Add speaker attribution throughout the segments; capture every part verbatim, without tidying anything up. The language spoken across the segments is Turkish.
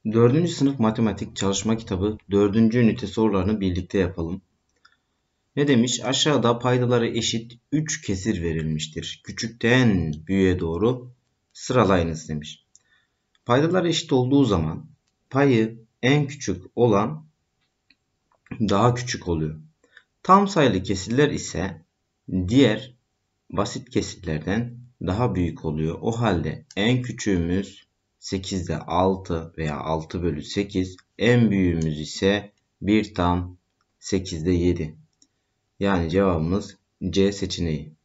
Speaker 1: dördüncü sınıf matematik çalışma kitabı dördüncü ünite sorularını birlikte yapalım. Ne demiş? Aşağıda paydaları eşit üç kesir verilmiştir. Küçükten büyüğe doğru sıralayınız demiş. Paydalar eşit olduğu zaman payı en küçük olan daha küçük oluyor. Tam sayılı kesirler ise diğer basit kesirlerden daha büyük oluyor. O halde en küçüğümüz sekizde altı veya altı bölü sekiz. En büyüğümüz ise bir tam sekizde yedi. Yani cevabımız C seçeneği.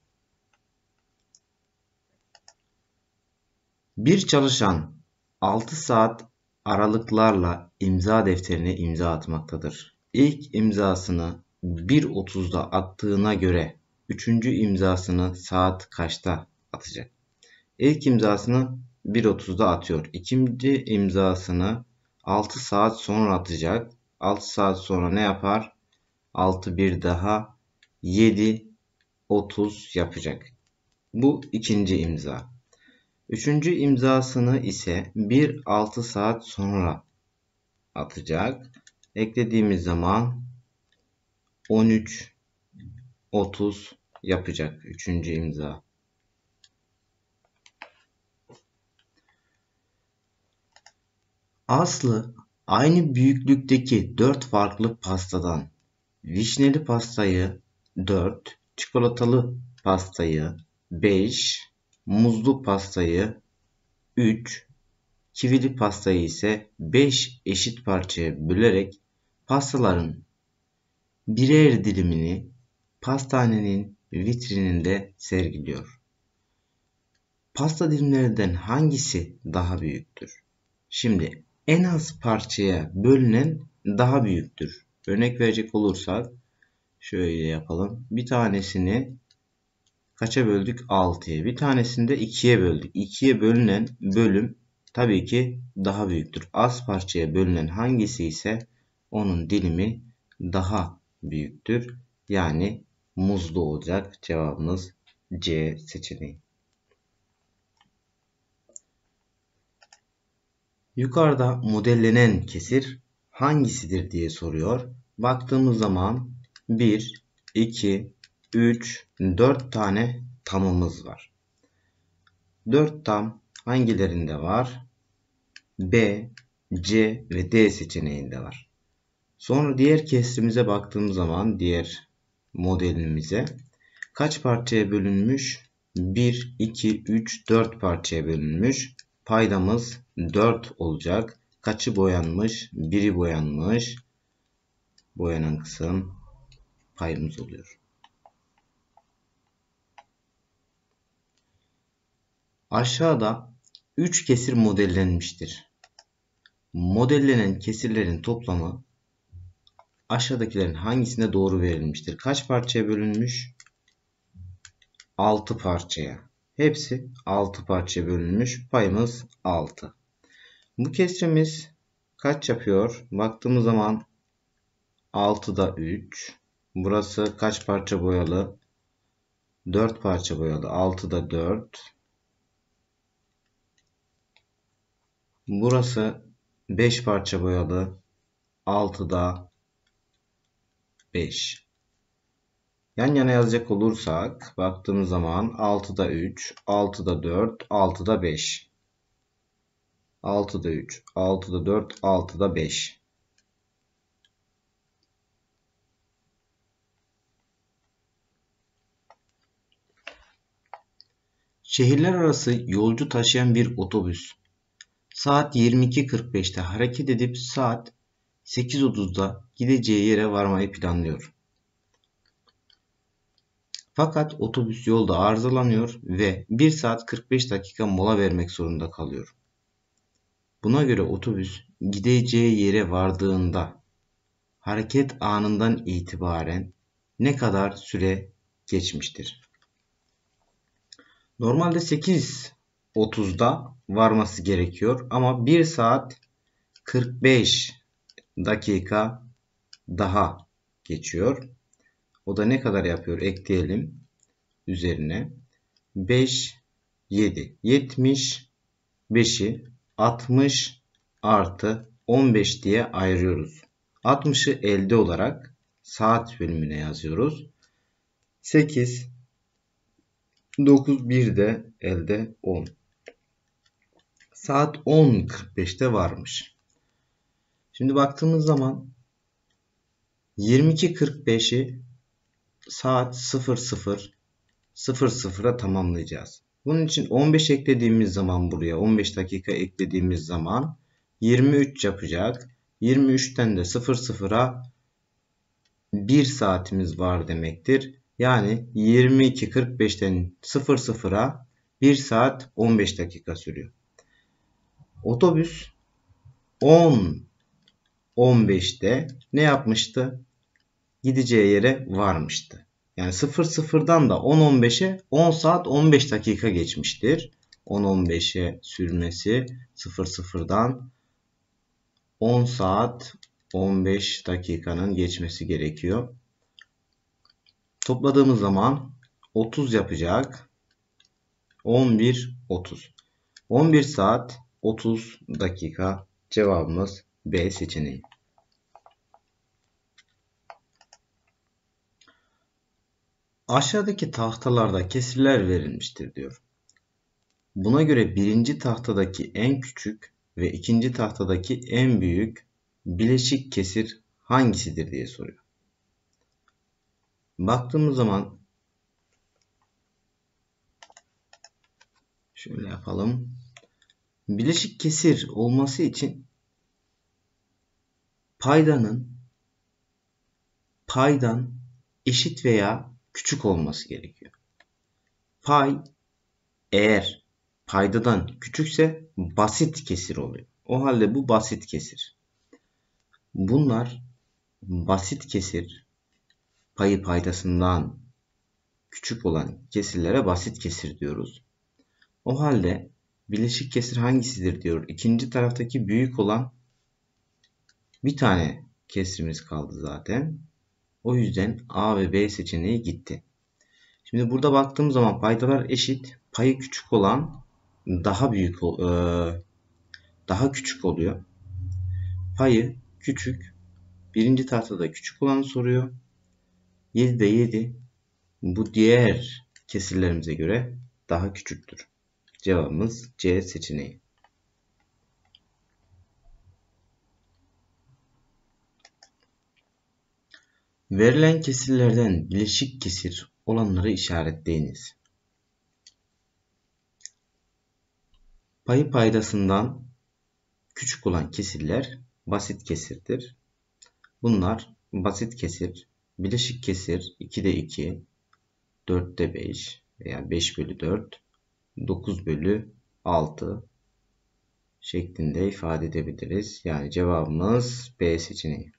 Speaker 1: Bir çalışan altı saat aralıklarla imza defterine imza atmaktadır. İlk imzasını bir otuzda attığına göre üçüncü imzasını saat kaçta atacak? İlk imzasını bir otuzda atıyor. İkinci imzasını altı saat sonra atacak. altı saat sonra ne yapar? altı bir daha yedi otuz yapacak. Bu ikinci imza. Üçüncü imzasını ise bir altı saat sonra atacak. Eklediğimiz zaman on üç otuz yapacak üçüncü imza. Aslı aynı büyüklükteki dört farklı pastadan vişneli pastayı dört, çikolatalı pastayı beş, muzlu pastayı üç, kivili pastayı ise beş eşit parçaya bölerek pastaların birer dilimini pastanenin vitrininde sergiliyor. Pasta dilimlerinden hangisi daha büyüktür? Şimdi en az parçaya bölünen daha büyüktür. Örnek verecek olursak şöyle yapalım. Bir tanesini kaça böldük? altıya. Bir tanesini de ikiye böldük. ikiye bölünen bölüm tabii ki daha büyüktür. Az parçaya bölünen hangisi ise onun dilimi daha büyüktür. Yani muzlu olacak. Cevabımız C seçeneği. Yukarıda modellenen kesir hangisidir diye soruyor. Baktığımız zaman bir, iki, üç, dört tane tamımız var. dört tam hangilerinde var? B, C ve D seçeneğinde var. Sonra diğer kesrimize baktığımız zaman diğer modelimize kaç parçaya bölünmüş? bir, iki, üç, dört parçaya bölünmüş. Paydamız dört olacak. Kaçı boyanmış? biri boyanmış. Boyanan kısım payımız oluyor. Aşağıda üç kesir modellenmiştir. Modellenen kesirlerin toplamı aşağıdakilerin hangisine doğru verilmiştir? Kaç parçaya bölünmüş? altı parçaya. Hepsi altı parçaya bölünmüş. Payımız altı. Bu kesrimiz kaç yapıyor? Baktığımız zaman altıda üç. Burası kaç parça boyalı? dört parça boyalı. altıda dört. Burası beş parça boyalı. altıda beş. Yan yana yazacak olursak baktığımız zaman altıda üç, altıda dört, altıda beş. altıda üç, altıda dört, altıda beş. Şehirler arası yolcu taşıyan bir otobüs saat yirmi iki kırk beşte hareket edip saat sekiz otuzda gideceği yere varmayı planlıyor. Fakat otobüs yolda arızalanıyor ve bir saat kırk beş dakika mola vermek zorunda kalıyor. Buna göre otobüs gideceği yere vardığında hareket anından itibaren ne kadar süre geçmiştir? Normalde sekiz otuzda varması gerekiyor ama bir saat kırk beş dakika daha geçiyor. O da ne kadar yapıyor? Ekleyelim üzerine. beş, yedi. yetmiş beşi altmış artı on beş diye ayırıyoruz. altmışı elde olarak saat bölümüne yazıyoruz. sekiz, dokuz, bir de elde on. Saat on kırk beşte varmış. Şimdi baktığımız zaman yirmi iki kırk beşi saat sıfır sıfır sıfır sıfıra tamamlayacağız. Bunun için on beş eklediğimiz zaman buraya on beş dakika eklediğimiz zaman yirmi üç yapacak. yirmi üçten de sıfır sıfıra bir saatimiz var demektir. Yani yirmi iki kırk beşten sıfır sıfıra bir saat on beş dakika sürüyor. Otobüs on on beşte ne yapmıştı? Gideceği yere varmıştı. Yani sıfır sıfırdan da on on beşe on saat on beş dakika geçmiştir. on on beşe sürmesi sıfır sıfırdan on saat on beş dakikanın geçmesi gerekiyor. Topladığımız zaman otuz yapacak. on bir otuz. on bir saat otuz dakika, cevabımız B seçeneği. Aşağıdaki tahtalarda kesirler verilmiştir diyor. Buna göre birinci tahtadaki en küçük ve ikinci tahtadaki en büyük bileşik kesir hangisidir diye soruyor. Baktığımız zaman şöyle yapalım. Bileşik kesir olması için paydanın paydan eşit veya küçük olması gerekiyor. Pay eğer paydadan küçükse basit kesir oluyor. O halde bu basit kesir. Bunlar basit kesir, payı paydasından küçük olan kesirlere basit kesir diyoruz. O halde bileşik kesir hangisidir diyor. İkinci taraftaki büyük olan bir tane kesrimiz kaldı zaten. O yüzden A ve B seçeneği gitti. Şimdi burada baktığım zaman paydalar eşit. Payı küçük olan daha büyük, daha küçük oluyor. Payı küçük. Birinci tahtada küçük olanı soruyor. yedide yedi. Bu diğer kesirlerimize göre daha küçüktür. Cevabımız C seçeneği. Verilen kesirlerden bileşik kesir olanları işaretleyiniz. Payı paydasından küçük olan kesirler basit kesirdir. Bunlar basit kesir, bileşik kesir ikide iki, dörtte beş veya beş bölü dört, dokuz bölü altı şeklinde ifade edebiliriz. Yani cevabımız B seçeneği.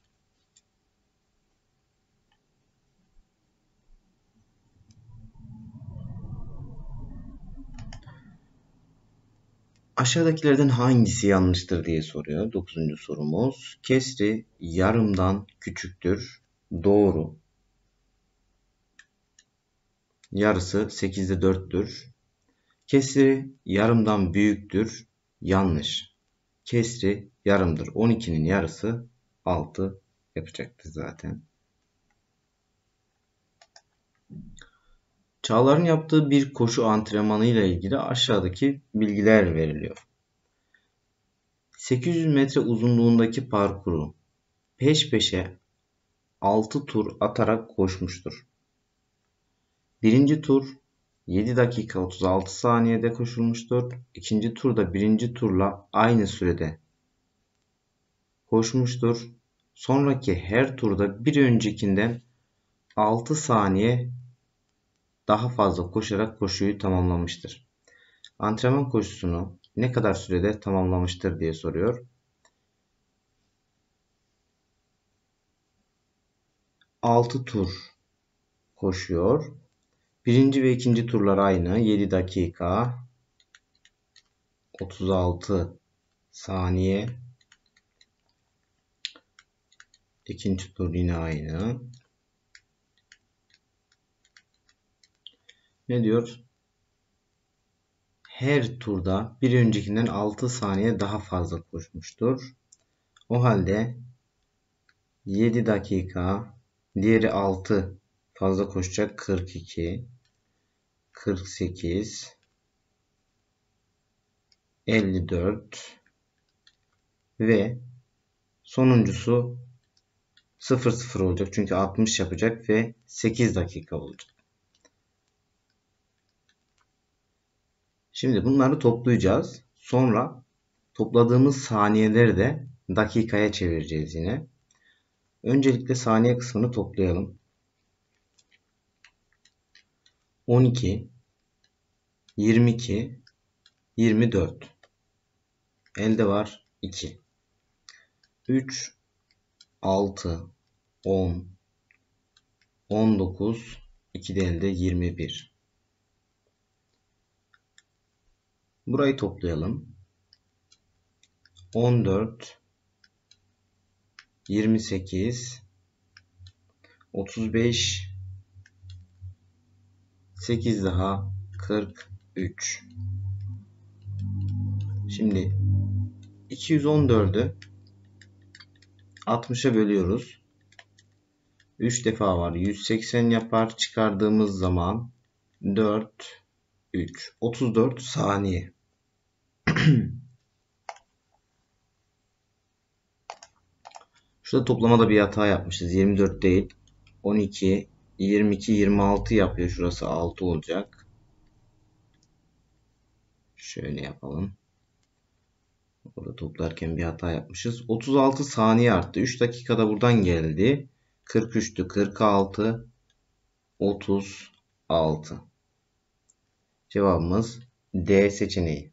Speaker 1: Aşağıdakilerden hangisi yanlıştır diye soruyor. dokuzuncu sorumuz. Kesri yarımdan küçüktür. Doğru. Yarısı sekizde dörttür. Kesri yarımdan büyüktür. Yanlış. Kesri yarımdır. on ikinin yarısı altı yapacaktır zaten. Çağlar'ın yaptığı bir koşu antrenmanı ile ilgili aşağıdaki bilgiler veriliyor. sekiz yüz metre uzunluğundaki parkuru peş peşe altı tur atarak koşmuştur. Birinci tur yedi dakika otuz altı saniyede koşulmuştur. İkinci turda birinci turla aynı sürede koşmuştur. Sonraki her turda bir öncekinden altı saniye daha fazla koşarak koşuyu tamamlamıştır. Antrenman koşusunu ne kadar sürede tamamlamıştır diye soruyor. altı tur koşuyor. Birinci ve ikinci turlar aynı. yedi dakika otuz altı saniye. İkinci tur yine aynı. Ne diyor? her turda bir öncekinden altı saniye daha fazla koşmuştur. O halde yedi dakika, diğeri altı fazla koşacak, kırk iki, kırk sekiz, elli dört ve sonuncusu sıfır sıfır olacak çünkü altmış yapacak ve sekiz dakika olacak. Şimdi bunları toplayacağız. Sonra topladığımız saniyeleri de dakikaya çevireceğiz yine. Öncelikle saniye kısmını toplayalım. on iki, yirmi iki, yirmi dört. Elde var iki. üç, altı, on, on dokuz, iki de elde yirmi bir. Burayı toplayalım. on dört, yirmi sekiz, otuz beş, sekiz daha kırk üç. Şimdi iki yüz on dördü altmışa bölüyoruz. üç defa var. yüz seksen yapar. Çıkardığımız zaman dört, üç. otuz dört saniye. Şurada toplamada bir hata yapmışız. yirmi dört değil. on iki, yirmi iki, yirmi altı yapıyor. Şurası altı olacak. Şöyle yapalım. Burada toplarken bir hata yapmışız. otuz altı saniye arttı. üç dakikada buradan geldi. kırk üçtü. kırk altı, otuz altı. Cevabımız D seçeneği.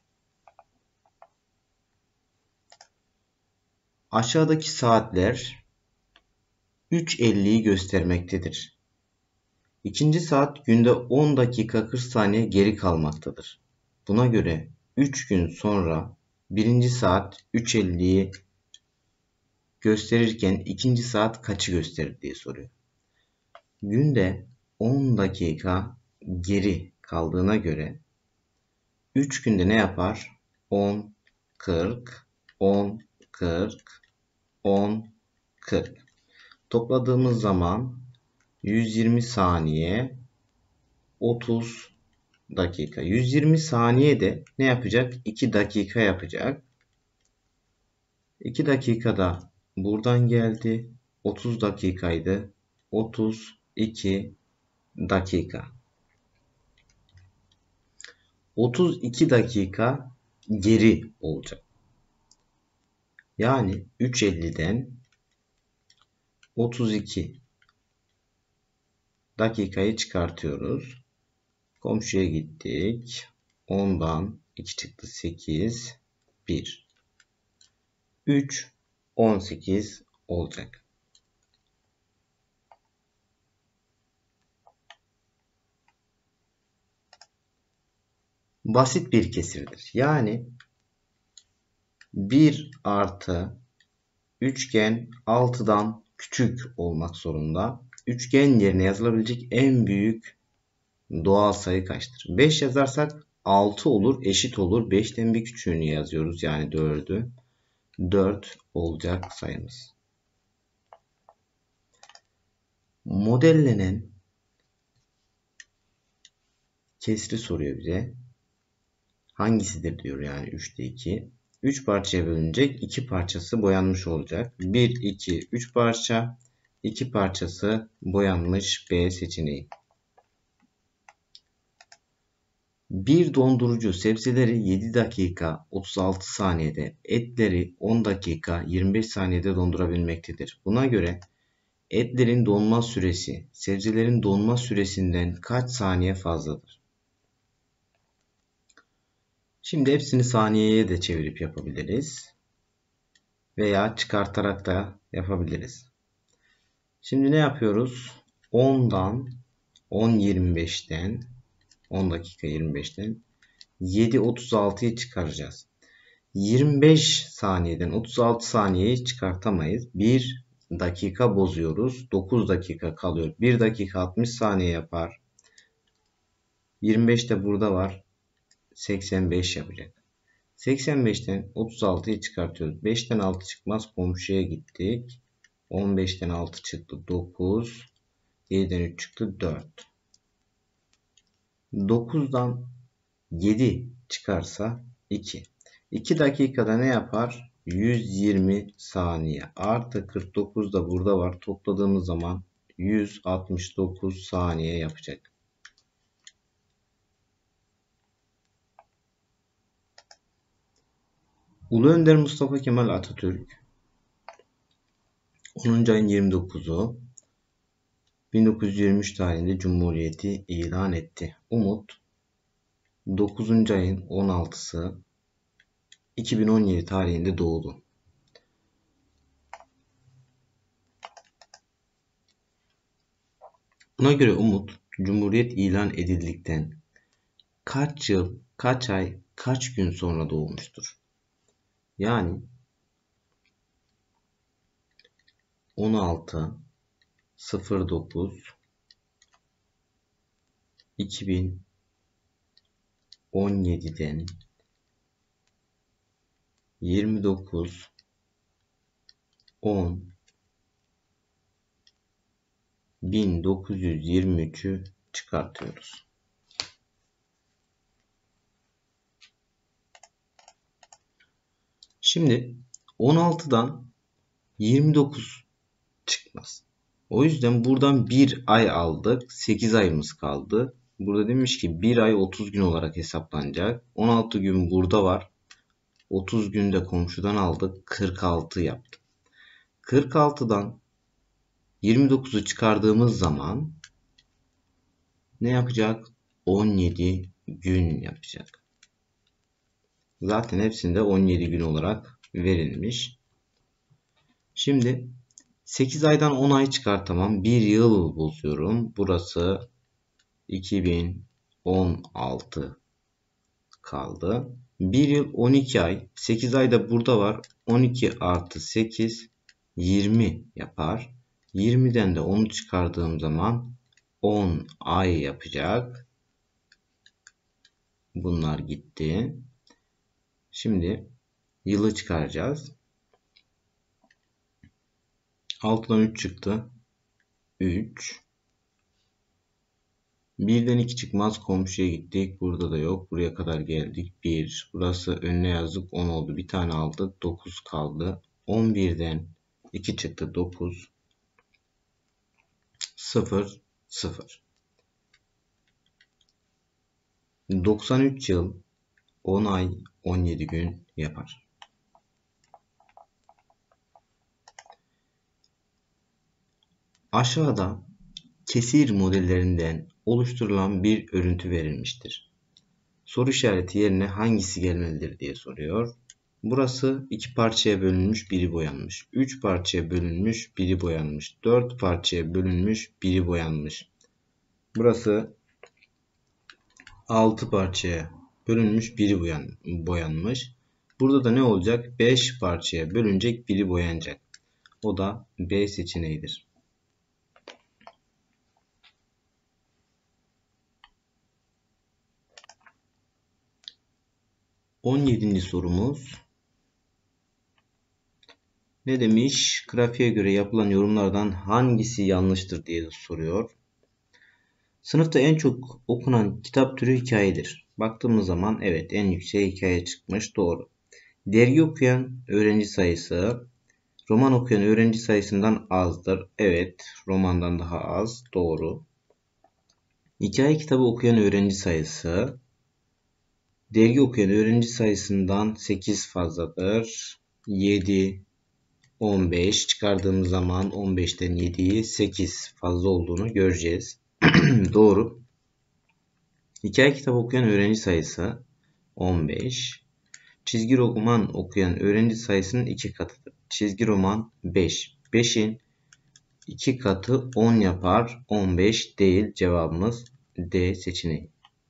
Speaker 1: Aşağıdaki saatler üç elliyi göstermektedir. İkinci saat günde on dakika kırk saniye geri kalmaktadır. Buna göre üç gün sonra birinci saat üç elliyi gösterirken ikinci saat kaçı gösterir diye soruyor. Günde on dakika geri kaldığına göre üç günde ne yapar? on, kırk, on, kırk, on, kırk. Topladığımız zaman yüz yirmi saniye, otuz dakika. yüz yirmi saniye de ne yapacak? iki dakika yapacak. iki dakikada buradan geldi. otuz dakikaydı. otuz iki dakika. otuz iki dakika geri olacak. Yani üç elliden otuz iki dakikayı çıkartıyoruz. Komşuya gittik. ondan iki çıktı, sekiz, bir. üç, on sekiz olacak. Basit bir kesirdir. Yani bir artı üçgen altıdan küçük olmak zorunda. Üçgen yerine yazılabilecek en büyük doğal sayı kaçtır? beş yazarsak altı olur, eşit olur. beşten bir küçüğünü yazıyoruz. Yani dördü. dört olacak sayımız. Modellenen kesri soruyor bize. Hangisidir diyor yani üçte iki. üç parçaya bölünecek. iki parçası boyanmış olacak. bir, iki, üç parça. iki parçası boyanmış. B seçeneği. Bir dondurucu sebzeleri yedi dakika otuz altı saniyede, etleri on dakika yirmi beş saniyede dondurabilmektedir. Buna göre etlerin donma süresi sebzelerin donma süresinden kaç saniye fazladır? Şimdi hepsini saniyeye de çevirip yapabiliriz. Veya çıkartarak da yapabiliriz. Şimdi ne yapıyoruz? ondan, on yirmi beşten, on dakika yirmi beşten yedi otuz altıyı çıkaracağız. yirmi beş saniyeden otuz altı saniyeyi çıkartamayız. bir dakika bozuyoruz. dokuz dakika kalıyor. bir dakika altmış saniye yapar. yirmi beş de burada var. seksen beş yapacak. seksen beşten otuz altıyı çıkartıyoruz. beşten altı çıkmaz, komşuya gittik. on beşten altı çıktı dokuz. yediden üç çıktı dört. dokuzdan yedi çıkarsa iki. iki dakikada ne yapar? yüz yirmi saniye. Artı kırk dokuz da burada var. Topladığımız zaman yüz altmış dokuz saniye yapacak. Ulu Önder Mustafa Kemal Atatürk onuncu ayın yirmi dokuzu bin dokuz yüz yirmi üç tarihinde Cumhuriyeti ilan etti. Umut dokuzuncu ayın on altısı iki bin on yedi tarihinde doğdu. Buna göre Umut Cumhuriyet ilan edildikten kaç yıl, kaç ay, kaç gün sonra doğmuştur? Yani on altı sıfır dokuz iki bin on yedi'den yirmi dokuz on bin dokuz yüz yirmi üç'ü çıkartıyoruz. Şimdi on altı'dan yirmi dokuz çıkmaz. O yüzden buradan bir ay aldık. sekiz ayımız kaldı. Burada demiş ki bir ay otuz gün olarak hesaplanacak. on altı gün burada var. otuz günde komşudan aldık. kırk altı yaptı. kırk altı'dan yirmi dokuz'u çıkardığımız zaman ne yapacak? on yedi gün yapacak. Zaten hepsinde on yedi gün olarak verilmiş. Şimdi sekiz aydan on ay çıkartamam. bir yıl bozuyorum. Burası iki bin on altı kaldı. bir yıl on iki ay. sekiz ay da burada var. on iki artı sekiz yirmi yapar. yirmi'den de on'u çıkardığım zaman on ay yapacak. Bunlar gitti. Şimdi yılı çıkaracağız. altı'dan üç çıktı. üç. bir'den iki çıkmaz, komşuya gittik. Burada da yok. Buraya kadar geldik. bir. Burası önüne yazdık. on oldu. Bir tane aldık. dokuz kaldı. on bir'den iki çıktı. dokuz. sıfır. sıfır. doksan üç yıl on ay on yedi gün yapar. Aşağıda kesir modellerinden oluşturulan bir örüntü verilmiştir. Soru işareti yerine hangisi gelmelidir diye soruyor. Burası iki parçaya bölünmüş, biri boyanmış. üç parçaya bölünmüş, biri boyanmış. dört parçaya bölünmüş, biri boyanmış. Burası altı parçaya bölünmüş, biri boyanmış. Burada da ne olacak? beş parçaya bölünecek, biri boyanacak. O da B seçeneğidir. on yedinci sorumuz. Ne demiş? Grafiğe göre yapılan yorumlardan hangisi yanlıştır diye soruyor. Sınıfta en çok okunan kitap türü hikayedir. Baktığımız zaman evet, en yüksek hikaye çıkmış. Doğru. Dergi okuyan öğrenci sayısı roman okuyan öğrenci sayısından azdır. Evet, romandan daha az. Doğru. Hikaye kitabı okuyan öğrenci sayısı dergi okuyan öğrenci sayısından sekiz fazladır. yedi, on beş çıkardığımız zaman on beş'ten yedi'yi sekiz fazla olduğunu göreceğiz. Doğru. Hikaye kitabı okuyan öğrenci sayısı on beş. Çizgi roman okuyan öğrenci sayısının iki katıdır. Çizgi roman beş. beş'in iki katı on yapar. on beş değil. Cevabımız D seçeneği.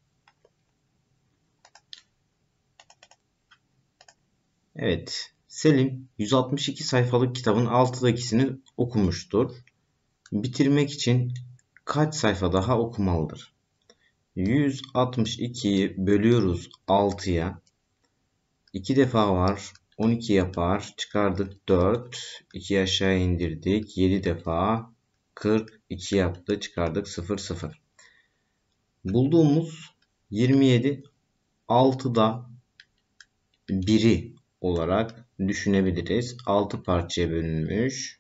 Speaker 1: Evet. Selim yüz altmış iki sayfalık kitabın altıdakisini okumuştur. Bitirmek için kaç sayfa daha okumalıdır? yüz altmış ikiyi bölüyoruz altıya. iki defa var. on iki yapar. Çıkardık dört. ikiyi aşağı indirdik. yedi defa. kırk iki yaptı. Çıkardık sıfır sıfır. Bulduğumuz yirmi yedi altıda biri olarak düşünebiliriz. altı parçaya bölünmüş.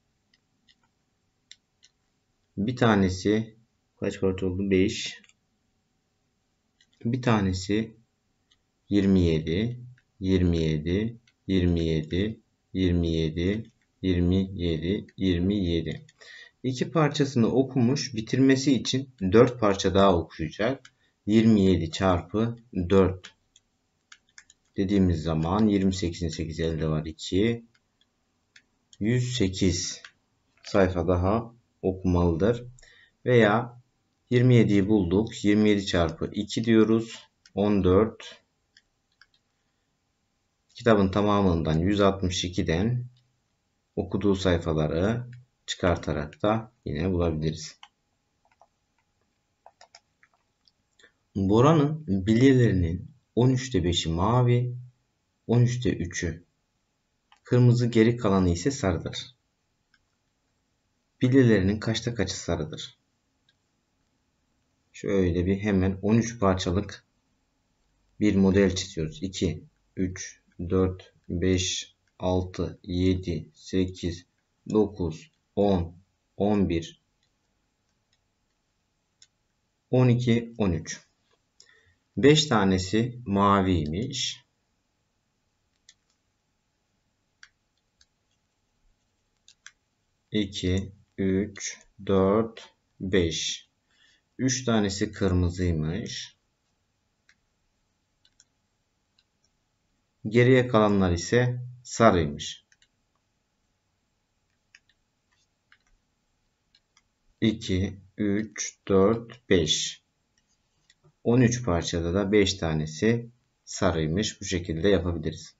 Speaker 1: Bir tanesi kaç parça oldu? beş. Bir tanesi yirmi yedi, yirmi yedi, yirmi yedi, yirmi yedi, yirmi yedi, yirmi yedi. İki parçasını okumuş. Bitirmesi için dört parça daha okuyacak. yirmi yedi çarpı dört dediğimiz zaman yirmi sekizin sekiz elde var iki. yüz sekiz sayfa daha okumalıdır. Veya yirmi yediyi bulduk. yirmi yedi çarpı iki diyoruz. on dört. Kitabın tamamından yüz altmış ikiden okuduğu sayfaları çıkartarak da yine bulabiliriz. Bora'nın bilyelerinin on üçte beşi mavi, on üçte üçü kırmızı, geri kalanı ise sarıdır. Bilyelerinin kaçta kaçı sarıdır? Şöyle bir hemen on üç parçalık bir model çiziyoruz. iki, üç, dört, beş, altı, yedi, sekiz, dokuz, on, on bir, on iki, on üç. beş tanesi maviymiş. iki, üç, dört, beş. üç tanesi kırmızıymış. Geriye kalanlar ise sarıymış. iki, üç, dört, beş. on üç parçada da beş tanesi sarıymış. Bu şekilde yapabiliriz.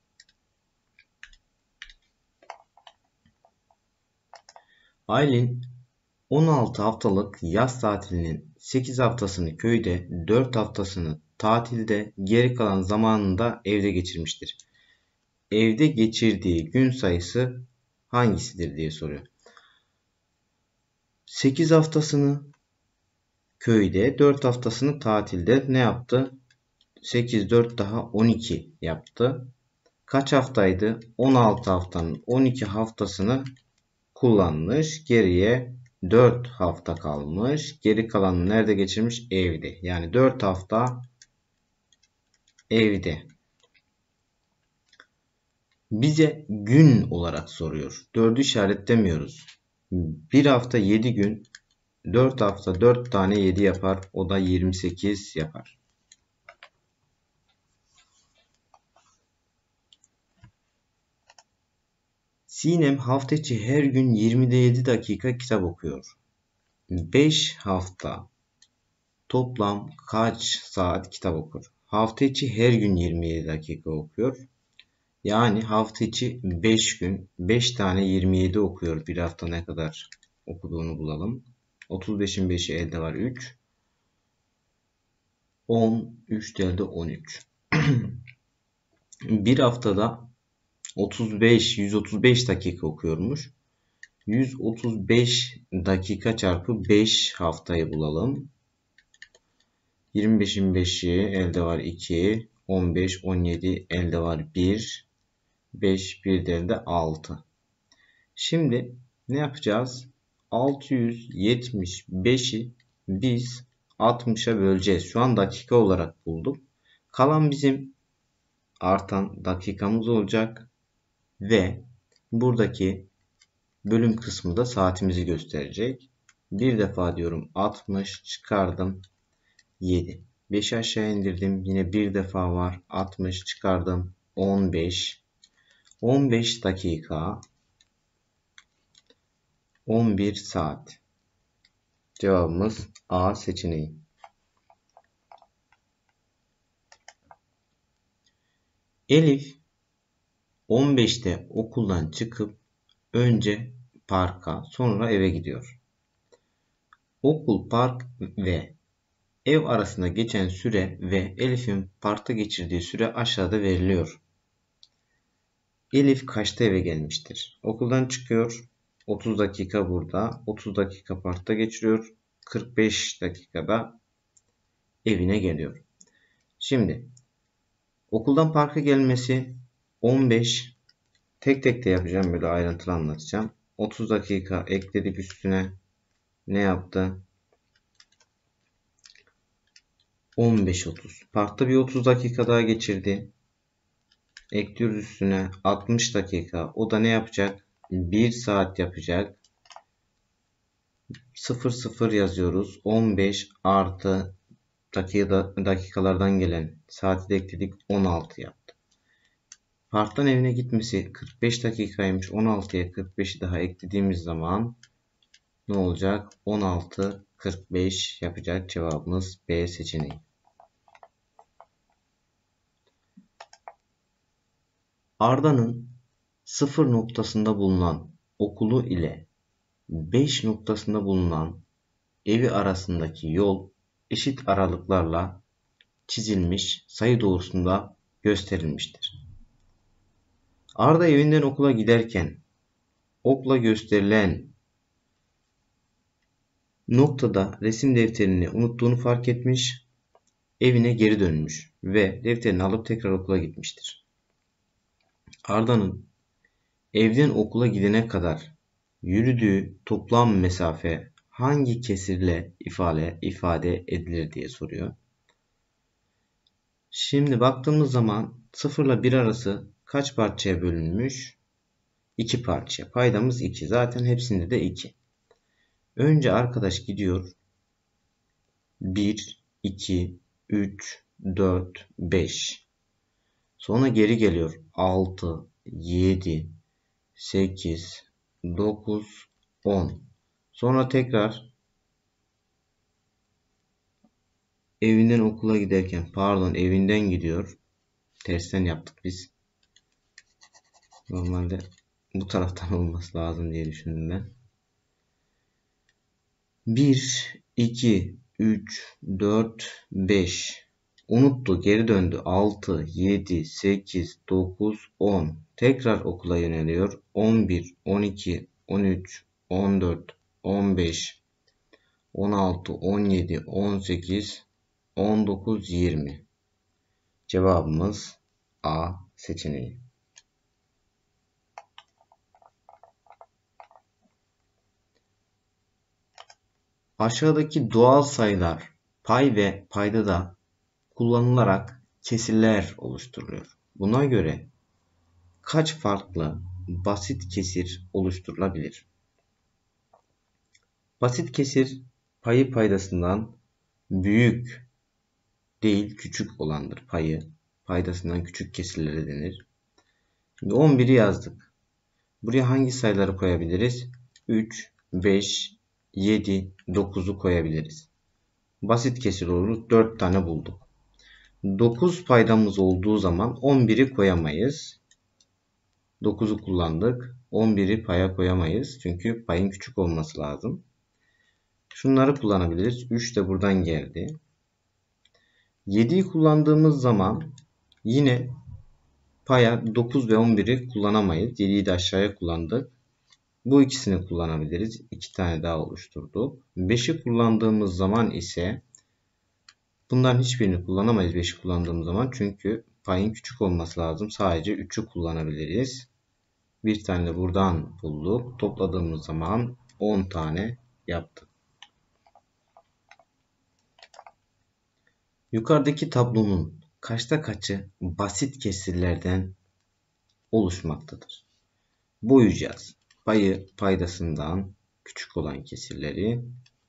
Speaker 1: Aylin on altı haftalık yaz tatilinin sekiz haftasını köyde, dört haftasını tatilde, geri kalan zamanında evde geçirmiştir. Evde geçirdiği gün sayısı hangisidir diye soruyor. sekiz haftasını köyde, dört haftasını tatilde ne yaptı? sekiz, dört daha on iki yaptı. Kaç haftaydı? on altı haftanın on iki haftasını kullanmış. Geriye dört hafta kalmış. Geri kalanını nerede geçirmiş? Evde. Yani dört hafta evde. Bize gün olarak soruyor. dördü işaretlemiyoruz. bir hafta yedi gün. dört hafta dört tane yedi yapar. O da yirmi sekiz yapar. Sinem hafta içi her gün yirmide yedi dakika kitap okuyor. beş hafta toplam kaç saat kitap okur? Hafta içi her gün yirmi yedi dakika okuyor. Yani hafta içi beş gün beş tane yirmi yedi okuyor. Bir hafta ne kadar okuduğunu bulalım. otuz beşin beşi elde var üç. on, üç elde on üç. Bir haftada otuz beş, yüz otuz beş dakika okuyormuş. yüz otuz beş dakika çarpı beş haftayı bulalım. yirmi beşin beşi elde var iki. on beş, on yedi elde var bir. beş, bir de elde altı. Şimdi ne yapacağız? altı yüz yetmiş beşi biz altmışa böleceğiz. Şu an dakika olarak bulduk. Kalan bizim artan dakikamız olacak. Ve buradaki bölüm kısmı da saatimizi gösterecek. Bir defa diyorum altmış, çıkardım yedi. beşi aşağı indirdim. Yine bir defa var. altmış çıkardım on beş. on beş dakika on bir saat. Cevabımız A seçeneği. Elif on beşte okuldan çıkıp önce parka, sonra eve gidiyor. Okul, park ve Ev arasında geçen süre ve Elif'in parkta geçirdiği süre aşağıda veriliyor. Elif kaçta eve gelmiştir? Okuldan çıkıyor. otuz dakika burada. otuz dakika parkta geçiriyor. kırk beş dakikada evine geliyor. Şimdi okuldan parka gelmesi on beş. Tek tek de yapacağım. Böyle ayrıntılı anlatacağım. otuz dakika ekledik üstüne. Ne yaptı? on beş otuz. Parkta bir otuz dakika daha geçirdi. Ekliyoruz üstüne altmış dakika. O da ne yapacak? bir saat yapacak. sıfır sıfır yazıyoruz. on beş artı dakika, dakikalardan gelen saati de ekledik. on altı yaptı. Parktan evine gitmesi kırk beş dakikaymış. on altıya kırk beşi daha eklediğimiz zaman ne olacak? on altı kırk beş yapacak. Cevabımız B seçeneği. Arda'nın sıfır noktasında bulunan okulu ile beş noktasında bulunan evi arasındaki yol eşit aralıklarla çizilmiş sayı doğrusunda gösterilmiştir. Arda evinden okula giderken okla gösterilen noktada resim defterini unuttuğunu fark etmiş, evine geri dönmüş ve defterini alıp tekrar okula gitmiştir. Arda'nın evden okula gidene kadar yürüdüğü toplam mesafe hangi kesirle ifade, ifade edilir diye soruyor. Şimdi baktığımız zaman sıfır ile bir arası kaç parçaya bölünmüş? iki parçaya. Paydamız iki. Zaten hepsinde de iki. Önce arkadaş gidiyor. bir, iki, üç, dört, beş. Sonra geri geliyor. altı, yedi, sekiz, dokuz, on. Sonra tekrar evinden okula giderken, pardon evinden gidiyor. Tersten yaptık biz. Normalde bu taraftan olması lazım diye düşündüm ben. bir, iki, üç, dört, beş. Unuttu, geri döndü. altı, yedi, sekiz, dokuz, on. Tekrar okula yöneliyor. on bir, on iki, on üç, on dört, on beş, on altı, on yedi, on sekiz, on dokuz, yirmi. Cevabımız A seçeneği. Aşağıdaki doğal sayılar pay ve paydada kullanılarak kesirler oluşturuluyor. Buna göre kaç farklı basit kesir oluşturulabilir? Basit kesir payı paydasından büyük değil küçük olandır. Payı paydasından küçük kesirlere denir. Şimdi on biri yazdık. Buraya hangi sayıları koyabiliriz? üç, beş, yedi, dokuzu koyabiliriz. Basit kesir olur. dört tane bulduk. dokuz paydamız olduğu zaman on biri koyamayız. dokuzu kullandık. on biri paya koyamayız. Çünkü payın küçük olması lazım. Şunları kullanabiliriz. üç de buradan geldi. yediyi kullandığımız zaman yine paya dokuz ve on biri kullanamayız. yediyi de aşağıya kullandık. Bu ikisini kullanabiliriz. iki tane daha oluşturduk. beşi kullandığımız zaman ise bunların hiçbirini kullanamayız beşi kullandığımız zaman. Çünkü payın küçük olması lazım. Sadece üçü kullanabiliriz. Bir tane de buradan bulduk. Topladığımız zaman on tane yaptık. Yukarıdaki tablonun kaçta kaçı basit kesirlerden oluşmaktadır? Boyayacağız. Payı paydasından küçük olan kesirleri.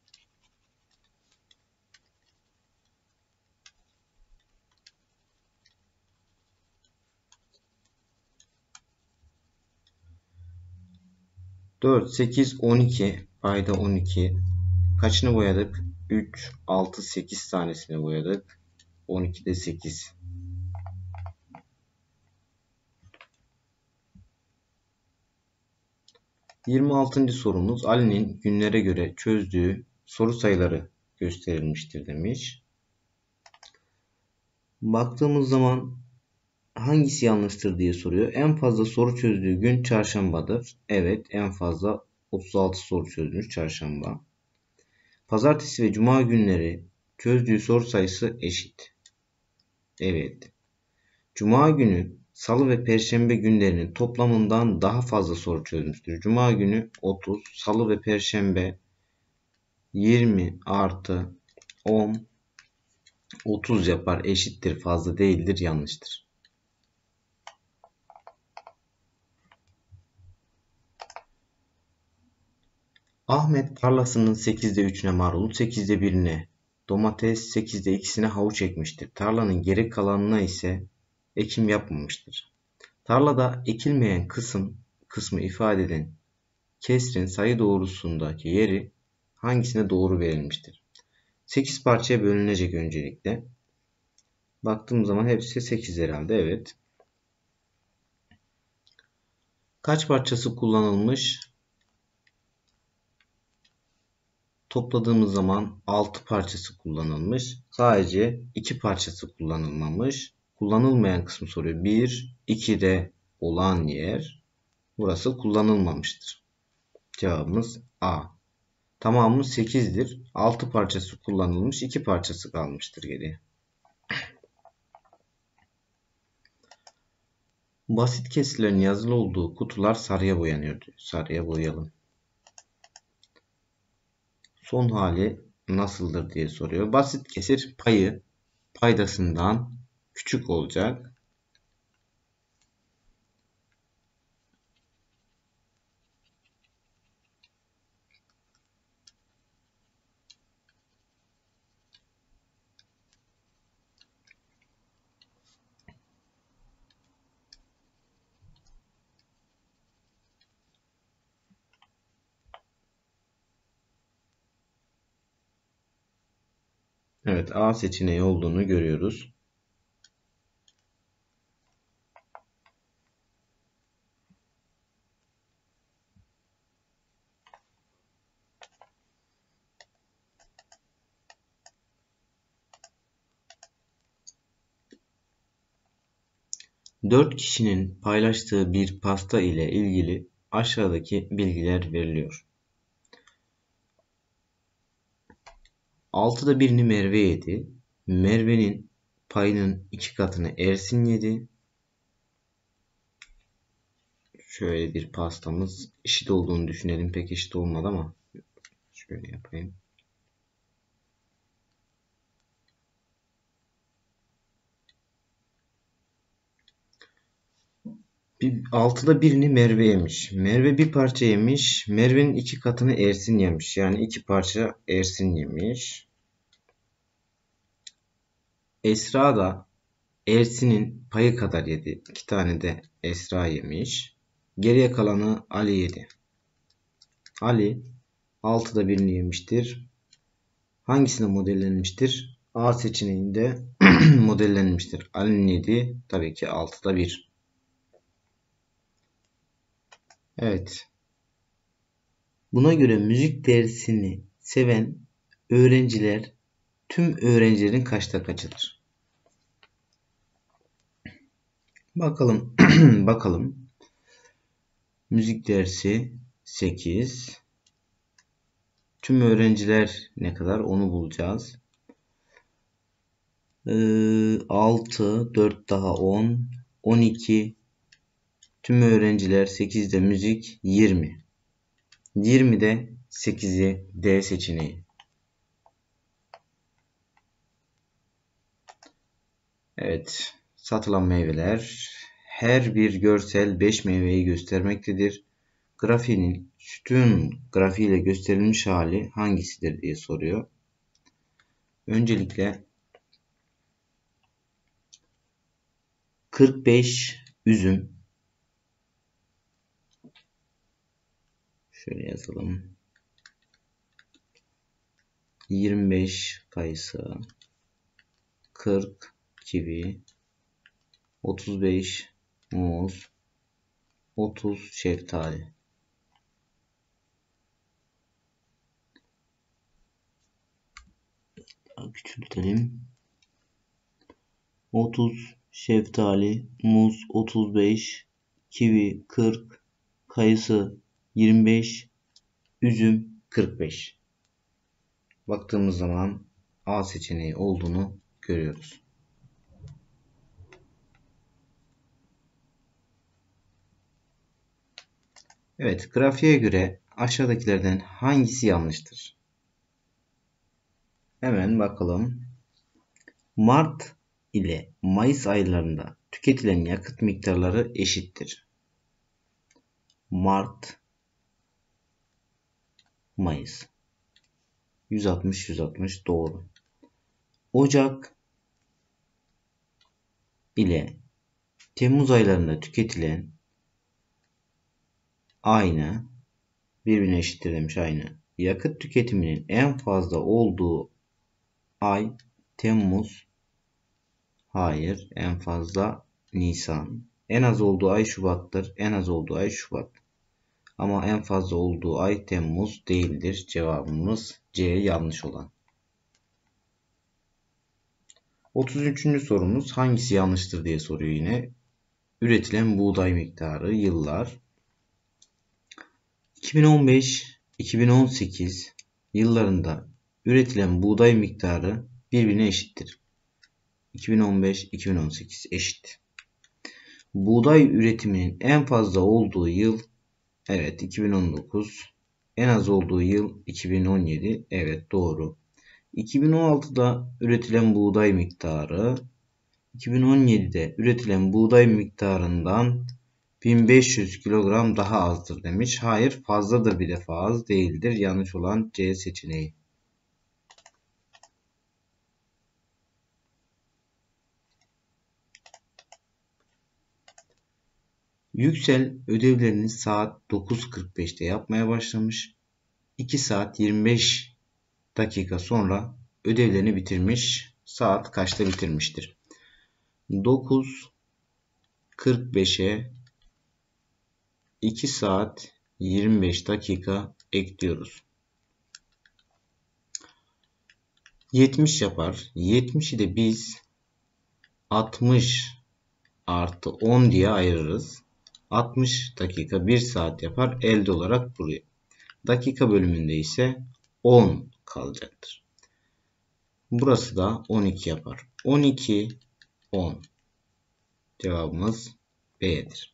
Speaker 1: dört, sekiz, on iki. Payda on iki. Kaçını boyadık? üç, altı, sekiz tanesini boyadık. on ikide sekiz. yirmi altıncı sorumuz Ali'nin günlere göre çözdüğü soru sayıları gösterilmiştir demiş. Baktığımız zaman hangisi yanlıştır diye soruyor. En fazla soru çözdüğü gün çarşambadır. Evet, en fazla otuz altı soru çözmüş çarşamba. Pazartesi ve cuma günleri çözdüğü soru sayısı eşit. Evet. Cuma günü salı ve perşembe günlerinin toplamından daha fazla soru çözmüştür. Cuma günü otuz, salı ve perşembe yirmi artı on, otuz yapar. Eşittir, fazla değildir, yanlıştır. Ahmet tarlasının sekizde üçüne marul, sekizde birine domates, sekizde ikisine havuç ekmiştir. Tarlanın geri kalanına ise ekim yapmamıştır. Tarlada ekilmeyen kısım kısmı ifade eden kesrin sayı doğrusundaki yeri hangisine doğru verilmiştir? sekiz parçaya bölünecek öncelikle. Baktığım zaman hepsi sekiz herhalde. Evet. Kaç parçası kullanılmış? Topladığımız zaman altı parçası kullanılmış. Sadece iki parçası kullanılmamış. Kullanılmayan kısmı soruyor. bir, ikide olan yer burası kullanılmamıştır. Cevabımız A. Tamamı sekizdir. altı parçası kullanılmış, iki parçası kalmıştır geriye. Basit kesirlerin yazılı olduğu kutular sarıya boyanıyor diyor. Sarıya boyayalım. Son hali nasıldır diye soruyor. Basit kesir payı paydasından küçük olacak. Evet, A seçeneği olduğunu görüyoruz. Dört kişinin paylaştığı bir pasta ile ilgili aşağıdaki bilgiler veriliyor. Altıda birini Merve yedi. Merve'nin payının iki katını Ersin yedi. Şöyle bir pastamız eşit olduğunu düşünelim. Pek eşit olmadı ama şöyle yapayım. Bir, altıda birini Merve yemiş. Merve bir parça yemiş. Merve'nin iki katını Ersin yemiş. Yani iki parça Ersin yemiş. Esra da Ersin'in payı kadar yedi. İki tane de Esra yemiş. Geriye kalanı Ali yedi. Ali altıda birini yemiştir. Hangisine modellenmiştir? A seçeneğinde modellenmiştir. Ali'nin yediği tabii ki altıda bir. Evet. Buna göre müzik dersini seven öğrenciler tüm öğrencilerin kaçta kaçıdır? Bakalım. Bakalım. Müzik dersi sekiz. Tüm öğrenciler ne kadar onu bulacağız. Ee, altı, dört daha on, on iki. Tüm öğrenciler sekizde müzik yirmi. yirmide sekizi D seçeneği. Evet. Satılan meyveler. Her bir görsel beş meyveyi göstermektedir. Grafiğinin sütun grafiğiyle gösterilmiş hali hangisidir diye soruyor. Öncelikle kırk beş üzüm. Şöyle yazalım. yirmi beş kayısı. kırk kivi. otuz beş muz. otuz şeftali. Küçültelim. otuz, şeftali, muz otuz beş, kivi kırk, kayısı yirmi beş, üzüm kırk beş. Baktığımız zaman A seçeneği olduğunu görüyoruz. Evet, grafiğe göre aşağıdakilerden hangisi yanlıştır? Hemen bakalım. Mart ile Mayıs aylarında tüketilen yakıt miktarları eşittir. Mart, Mayıs. yüz altmış yüz altmış doğru. Ocak ile Temmuz aylarında tüketilen aynı, birbirine eşittir demiş, aynı. Yakıt tüketiminin en fazla olduğu ay Temmuz. Hayır, en fazla Nisan. En az olduğu ay Şubat'tır. En az olduğu ay Şubat. Ama en fazla olduğu ay Temmuz değildir. Cevabımız C, yanlış olan. otuz üçüncü sorumuz hangisi yanlıştır diye soruyor yine. Üretilen buğday miktarı, yıllar. iki bin on beş iki bin on sekiz yıllarında üretilen buğday miktarı birbirine eşittir. iki bin on beş iki bin on sekiz eşit. Buğday üretiminin en fazla olduğu yıl, evet, iki bin on dokuz. En az olduğu yıl iki bin on yedi. Evet, doğru. iki bin on altıda üretilen buğday miktarı iki bin on yedide üretilen buğday miktarından bin beş yüz kilogram daha azdır demiş. Hayır, fazladır, bir defa az değildir. Yanlış olan C seçeneği. Yüksel ödevlerini saat dokuz kırk beşte yapmaya başlamış. iki saat yirmi beş dakika sonra ödevlerini bitirmiş. Saat kaçta bitirmiştir? dokuz kırk beşe iki saat yirmi beş dakika ekliyoruz. yetmiş yapar. yetmişi de biz altmış artı on diye ayırırız. altmış dakika bir saat yapar. Elde olarak buraya. Dakika bölümünde ise on kalacaktır. Burası da on iki yapar. on iki, on. Cevabımız B'dir.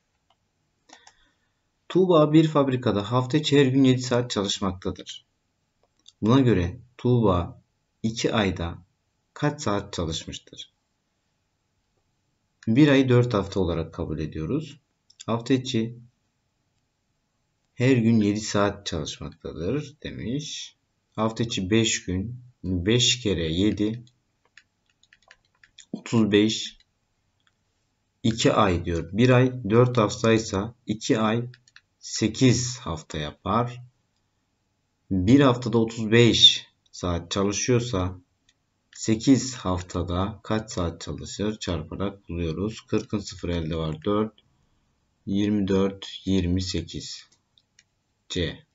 Speaker 1: Tuğba bir fabrikada hafta içi her gün yedi saat çalışmaktadır. Buna göre Tuğba iki ayda kaç saat çalışmıştır? bir ay dört hafta olarak kabul ediyoruz. Hafta içi her gün yedi saat çalışmaktadır demiş. Hafta içi beş gün, beş kere yedi, otuz beş. iki ay diyor. bir ay dört haftaysa iki ay sekiz hafta yapar. bir haftada otuz beş saat çalışıyorsa sekiz haftada kaç saat çalışır? Çarparak buluyoruz. kırkın sıfır elde var. dört, yirmi dört, yirmi sekiz. C.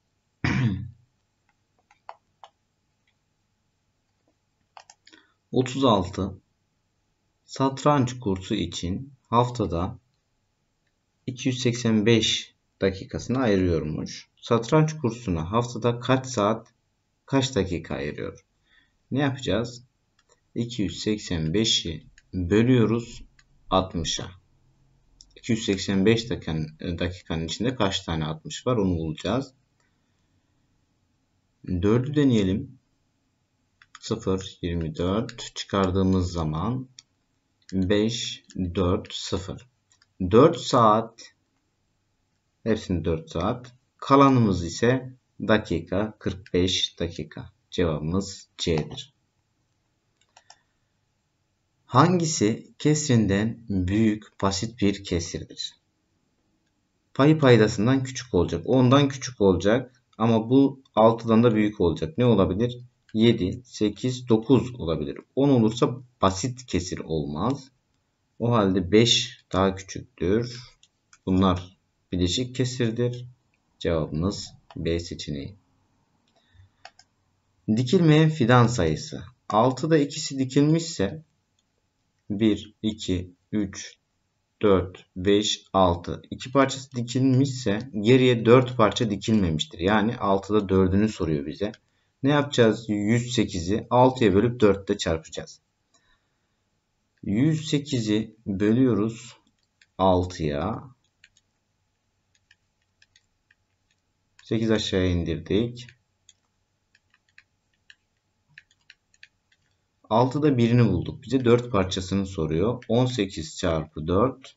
Speaker 1: otuz altı. Satranç kursu için haftada iki yüz seksen beş dakikasını ayırıyormuş. Satranç kursuna haftada kaç saat, kaç dakika ayırıyor? Ne yapacağız? iki yüz seksen beşi bölüyoruz altmışa. iki yüz seksen beş dakikanın, dakikanın içinde kaç tane altmış var onu bulacağız. dördü deneyelim. sıfır, yirmi dört çıkardığımız zaman beş, dört, sıfır. dört saat, hepsini dört saat. Kalanımız ise dakika, kırk beş dakika. Cevabımız C'dir. Hangisi kesrinden büyük basit bir kesirdir? Payı paydasından küçük olacak. ondan küçük olacak ama bu altıdan da büyük olacak. Ne olabilir? yedi, sekiz, dokuz olabilir. on olursa basit kesir olmaz. O halde beş daha küçüktür. Bunlar bileşik kesirdir. Cevabımız B seçeneği. Dikilmeyen fidan sayısı. altıda ikisi dikilmişse bir, iki, üç, dört, beş, altı. iki parçası dikilmişse geriye dört parça dikilmemiştir. Yani altıda dördünü soruyor bize. Ne yapacağız? yüz sekizi altıya bölüp dört ile çarpacağız. yüz sekizi bölüyoruz altıya. sekiz aşağıya indirdik. altıda birini bulduk. Bize dört parçasını soruyor. on sekiz çarpı dört.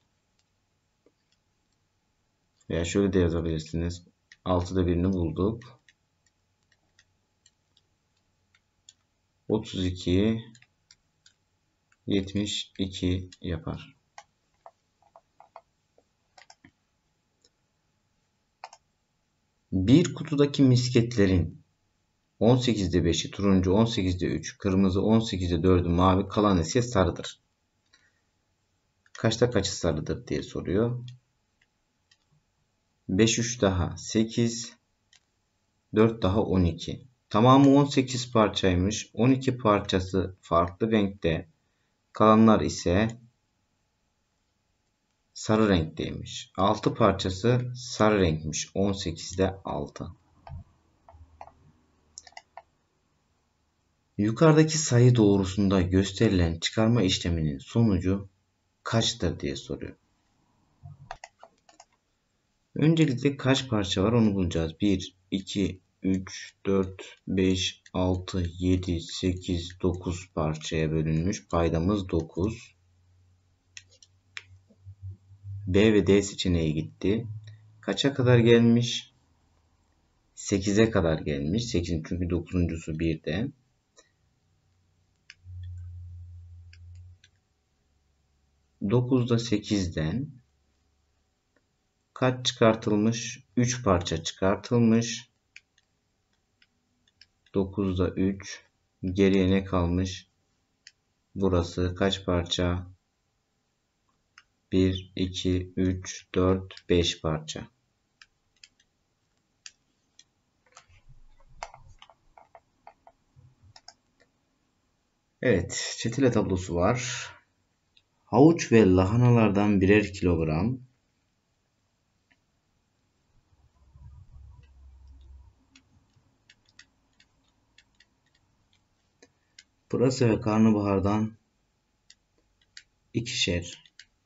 Speaker 1: Veya şöyle de yazabilirsiniz. altıda birini bulduk. otuz iki, yetmiş iki yapar. Bir kutudaki misketlerin on sekizde beşi turuncu, on sekizde üç kırmızı, on sekizde dördü mavi, kalan ise sarıdır. Kaçta kaçı sarıdır diye soruyor. beş, üç daha sekiz, dört daha on iki. Tamamı on sekiz parçaymış. on iki parçası farklı renkte. Kalanlar ise sarı renkteymiş. altı parçası sarı renkmiş. on sekizde altı. Yukarıdaki sayı doğrusunda gösterilen çıkarma işleminin sonucu kaçtır diye soruyor. Öncelikle kaç parça var onu bulacağız. bir, iki, üç, dört, beş, altı, yedi, sekiz, dokuz parçaya bölünmüş. Paydamız dokuz. B ve D seçeneği gitti. Kaça kadar gelmiş? sekize kadar gelmiş. sekizin çünkü dokuzuncusu birde. dokuzda sekizden kaç çıkartılmış? üç parça çıkartılmış. dokuzda üç. Geriye ne kalmış? Burası kaç parça? bir, iki, üç, dört, beş parça. Evet, çetele tablosu var. Havuç ve lahanalardan birer kilogram. Pırasa ve karnabahardan ikişer.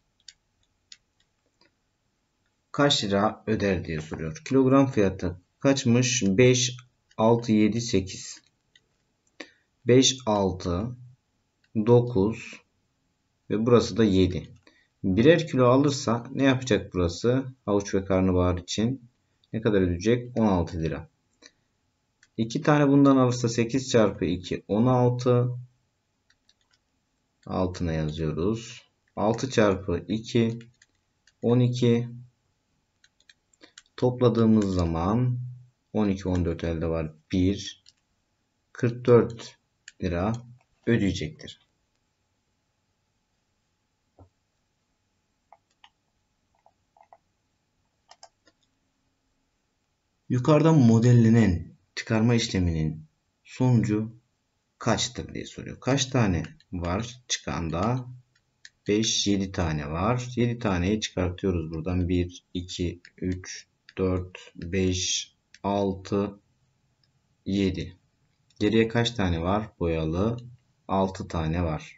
Speaker 1: Kaç lira öder diye soruyor. Kilogram fiyatı kaçmış? beş, altı, yedi, sekiz. beş, altı, dokuz ve burası da yedi. Birer kilo alırsa ne yapacak burası? Havuç ve karnabahar için ne kadar ödeyecek? on altı lira. iki tane bundan alırsa sekiz çarpı iki on altı. Altına yazıyoruz. altı çarpı iki on iki. Topladığımız zaman on iki on dört elde var. bir. kırk dört lira ödeyecektir. Yukarıdan modellenen çıkarma işleminin sonucu kaçtır diye soruyor. Kaç tane var çıkanda? beş, yedi tane var. yedi taneyi çıkartıyoruz buradan. bir, iki, üç, dört, beş, altı, yedi. Geriye kaç tane var? Boyalı. altı tane var.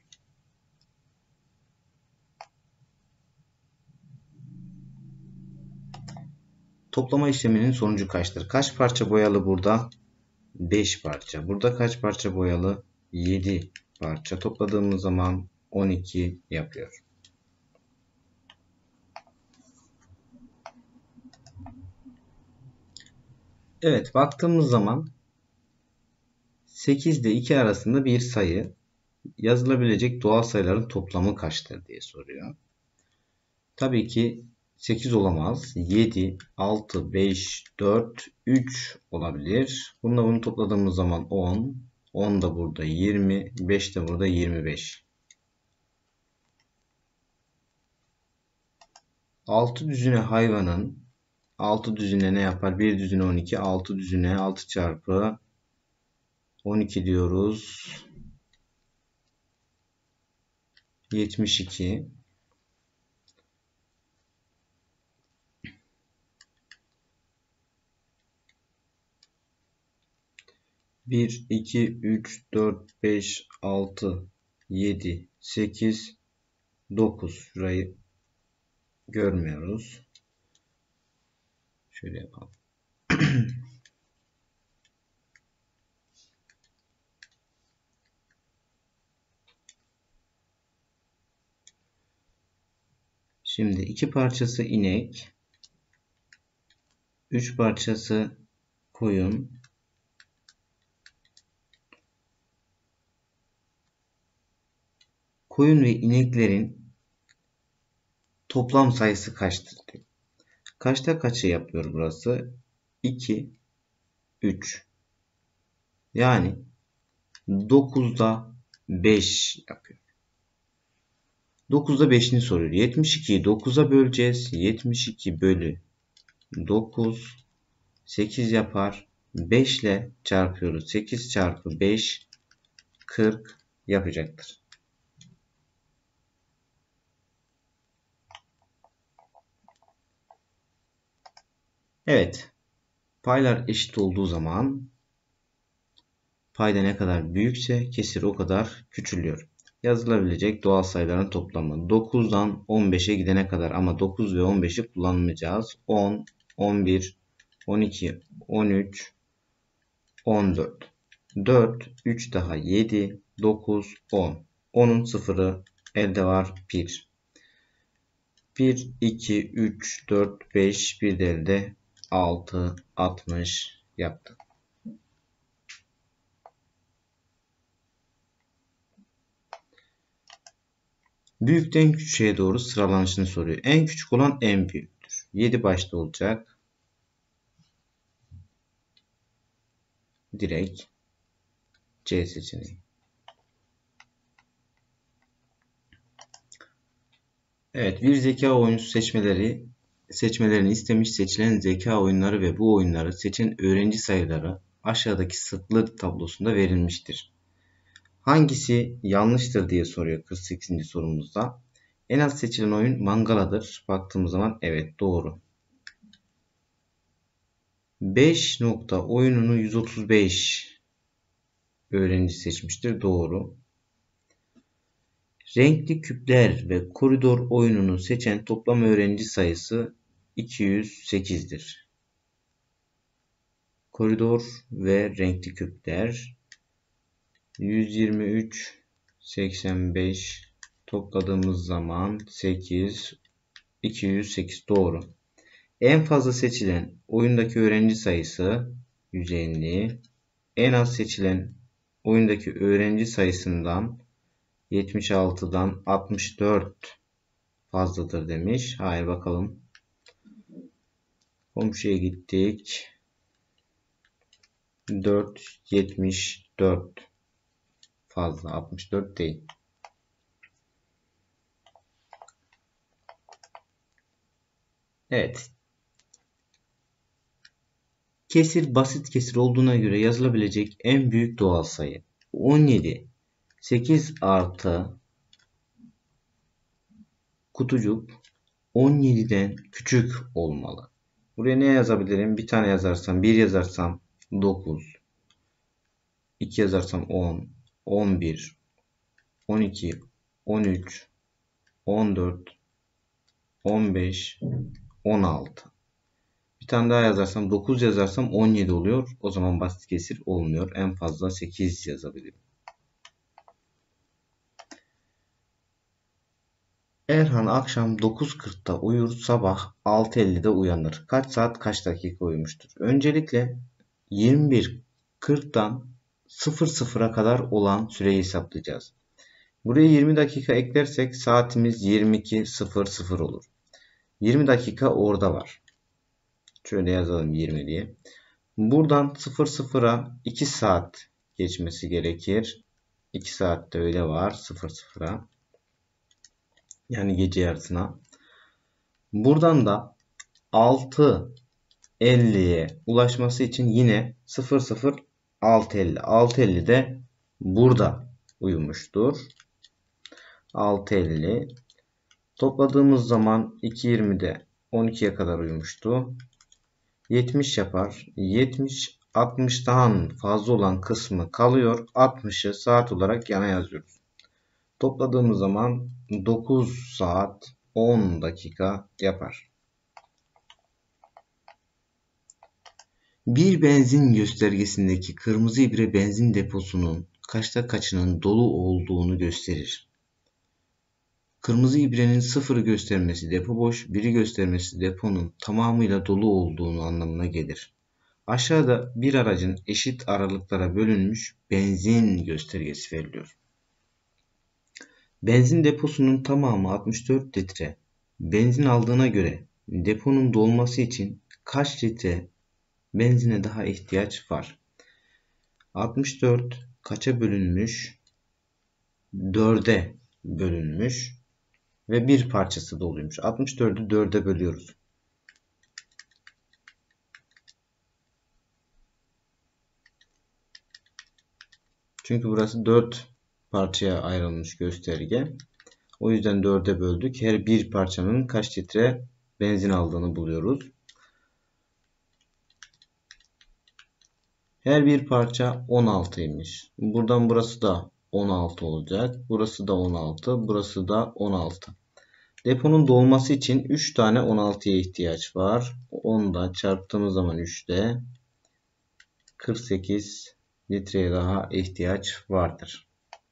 Speaker 1: Toplama işleminin sonucu kaçtır? Kaç parça boyalı burada? beş parça. Burada kaç parça boyalı? yedi parça. Topladığımız zaman on iki yapıyor. Evet, baktığımız zaman sekiz ile iki arasında bir sayı, yazılabilecek doğal sayıların toplamı kaçtır diye soruyor. Tabii ki sekiz olamaz. yedi, altı, beş, dört, üç olabilir. Bununla bunu topladığımız zaman on. on da burada yirmi. beş de burada yirmi beş. altı düzine hayvanın altı düzine ne yapar? bir düzine on iki. altı düzine altı çarpı on iki diyoruz. yetmiş iki. bir, iki, üç, dört, beş, altı, yedi, sekiz, dokuz. Şurayı görmüyoruz. Şöyle yapalım. Şimdi iki parçası inek, üç parçası koyun, koyun ve ineklerin toplam sayısı kaçtır? Kaçta kaçı yapıyor burası? iki, üç. Yani dokuzda beş yapıyor. dokuzda beşini soruyor. yetmiş ikiyi dokuza böleceğiz. yetmiş iki bölü dokuz sekiz yapar. beş ile çarpıyoruz. sekiz çarpı beş kırk yapacaktır. Evet. Paylar eşit olduğu zaman payda ne kadar büyükse kesir o kadar küçülüyor. Yazılabilecek doğal sayıların toplamı dokuzdan on beşe gidene kadar, ama dokuz ve on beşi kullanmayacağız. on, on bir, on iki, on üç, on dört. dört, üç daha yedi, dokuz, on. onun sıfırı elde var bir. bir, iki, üç, dört, beş, bir de elde altı, altmış yaptı. Büyükten küçüğe doğru sıralanışını soruyor. En küçük olan en büyüktür. yedi başta olacak. Direkt C seçeneği. Evet, bir zeka oyuncusu seçmeleri seçmelerini istemiş. Seçilen zeka oyunları ve bu oyunları seçen öğrenci sayıları aşağıdaki sıklık tablosunda verilmiştir. Hangisi yanlıştır diye soruyor kırk sekizinci sorumuzda. En az seçilen oyun Mangala'dır. Baktığımız zaman evet, doğru. beş nokta oyununu yüz otuz beş öğrenci seçmiştir. Doğru. Renkli küpler ve koridor oyununu seçen toplam öğrenci sayısı iki yüz sekiz'dir. Koridor ve renkli küpler yüz yirmi üç, seksen beş topladığımız zaman sekiz, iki yüz sekiz doğru. En fazla seçilen oyundaki öğrenci sayısı yüz elli. En az seçilen oyundaki öğrenci sayısından yetmiş altı'dan altmış dört fazladır demiş. Hayır, bakalım. Komşuya gittik. dört, yetmiş dört fazla. altmış dört değil. Evet. Kesir basit kesir olduğuna göre yazılabilecek en büyük doğal sayı on yedi. sekiz artı kutucuk on yedi'den küçük olmalı. Buraya ne yazabilirim? Bir tane yazarsam, bir yazarsam dokuz, iki yazarsam on, on bir, on iki, on üç, on dört, on beş, on altı. Bir tane daha yazarsam, dokuz yazarsam on yedi oluyor. O zaman basit kesir olmuyor. En fazla sekiz yazabilirim. Erhan akşam dokuz kırk'ta uyur, sabah altı elli'de uyanır. Kaç saat kaç dakika uyumuştur? Öncelikle yirmi bir kırk'tan sıfır sıfır'a kadar olan süreyi hesaplayacağız. Buraya yirmi dakika eklersek saatimiz yirmi iki sıfır sıfır olur. yirmi dakika orada var. Şöyle yazalım yirmi diye. Buradan sıfır sıfır'a iki saat geçmesi gerekir. iki saatte öyle var sıfır sıfır'a. Yani gece yarısına. Buradan da altı elli'ye ulaşması için yine sıfır sıfır altı elli. altı elli'de burada uyumuştur. altı elli. Topladığımız zaman iki yirmide on ikiye kadar uyumuştu. yetmiş yapar. yetmiş altmıştan fazla olan kısmı kalıyor. altmışı saat olarak yana yazıyoruz. Topladığımız zaman dokuz saat on dakika yapar. Bir benzin göstergesindeki kırmızı ibre benzin deposunun kaçta kaçının dolu olduğunu gösterir. Kırmızı ibrenin sıfırı göstermesi depo boş, biri göstermesi deponun tamamıyla dolu olduğunu anlamına gelir. Aşağıda bir aracın eşit aralıklara bölünmüş benzin göstergesi veriliyor. Benzin deposunun tamamı altmış dört litre benzin aldığına göre deponun dolması için kaç litre benzine daha ihtiyaç var? altmış dört kaça bölünmüş? dörde bölünmüş ve bir parçası doluymuş. altmış dördü dörde bölüyoruz. Çünkü burası dört parçaya ayrılmış gösterge. O yüzden dörde böldük. Her bir parçanın kaç litre benzin aldığını buluyoruz. Her bir parça on altıymış. Buradan burası da on altı olacak. Burası da on altı. Burası da on altı. Deponun dolması için üç tane on altıya ihtiyaç var. onda çarptığımız zaman üçte kırk sekiz litreye daha ihtiyaç vardır.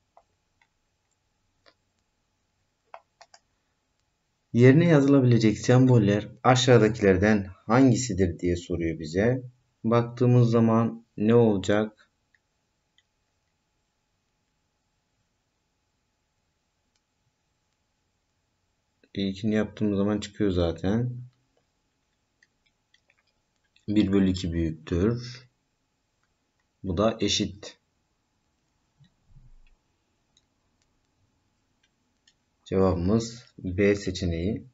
Speaker 1: Yerine yazılabilecek semboller aşağıdakilerden hangisidir diye soruyor bize. Baktığımız zaman ne olacak? İlkini yaptığımız zaman çıkıyor zaten. bir bölü iki büyüktür. Bu da eşit. Cevabımız B seçeneği.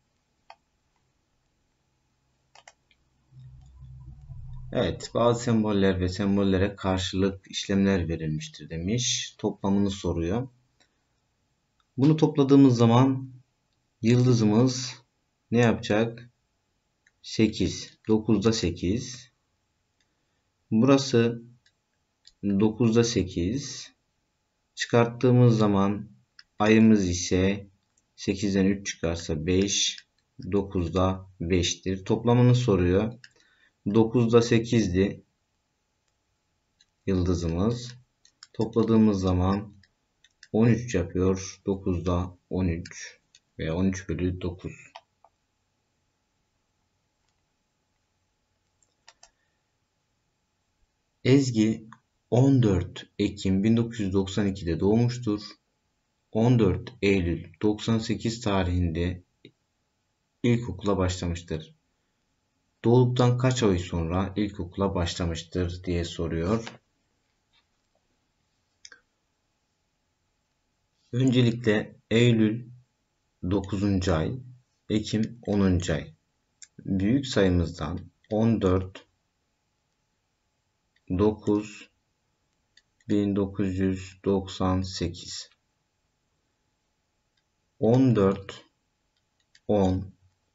Speaker 1: Evet, bazı semboller ve sembollere karşılık işlemler verilmiştir demiş. Toplamını soruyor. Bunu topladığımız zaman yıldızımız ne yapacak? sekiz. dokuzda sekiz. Burası dokuzda sekiz. Çıkarttığımız zaman ayımız ise sekizden üç çıkarsa beş. dokuzda beş'tir. Toplamını soruyor. dokuzda sekiz'di yıldızımız. Topladığımız zaman on üç yapıyor. dokuzda on üç ve on üç bölü dokuz. Ezgi on dört Ekim bin dokuz yüz doksan iki'de doğmuştur. on dört Eylül doksan sekiz tarihinde ilkokula başlamıştır. Doğduktan kaç ay sonra ilkokula başlamıştır diye soruyor. Öncelikle Eylül dokuzuncu ay, Ekim onuncu ay. Büyük sayımızdan on dört, dokuz, bin dokuz yüz doksan sekiz. on dört, on,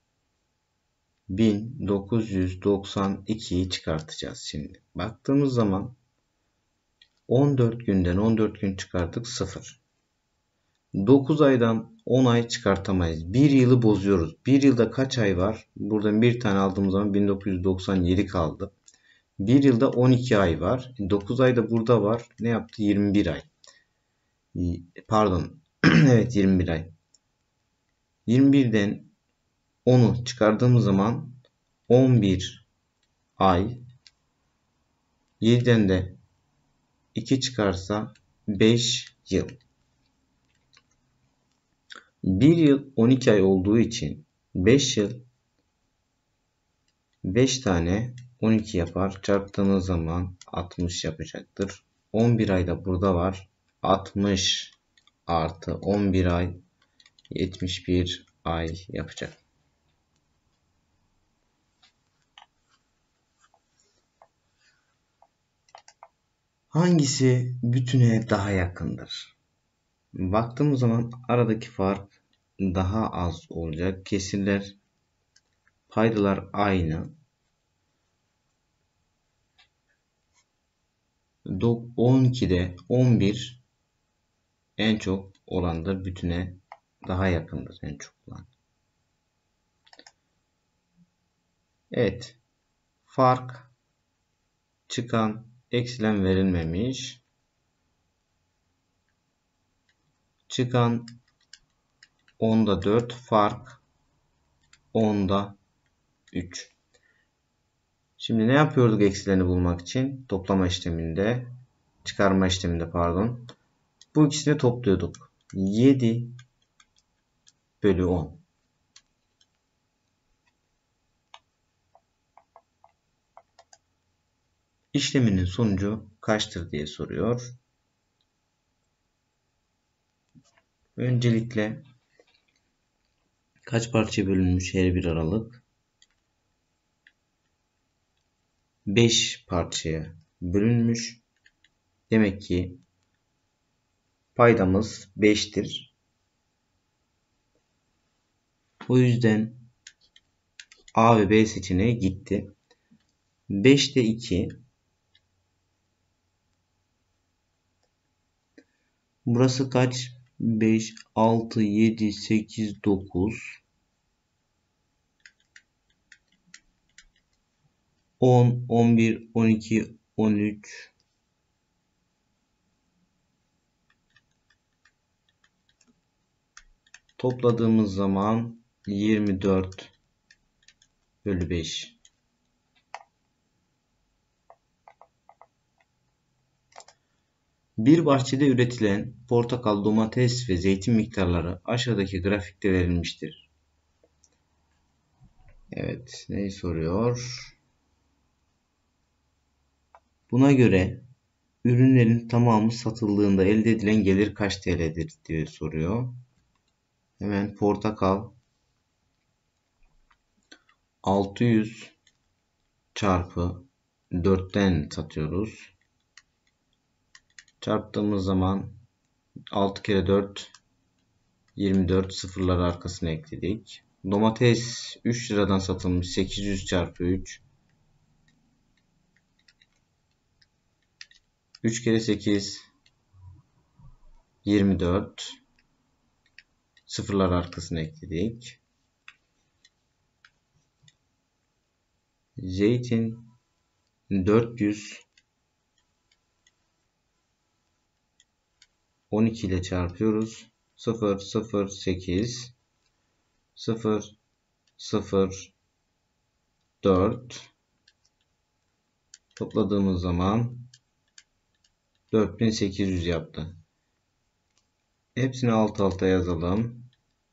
Speaker 1: bin dokuz yüz doksan iki'yi çıkartacağız şimdi. Baktığımız zaman on dört günden on dört gün çıkarttık sıfır. dokuz aydan on ay çıkartamayız. bir yılı bozuyoruz. bir yılda kaç ay var? Buradan bir tane aldığımız zaman bin dokuz yüz doksan yedi kaldı. bir yılda on iki ay var. dokuz ay da burada var. Ne yaptı? yirmi bir ay. Pardon. Evet, yirmi bir ay. yirmi bir'den on'u çıkardığımız zaman on bir ay. yedi'den de iki çıkarsa beş yıl. bir yıl on iki ay olduğu için beş yıl beş tane on iki yapar. Çarptığınız zaman altmış yapacaktır. on bir ay da burada var. altmış artı on bir ay yetmiş bir ay yapacak. Hangisi bütüne daha yakındır? Baktığımız zaman aradaki fark daha az olacak. Kesirler, paydalar aynı. on ikide on bir en çok olandır. Bütüne daha yakındır en çok olan. Evet. Fark, çıkan, eksilen verilmemiş. Çıkan onda dört, fark onda üç. Şimdi ne yapıyorduk eksilerini bulmak için? Toplama işleminde, çıkarma işleminde pardon. Bu ikisini topluyorduk. yedi bölü on. İşleminin sonucu kaçtır diye soruyor. Öncelikle kaç parçaya bölünmüş her bir aralık? beş parçaya bölünmüş. Demek ki paydamız beştir. O yüzden A ve B seçeneği gitti. beşte iki. Burası kaç? beş, altı, yedi, sekiz, dokuz. on, on bir, on iki, on üç. Topladığımız zaman yirmi dört bölü beş. Bir bahçede üretilen portakal, domates ve zeytin miktarları aşağıdaki grafikte verilmiştir. Evet, neyi soruyor? Buna göre ürünlerin tamamı satıldığında elde edilen gelir kaç T L'dir diye soruyor. Hemen portakal altı yüz çarpı dörtten satıyoruz. Çarptığımız zaman altı kere dört yirmi dört, sıfırları arkasına ekledik. Domates üç liradan satılmış, sekiz yüz çarpı üç. üç kere sekiz yirmi dört. Sıfırlar arkasına ekledik. Zeytin dört yüz on iki ile çarpıyoruz. sıfır sıfır sekiz sıfır sıfır dört. Topladığımız zaman dört bin sekiz yüz yaptı. Hepsini alt alta yazalım.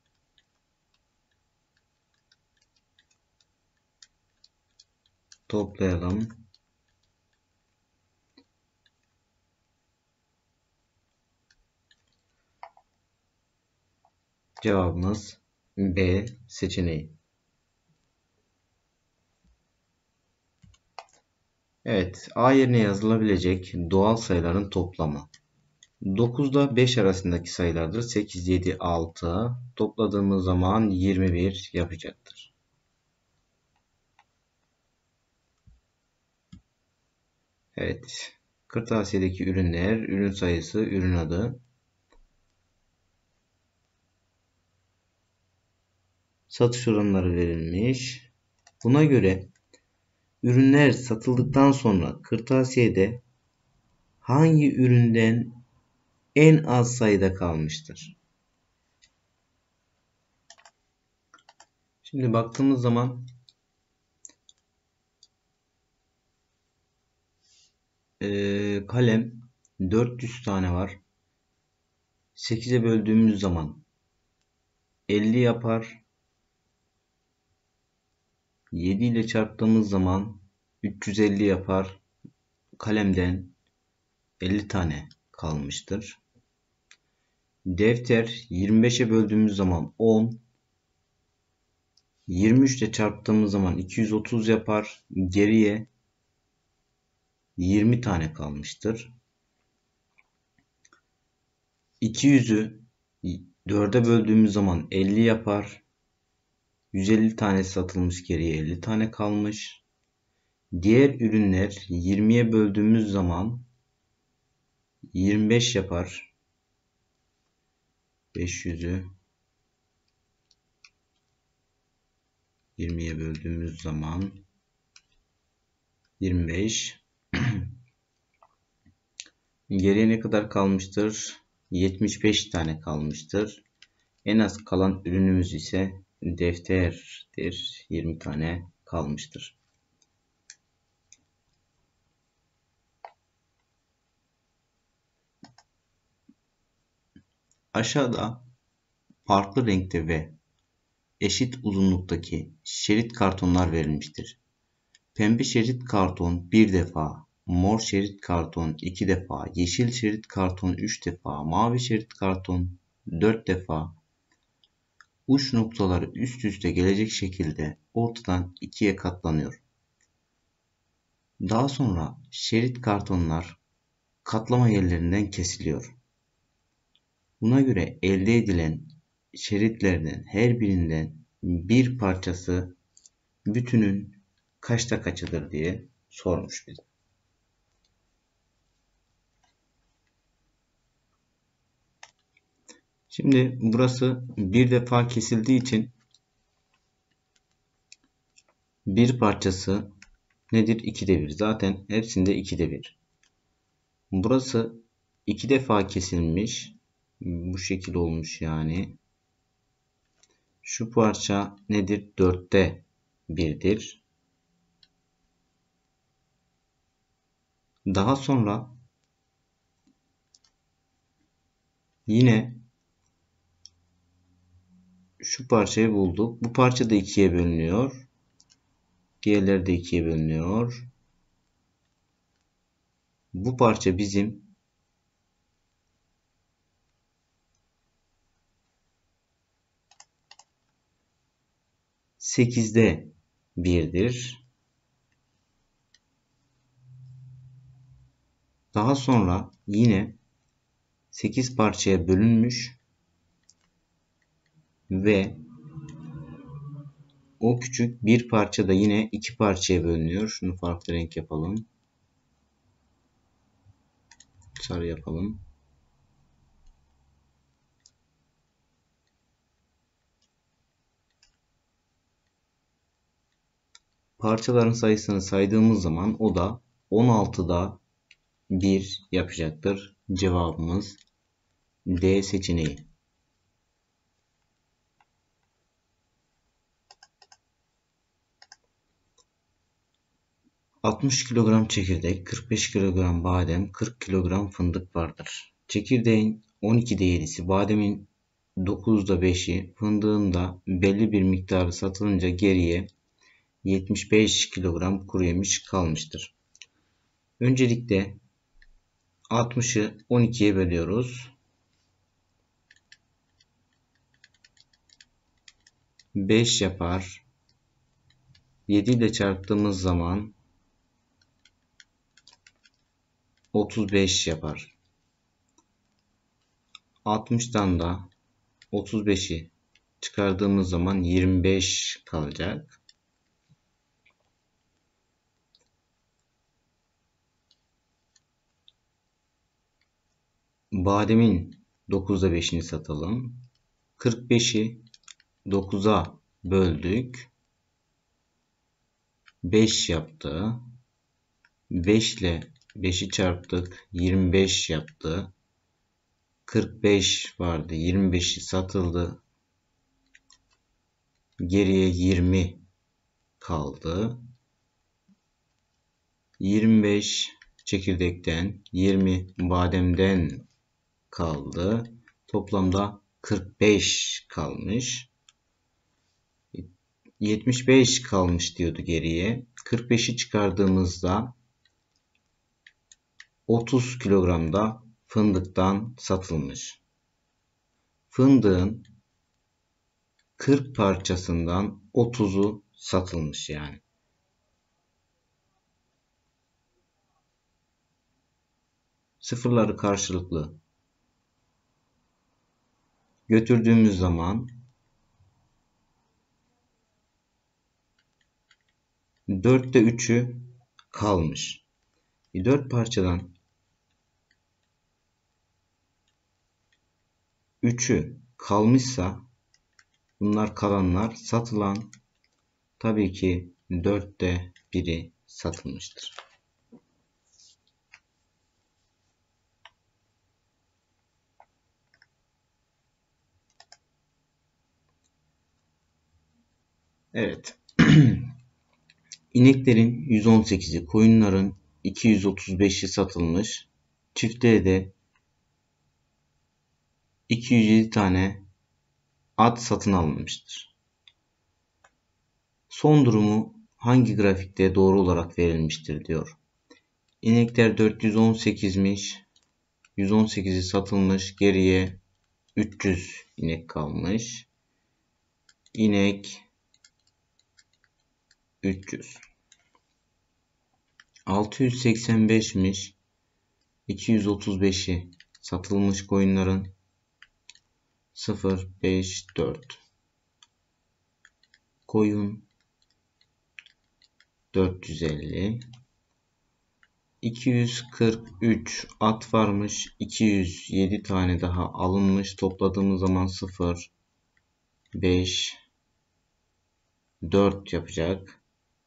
Speaker 1: Toplayalım. Cevabımız B seçeneği. Evet, A yerine yazılabilecek doğal sayıların toplamı. dokuzda beş arasındaki sayılardır. sekiz, yedi, altı. Topladığımız zaman yirmi bir yapacaktır. Evet. Kırtasiyedeki ürünler, ürün sayısı, ürün adı. Satış oranları verilmiş. Buna göre ürünler satıldıktan sonra kırtasiyede hangi üründen en az sayıda kalmıştır? Şimdi baktığımız zaman e, kalem dört yüz tane var. sekize böldüğümüz zaman elli yapar. yedi ile çarptığımız zaman üç yüz elli yapar. Kalemden elli tane kalmıştır. Defter yirmi beşe böldüğümüz zaman on. yirmi üç ile çarptığımız zaman iki yüz otuz yapar. Geriye yirmi tane kalmıştır. iki yüzü dörde böldüğümüz zaman elli yapar. yüz elli tane satılmış, geriye elli tane kalmış. Diğer ürünler yirmiye böldüğümüz zaman yirmi beş yapar. beş yüzü yirmiye böldüğümüz zaman yirmi beş. Geriye ne kadar kalmıştır? yetmiş beş tane kalmıştır. En az kalan ürünümüz ise defterdir. yirmi tane kalmıştır. Aşağıda farklı renkte ve eşit uzunluktaki şerit kartonlar verilmiştir. Pembe şerit karton bir defa, mor şerit karton iki defa, yeşil şerit karton üç defa, mavi şerit karton dört defa, uç noktaları üst üste gelecek şekilde ortadan ikiye katlanıyor. Daha sonra şerit kartonlar katlama yerlerinden kesiliyor. Buna göre elde edilen şeritlerden her birinden bir parçası bütünün kaçta kaçıdır diye sormuş bize. Şimdi burası bir defa kesildiği için bir parçası nedir? ikide bir. Zaten hepsinde ikide bir. Burası iki defa kesilmiş. Bu şekil olmuş yani. Şu parça nedir? dörtte birdir. Daha sonra yine şu parçayı bulduk. Bu parça da ikiye bölünüyor. Diğerleri de ikiye bölünüyor. Bu parça bizim sekizde birdir. Daha sonra yine sekiz parçaya bölünmüş ve o küçük bir parça da yine iki parçaya bölünüyor. Şunu farklı renk yapalım. Sarı yapalım. Parçaların sayısını saydığımız zaman o da on altıda bir yapacaktır. Cevabımız D seçeneği. altmış kilogram çekirdek, kırk beş kilogram badem, kırk kilogram fındık vardır. Çekirdeğin on ikide yedisi, bademin dokuzda beşi, fındığın da belli bir miktarı satılınca geriye yetmiş beş kilogram kuru yemiş kalmıştır. Öncelikle altmışı on ikiye bölüyoruz. beş yapar. yedi ile çarptığımız zaman otuz beş yapar. altmıştan da otuz beşi çıkardığımız zaman yirmi beş kalacak. Bademin dokuzda beşini satalım. kırk beşi dokuza böldük. beş yaptı. beş ile beşi çarptık. yirmi beş yaptı. kırk beş vardı. yirmi beşi satıldı. Geriye yirmi kaldı. yirmi beş çekirdekten, yirmi bademden kaldı. Toplamda kırk beş kalmış. yetmiş beş kalmış diyordu geriye. kırk beşi çıkardığımızda otuz kilogramda fındıktan satılmış. Fındığın kırk parçasından otuzu satılmış yani. Sıfırları karşılıklı götürdüğümüz zaman dörtte üçü kalmış. dört parçadan üçü kalmışsa bunlar kalanlar satılan tabii ki dörtte biri satılmıştır. Evet. İneklerin yüz on sekizi, koyunların iki yüz otuz beşi satılmış. Çiftliğe de iki yüz yedi tane at satın alınmıştır. Son durumu hangi grafikte doğru olarak verilmiştir diyor. İnekler dört yüz on sekizmiş. yüz on sekizi satılmış. Geriye üç yüz inek kalmış. İnek üç yüz. altı yüz seksen beşmiş. iki yüz otuz beşi satılmış koyunların. sıfır, beş, dört. Koyun dört yüz elli. iki yüz kırk üç at varmış. iki yüz yedi tane daha alınmış. Topladığımız zaman sıfır, beş, dört yapacak.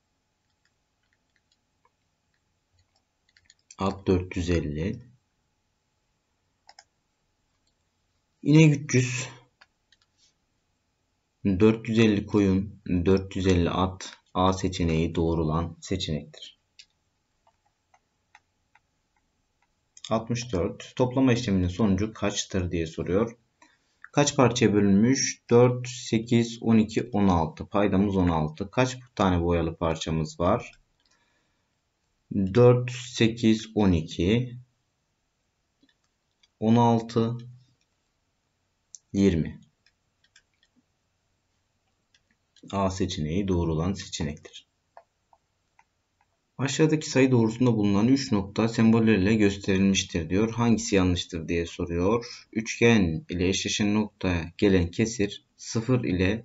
Speaker 1: At dört yüz elli. İnek üç yüz. dört yüz elli koyun, dört yüz elli at. A seçeneği doğru olan seçenektir. altmış dört. Toplama işleminin sonucu kaçtır diye soruyor. Kaç parçaya bölünmüş? dört, sekiz, on iki, on altı. Paydamız on altı. Kaç tane boyalı parçamız var? dört, sekiz, on iki, on altı, yirmi. A seçeneği doğru olan seçenektir. Aşağıdaki sayı doğrusunda bulunan üç nokta sembolleriyle gösterilmiştir diyor. Hangisi yanlıştır diye soruyor. Üçgen ile eşleşen noktaya gelen kesir sıfır ile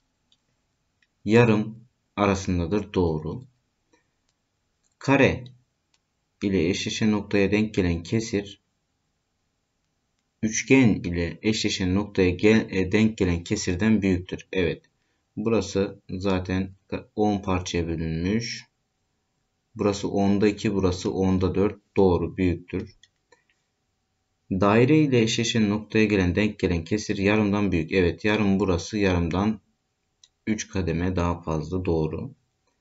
Speaker 1: yarım arasındadır. Doğru. Kare ile eşleşen noktaya denk gelen kesir üçgen ile eşleşen noktaya gel, denk gelen kesirden büyüktür. Evet. Burası zaten on parçaya bölünmüş. Burası onda iki, burası onda dört. Doğru, büyüktür. Daire ile eşleşen noktaya gelen denk gelen kesir yarımdan büyük. Evet, yarım burası, yarımdan üç kademe daha fazla. Doğru.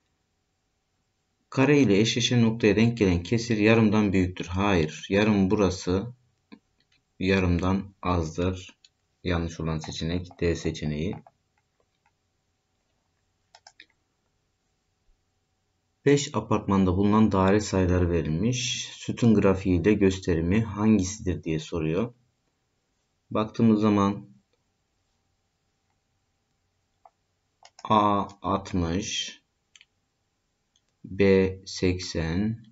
Speaker 1: Kare ile eşleşen noktaya denk gelen kesir yarımdan büyüktür. Hayır, yarım burası, yarımdan azdır. Yanlış olan seçenek D seçeneği. beş apartmanda bulunan daire sayıları verilmiş. Sütun grafiği ile gösterimi hangisidir diye soruyor. Baktığımız zaman A altmış, B seksen,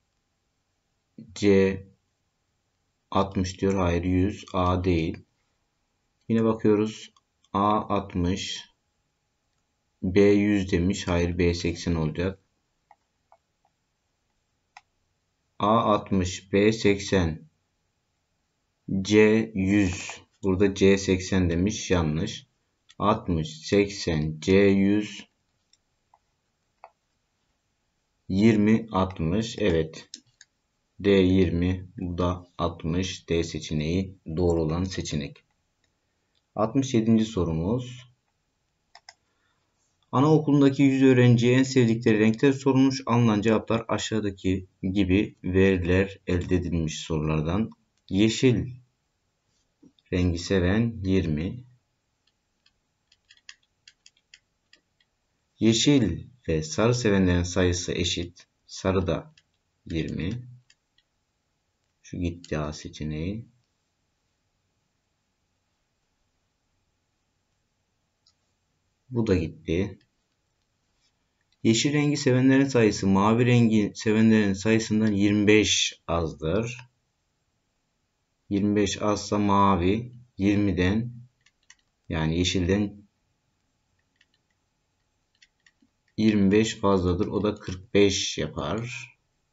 Speaker 1: C altmış diyor. Hayır, yüz. A değil. Yine bakıyoruz. A altmış, B yüz demiş. Hayır, B seksen olacak. A altmış, B seksen, C yüz. Burada C seksen demiş. Yanlış. altmış, seksen, C yüz, yirmi, altmış. Evet. D yirmi. Bu da altmış. D seçeneği doğru olan seçenek. altmış yedinci sorumuz. Anaokulundaki yüz öğrenciye en sevdikleri renkler sorulmuş. Alınan cevaplar aşağıdaki gibi veriler elde edilmiş sorulardan. Yeşil rengi seven yirmi. Yeşil ve sarı sevenlerin sayısı eşit. Sarı da yirmi. Şu gitti A seçeneği. Bu da gitti. Yeşil rengi sevenlerin sayısı mavi rengi sevenlerin sayısından yirmi beş azdır. yirmi beş azsa mavi yirmiden Yani yeşilden yirmi beş fazladır. O da kırk beş yapar.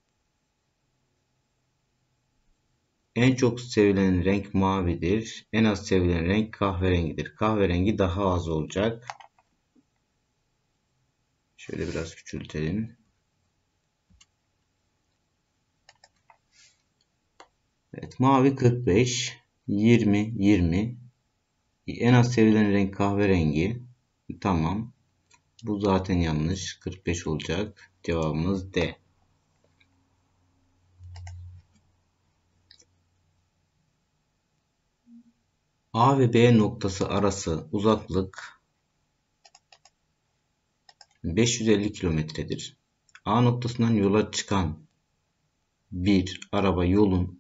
Speaker 1: En çok sevilen renk mavidir. En az sevilen renk kahverengidir. Kahverengi daha az olacak. Şöyle biraz küçültelim. Evet, mavi kırk beş, yirmi, yirmi. En az sevilen renk kahverengi. Tamam. Bu zaten yanlış. kırk beş olacak. Cevabımız D. A ve B noktası arası uzaklık beş yüz elli kilometredir. A noktasından yola çıkan bir araba yolun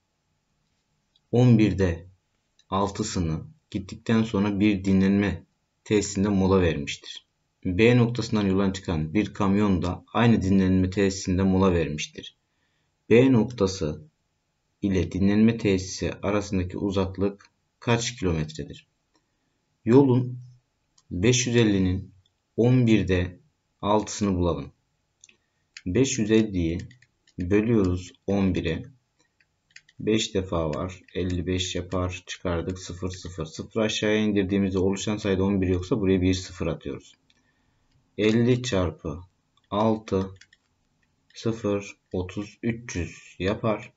Speaker 1: on birde altısını gittikten sonra bir dinlenme tesisinde mola vermiştir. B noktasından yola çıkan bir kamyon da aynı dinlenme tesisinde mola vermiştir. B noktası ile dinlenme tesisi arasındaki uzaklık kaç kilometredir? Yolun beş yüz ellinin on birde altısını bulalım. beş yüz elliyi bölüyoruz on bire. beş defa var. elli beş yapar. Çıkardık. sıfır sıfır. sıfır aşağıya indirdiğimizde oluşan sayıda on bir yoksa buraya bir sıfır atıyoruz. elli çarpı altı sıfır otuz üç yüz yapar.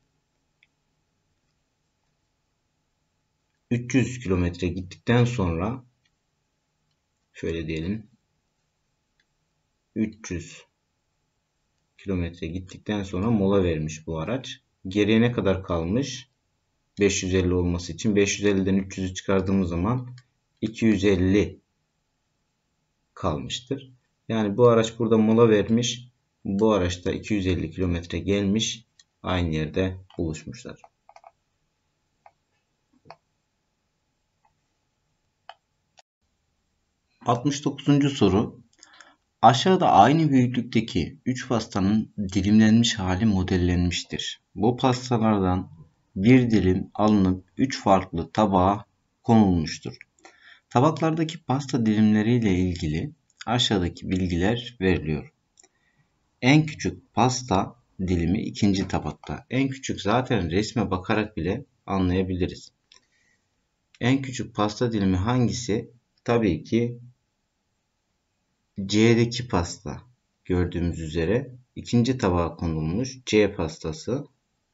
Speaker 1: üç yüz kilometre gittikten sonra şöyle diyelim. üç yüz kilometre gittikten sonra mola vermiş bu araç. Geriye ne kadar kalmış? beş yüz elli olması için beş yüz elliden üç yüzü çıkardığımız zaman iki yüz elli kalmıştır. Yani bu araç burada mola vermiş. Bu araçta iki yüz elli kilometre gelmiş. Aynı yerde buluşmuşlar. altmış dokuzuncu soru. Aşağıda aynı büyüklükteki üç pastanın dilimlenmiş hali modellenmiştir. Bu pastalardan bir dilim alınıp üç farklı tabağa konulmuştur. Tabaklardaki pasta dilimleriyle ilgili aşağıdaki bilgiler veriliyor. En küçük pasta dilimi ikinci tabakta. En küçük zaten resme bakarak bile anlayabiliriz. En küçük pasta dilimi hangisi? Tabii ki C'deki pasta. Gördüğümüz üzere ikinci tabağa konulmuş C pastası.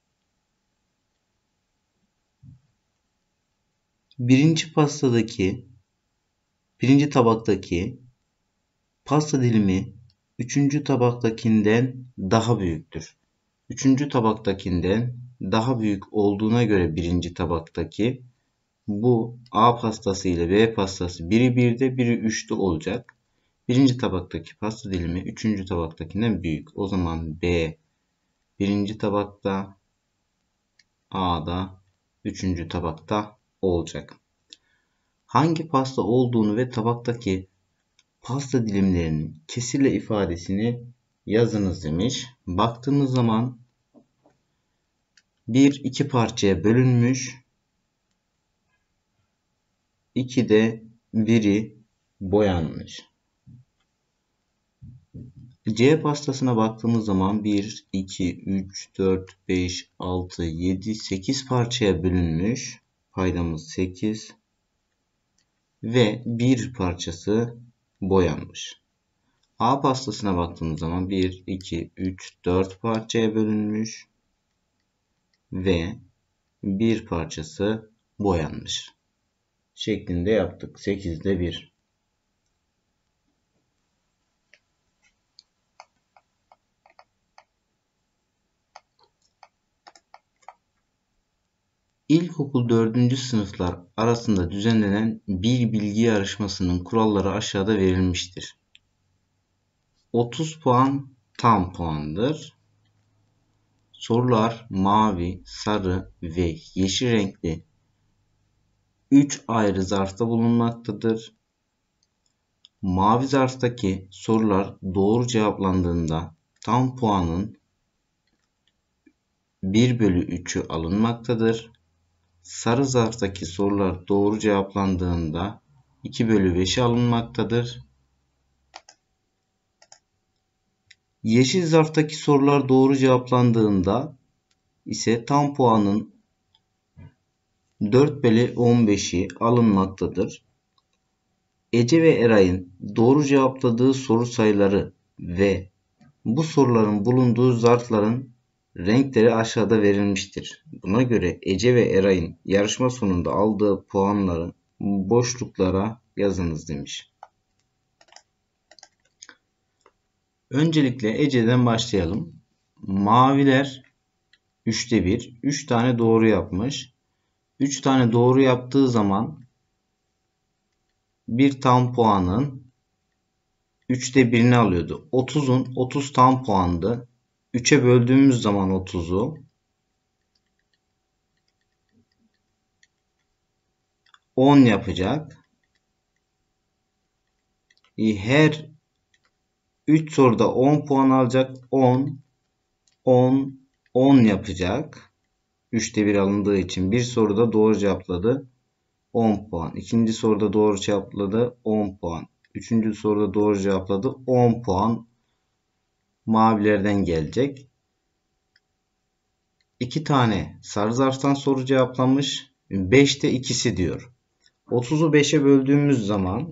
Speaker 1: Birinci pastadaki, birinci tabaktaki pasta dilimi üçüncü tabaktakinden daha büyüktür. Üçüncü tabaktakinden daha büyük olduğuna göre birinci tabaktaki bu A pastası ile B pastası biri birde biri üçte olacak. Birinci tabaktaki pasta dilimi üçüncü tabaktakinden büyük. O zaman B birinci tabakta, A da üçüncü tabakta olacak. Hangi pasta olduğunu ve tabaktaki pasta dilimlerinin kesirle ifadesini yazınız demiş. Baktığımız zaman bir iki parçaya bölünmüş. iki de biri boyanmış. C pastasına baktığımız zaman bir, iki, üç, dört, beş, altı, yedi, sekiz parçaya bölünmüş. Paydamız sekiz. Ve bir parçası boyanmış. A pastasına baktığımız zaman bir, iki, üç, dört parçaya bölünmüş. Ve bir parçası boyanmış. Şeklinde yaptık. sekizde bir. İlkokul dördüncü sınıflar arasında düzenlenen bir bilgi yarışmasının kuralları aşağıda verilmiştir. otuz puan tam puandır. Sorular mavi, sarı ve yeşil renkli üç ayrı zarfta bulunmaktadır. Mavi zarftaki sorular doğru cevaplandığında tam puanın bir bölü üçü alınmaktadır. Sarı zarftaki sorular doğru cevaplandığında iki bölü beşe alınmaktadır. Yeşil zarftaki sorular doğru cevaplandığında ise tam puanın dört bölü on beşi alınmaktadır. Ece ve Eray'ın doğru cevapladığı soru sayıları ve bu soruların bulunduğu zarfların renkleri aşağıda verilmiştir. Buna göre Ece ve Eray'ın yarışma sonunda aldığı puanları boşluklara yazınız demiş. Öncelikle Ece'den başlayalım. Maviler üçte bir. üç tane doğru yapmış. üç tane doğru yaptığı zaman bir tam puanın üçte birini alıyordu. otuzun otuz tam puandı. üçe böldüğümüz zaman otuzu on yapacak. Her üç soruda on puan alacak. on, on, on yapacak. üçte bir alındığı için bir soruda doğru cevapladı. on puan. İkinci soruda doğru cevapladı. on puan. Üçüncü soruda doğru cevapladı. on puan mavilerden gelecek. iki tane sarı zarftan soru cevaplamış. beşte ikisi diyor. otuzu beşe böldüğümüz zaman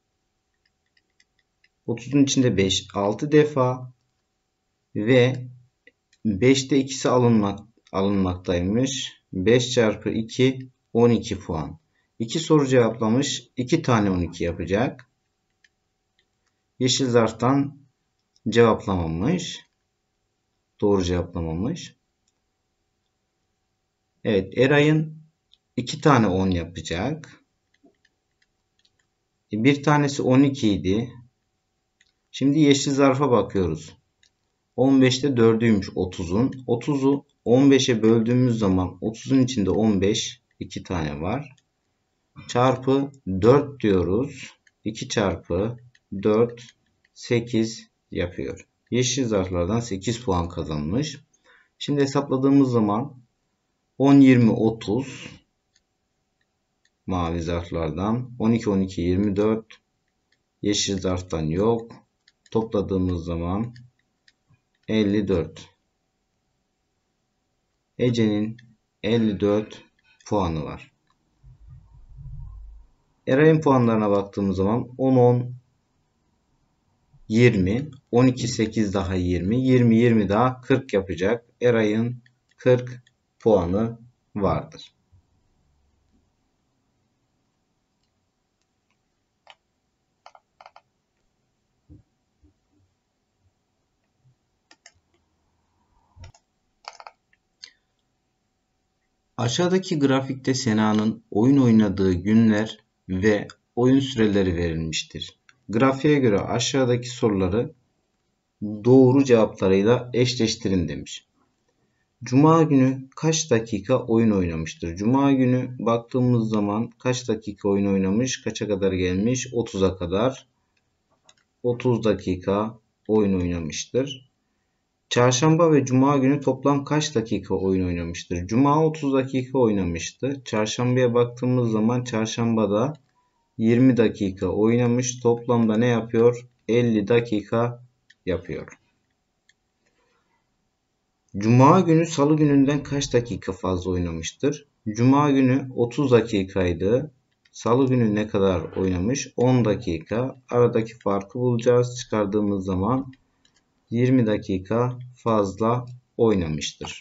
Speaker 1: otuzun içinde beş altı defa ve beşte ikisi alınmak, alınmaktaymış. beş çarpı iki on iki puan. iki soru cevaplamış. iki tane on iki yapacak. Yeşil zarftan cevaplamamış. Doğru cevaplamamış. Evet, Eray'ın iki tane on yapacak. Bir tanesi on iki idi. Şimdi yeşil zarfa bakıyoruz. on beşte dördüymüş otuzun. otuzu on beşe böldüğümüz zaman otuzun içinde on beş iki tane var. Çarpı dört diyoruz. iki çarpı dört sekiz yapıyor. Yeşil zarflardan sekiz puan kazanmış. Şimdi hesapladığımız zaman on yirmi otuz mavi zarflardan, on iki on iki yirmi dört yeşil zarftan yok. Topladığımız zaman elli dört. Ece'nin elli dört puanı var. Eray'ın puanlarına baktığımız zaman on on yirmi, on iki sekiz daha yirmi, yirmi yirmi daha kırk yapacak. Eray'ın kırk puanı vardır. Aşağıdaki grafikte Sena'nın oyun oynadığı günler ve oyun süreleri verilmiştir. Grafiğe göre aşağıdaki soruları doğru cevaplarıyla eşleştirin demiş. Cuma günü kaç dakika oyun oynamıştır? Cuma günü baktığımız zaman kaç dakika oyun oynamış? Kaça kadar gelmiş? otuza kadar. otuz dakika oyun oynamıştır. Çarşamba ve Cuma günü toplam kaç dakika oyun oynamıştır? Cuma otuz dakika oynamıştı. Çarşambaya baktığımız zaman çarşambada yirmi dakika oynamış. Toplamda ne yapıyor? elli dakika yapıyor. Cuma günü Salı gününden kaç dakika fazla oynamıştır? Cuma günü otuz dakikaydı. Salı günü ne kadar oynamış? on dakika. Aradaki farkı bulacağız. Çıkardığımız zaman yirmi dakika fazla oynamıştır.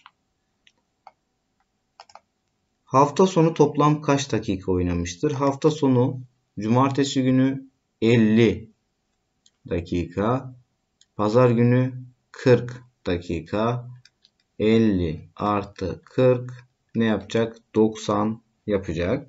Speaker 1: Hafta sonu toplam kaç dakika oynamıştır? Hafta sonu cumartesi günü elli dakika, pazar günü kırk dakika, elli artı kırk ne yapacak? doksan yapacak.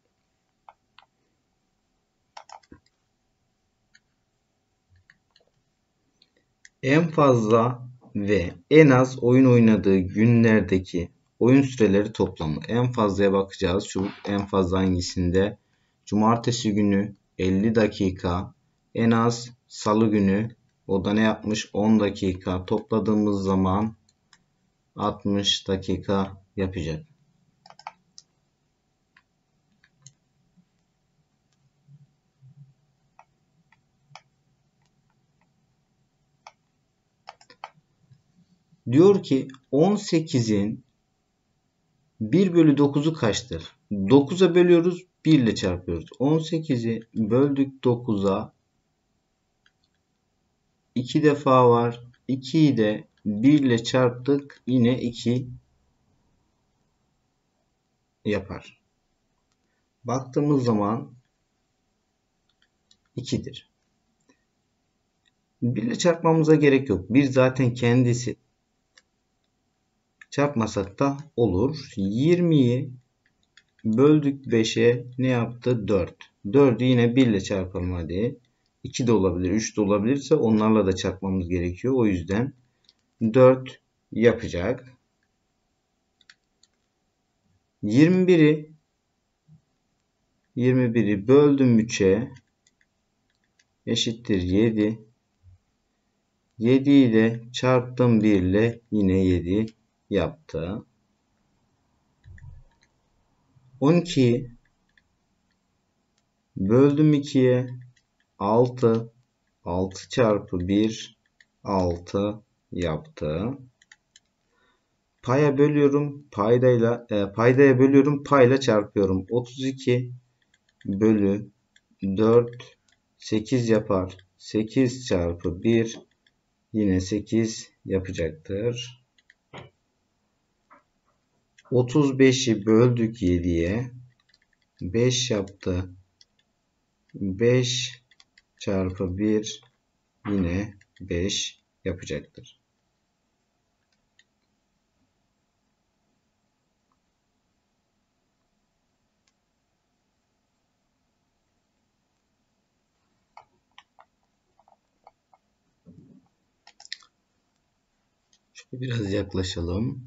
Speaker 1: En fazla ve en az oyun oynadığı günlerdeki oyun süreleri toplamı. En fazlaya bakacağız. Şu en fazla hangisinde? Cumartesi günü elli dakika. En az Salı günü. O da ne yapmış? on dakika. Topladığımız zaman altmış dakika yapacak. Diyor ki on sekizin bir bölü dokuzu kaçtır? dokuza bölüyoruz, bir ile çarpıyoruz. on sekizi böldük dokuza. iki defa var. ikiyi de bir ile çarptık. Yine iki yapar. Baktığımız zaman ikidir. bir ile çarpmamıza gerek yok. bir zaten kendisi. Çarpmasak da olur. yirmiyi böldük beşe ne yaptı? dört. dördü yine bir ile çarpalım hadi. iki de olabilir, üç de olabilirse onlarla da çarpmamız gerekiyor. O yüzden dört yapacak. yirmi biri yirmi biri böldüm üçe eşittir yedi. yediyi de çarptım bir ile yine yedi yaptı. on ikiyi böldüm ikiye altı. altı çarpı bir altı yaptı. Paya bölüyorum. Paydayla e, paydaya bölüyorum. Payla çarpıyorum. otuz iki bölü dört sekiz yapar. sekiz çarpı bir yine sekiz yapacaktır. otuz beşi böldük yediye. beş yaptı. beş çarpı bir yine beş yapacaktır. Şöyle biraz yaklaşalım.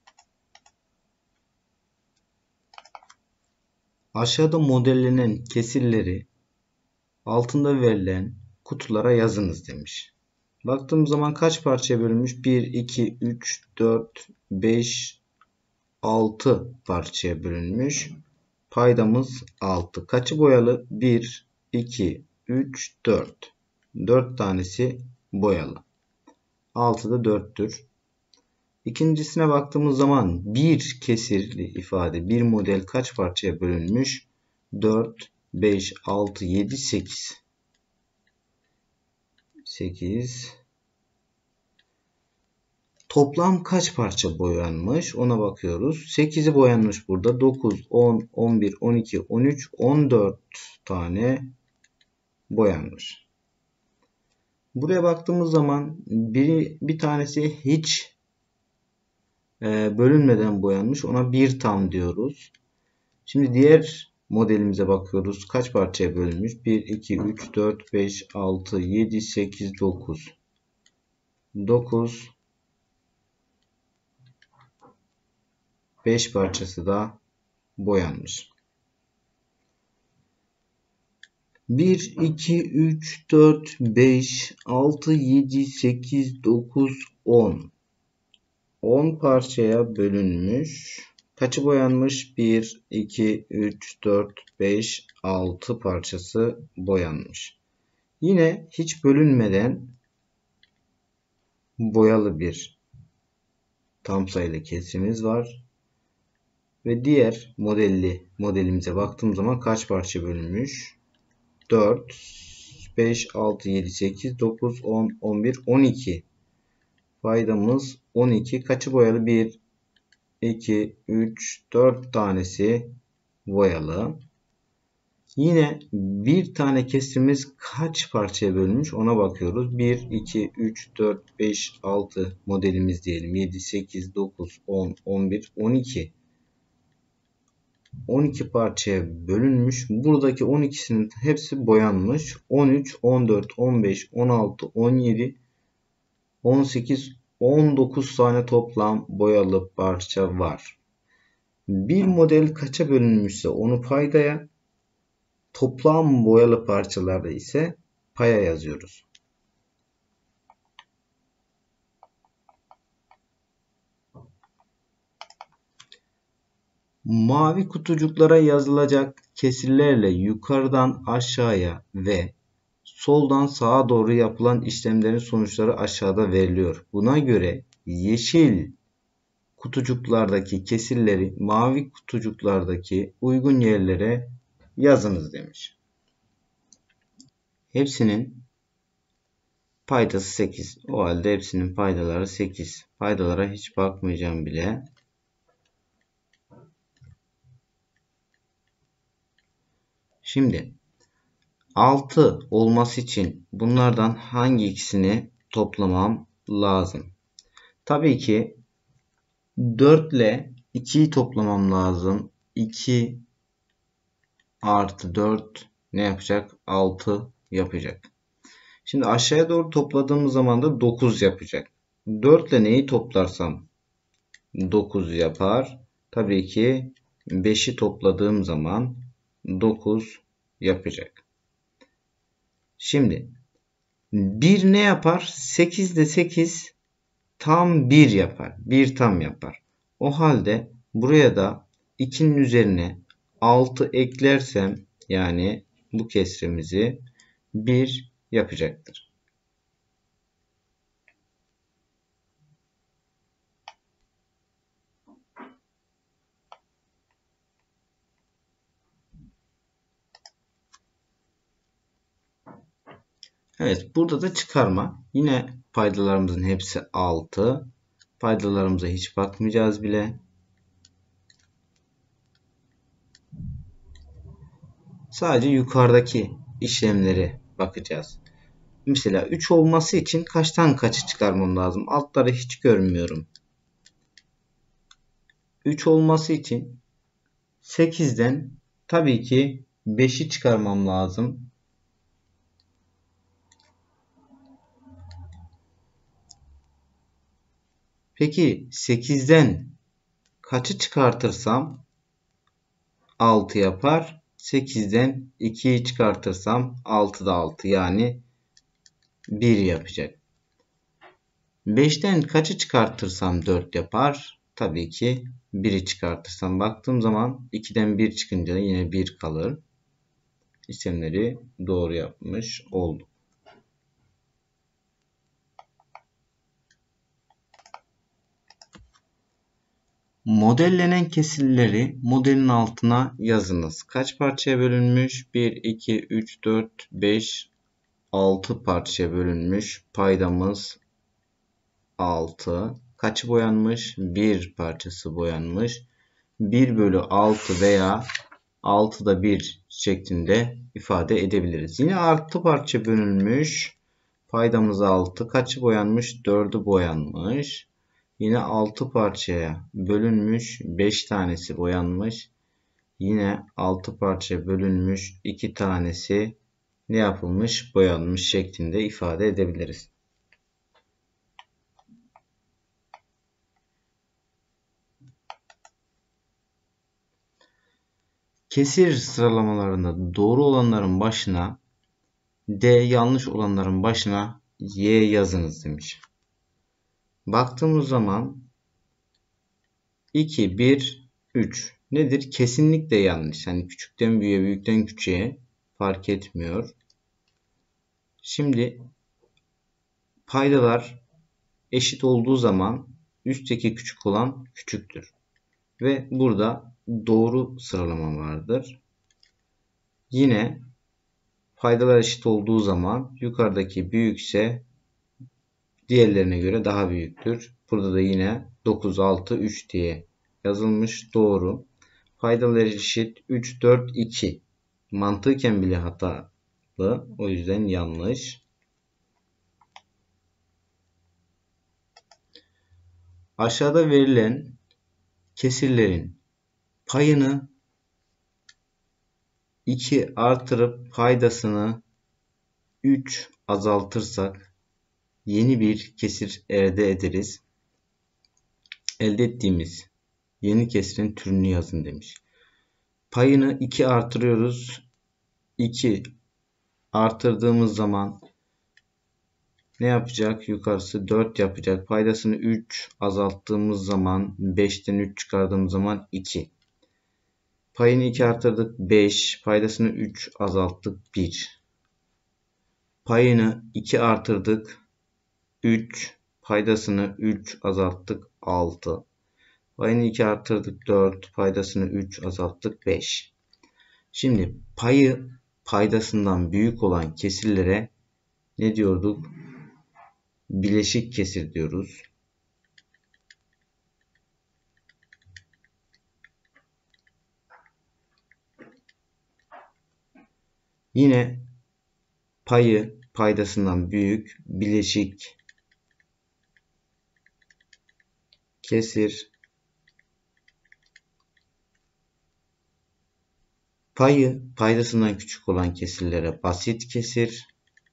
Speaker 1: Aşağıda modellenen kesirleri altında verilen kutulara yazınız demiş. Baktığım zaman kaç parçaya bölünmüş? bir, iki, üç, dört, beş, altı parçaya bölünmüş. Paydamız altı. Kaçı boyalı? bir, iki, üç, dört. dört tanesi boyalı. altı da dörttür. İkincisine baktığımız zaman bir kesirli ifade, bir model kaç parçaya bölünmüş? dört, beş, altı, yedi, sekiz. sekiz. Toplam kaç parça boyanmış? Ona bakıyoruz. sekizi boyanmış burada. dokuz, on, on bir, on iki, on üç, on dört tane boyanmış. Buraya baktığımız zaman bir, bir tanesi hiç e, bölünmeden boyanmış. Ona bir tam diyoruz. Şimdi diğer modelimize bakıyoruz. Kaç parçaya bölünmüş? bir, iki, üç, dört, beş, altı, yedi, sekiz, dokuz. dokuz. beş parçası da boyanmış. bir, iki, üç, dört, beş, altı, yedi, sekiz, dokuz, on. on parçaya bölünmüş. Kaçı boyanmış? bir, iki, üç, dört, beş, altı parçası boyanmış. Yine hiç bölünmeden boyalı bir tam sayılı kesrimiz var. Ve diğer modelli modelimize baktığım zaman kaç parça bölünmüş? dört, beş, altı, yedi, sekiz, dokuz, on, on bir, on iki. Paydamız on iki. Kaçı boyalı? bir, iki, üç, dört tanesi boyalı. Yine bir tane kesrimiz kaç parçaya bölünmüş ona bakıyoruz. bir, iki, üç, dört, beş, altı modelimiz diyelim. yedi, sekiz, dokuz, on, on bir, on iki. on iki parçaya bölünmüş. Buradaki on ikisinin hepsi boyanmış. on üç, on dört, on beş, on altı, on yedi, on sekiz, on dokuz tane toplam boyalı parça var. Bir model kaça bölünmüşse onu paydaya, toplam boyalı parçalarda ise paya yazıyoruz. Mavi kutucuklara yazılacak kesirlerle yukarıdan aşağıya ve soldan sağa doğru yapılan işlemlerin sonuçları aşağıda veriliyor. Buna göre yeşil kutucuklardaki kesirleri mavi kutucuklardaki uygun yerlere yazınız demiş. Hepsinin paydası sekiz. O halde hepsinin paydaları sekiz. Paydalara hiç bakmayacağım bile. Şimdi altı olması için bunlardan hangi ikisini toplamam lazım? Tabii ki dört ile ikiyi toplamam lazım. iki artı dört ne yapacak? altı yapacak. Şimdi aşağıya doğru topladığımız zaman da dokuz yapacak. dört ile neyi toplarsam dokuz yapar. Tabii ki beşi topladığım zaman dokuz yapacak. Şimdi bir ne yapar? sekiz ile sekiz tam bir yapar. bir tam yapar. O halde buraya da ikinin üzerine altı eklersem yani bu kesrimizi bir yapacaktır. Evet, burada da çıkarma. Yine paydalarımızın hepsi altı. Paydalarımıza hiç bakmayacağız bile. Sadece yukarıdaki işlemleri bakacağız. Mesela üç olması için kaçtan kaçı çıkarmam lazım? Altları hiç görmüyorum. üç olması için sekizden tabii ki beşi çıkarmam lazım. Peki sekizden kaçı çıkartırsam altı yapar? sekizden ikiyi çıkartırsam altı da altı yani bir yapacak. beşten kaçı çıkartırsam dört yapar? Tabii ki biri çıkartırsam. Baktığım zaman ikiden bir çıkınca yine bir kalır. İşlemleri doğru yapmış olduk. Modellenen kesirleri modelin altına yazınız. Kaç parçaya bölünmüş? bir, iki, üç, dört, beş, altı parçaya bölünmüş. Paydamız altı. Kaçı boyanmış? bir parçası boyanmış. bir bölü altı veya altıda bir şeklinde ifade edebiliriz. Yine altı parça bölünmüş. Paydamız altı. Kaçı boyanmış? dördü boyanmış. Yine altı parçaya bölünmüş. beş tanesi boyanmış. Yine altı parça bölünmüş. iki tanesi ne yapılmış? Boyanmış şeklinde ifade edebiliriz. Kesir sıralamalarında doğru olanların başına D, yanlış olanların başına Y yazınız demiş. Baktığımız zaman iki, bir, üç nedir? Kesinlikle yanlış. Yani küçükten büyüğe, büyükten küçüğe fark etmiyor. Şimdi paydalar eşit olduğu zaman üstteki küçük olan küçüktür. Ve burada doğru sıralama vardır. Yine paydalar eşit olduğu zaman yukarıdaki büyükse diğerlerine göre daha büyüktür. Burada da yine dokuz, altı, üç diye yazılmış. Doğru. Paydalar eşit üç, dört, iki. Mantıken bile hatalı. O yüzden yanlış. Aşağıda verilen kesirlerin payını iki artırıp paydasını üç azaltırsak yeni bir kesir elde ederiz. Elde ettiğimiz yeni kesirin türünü yazın demiş. Payını iki artırıyoruz. iki artırdığımız zaman ne yapacak? Yukarısı dört yapacak. Paydasını üç azalttığımız zaman beşten üç çıkardığımız zaman iki. Payını iki artırdık beş. Paydasını üç azalttık bir. Payını iki artırdık üç. Paydasını üç azalttık altı. Payını iki arttırdık dört. Paydasını üç azalttık beş. Şimdi payı paydasından büyük olan kesirlere ne diyorduk? Bileşik kesir diyoruz. Yine payı paydasından büyük bileşik kesir, payı paydasından küçük olan kesirlere basit kesir,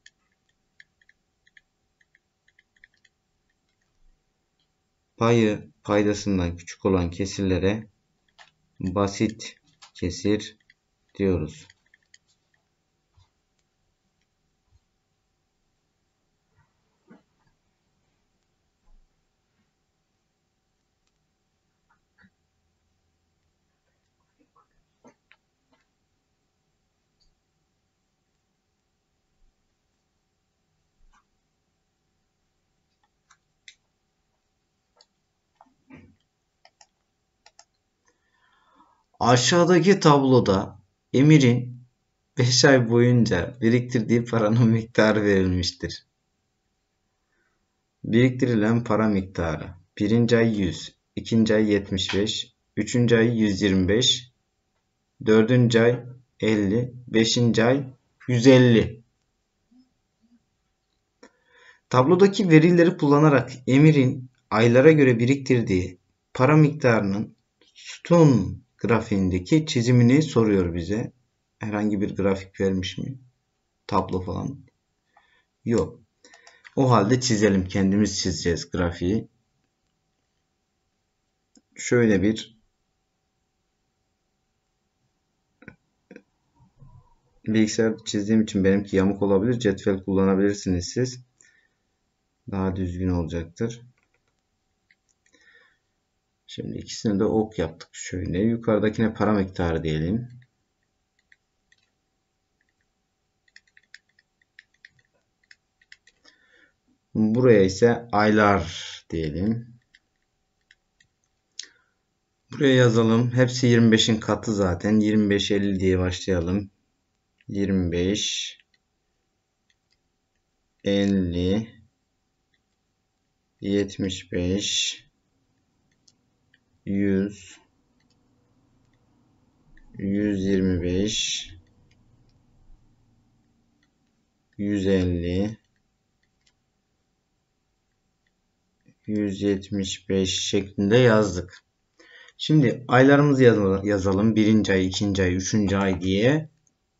Speaker 1: payı paydasından küçük olan kesirlere basit kesir diyoruz. Aşağıdaki tabloda Emir'in beş ay boyunca biriktirdiği paranın miktarı verilmiştir. Biriktirilen para miktarı: birinci ay yüz, ikinci ay yetmiş beş, üçüncü ay yüz yirmi beş, dördüncü ay elli, beşinci ay yüz elli. Tablodaki verileri kullanarak Emir'in aylara göre biriktirdiği para miktarının sütun grafiğindeki çizimini soruyor bize. Herhangi bir grafik vermiş mi? Tablo falan. Yok. O halde çizelim. Kendimiz çizeceğiz grafiği. Şöyle bir bilgisayar çizdiğim için benimki yamuk olabilir. Cetvel kullanabilirsiniz siz. Daha düzgün olacaktır. Şimdi ikisini de ok yaptık. Şöyle yukarıdakine para miktarı diyelim. Buraya ise aylar diyelim. Buraya yazalım. Hepsi yirmi beşin katı zaten. yirmi beş elli diye başlayalım. yirmi beş elli yetmiş beş yüz yüz yirmi beş yüz elli yüz yetmiş beş şeklinde yazdık. Şimdi aylarımızı yazalım. Birinci ay, ikinci ay, üçüncü ay diye.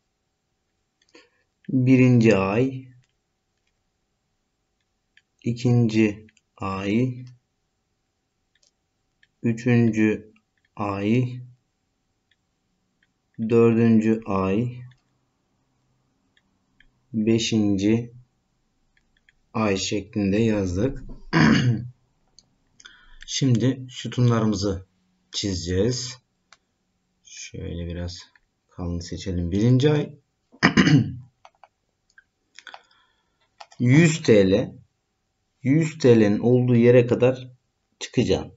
Speaker 1: Birinci ay, ikinci ay, üçüncü ay, dördüncü ay, beşinci ay şeklinde yazdık. Şimdi sütunlarımızı çizeceğiz. Şöyle biraz kalın seçelim. Birinci ay yüz TL. yüz T L'nin olduğu yere kadar çıkacağım.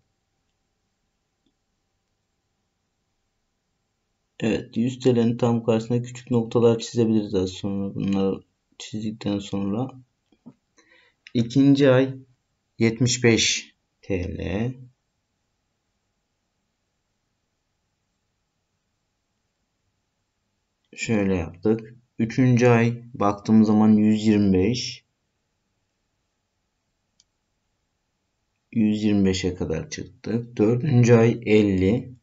Speaker 1: Evet, yüz T L'nin tam karşısına küçük noktalar çizebiliriz az sonra. Bunları çizdikten sonra ikinci ay yetmiş beş T L. Şöyle yaptık. Üçüncü ay baktığımız zaman yüz yirmi beş. yüz yirmi beşe kadar çıktık. Dördüncü ay elli.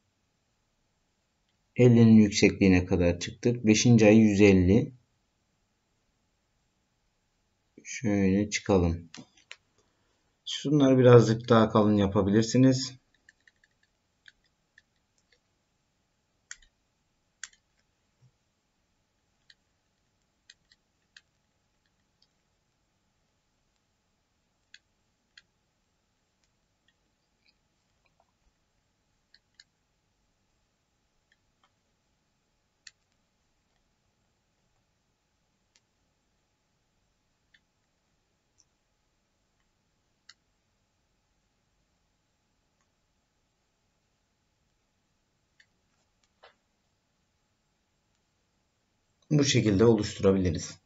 Speaker 1: ellinin yüksekliğine kadar çıktık. Beşinci ay yüz elli. Şöyle çıkalım. Şunları birazcık daha kalın yapabilirsiniz. bu şekilde oluşturabiliriz.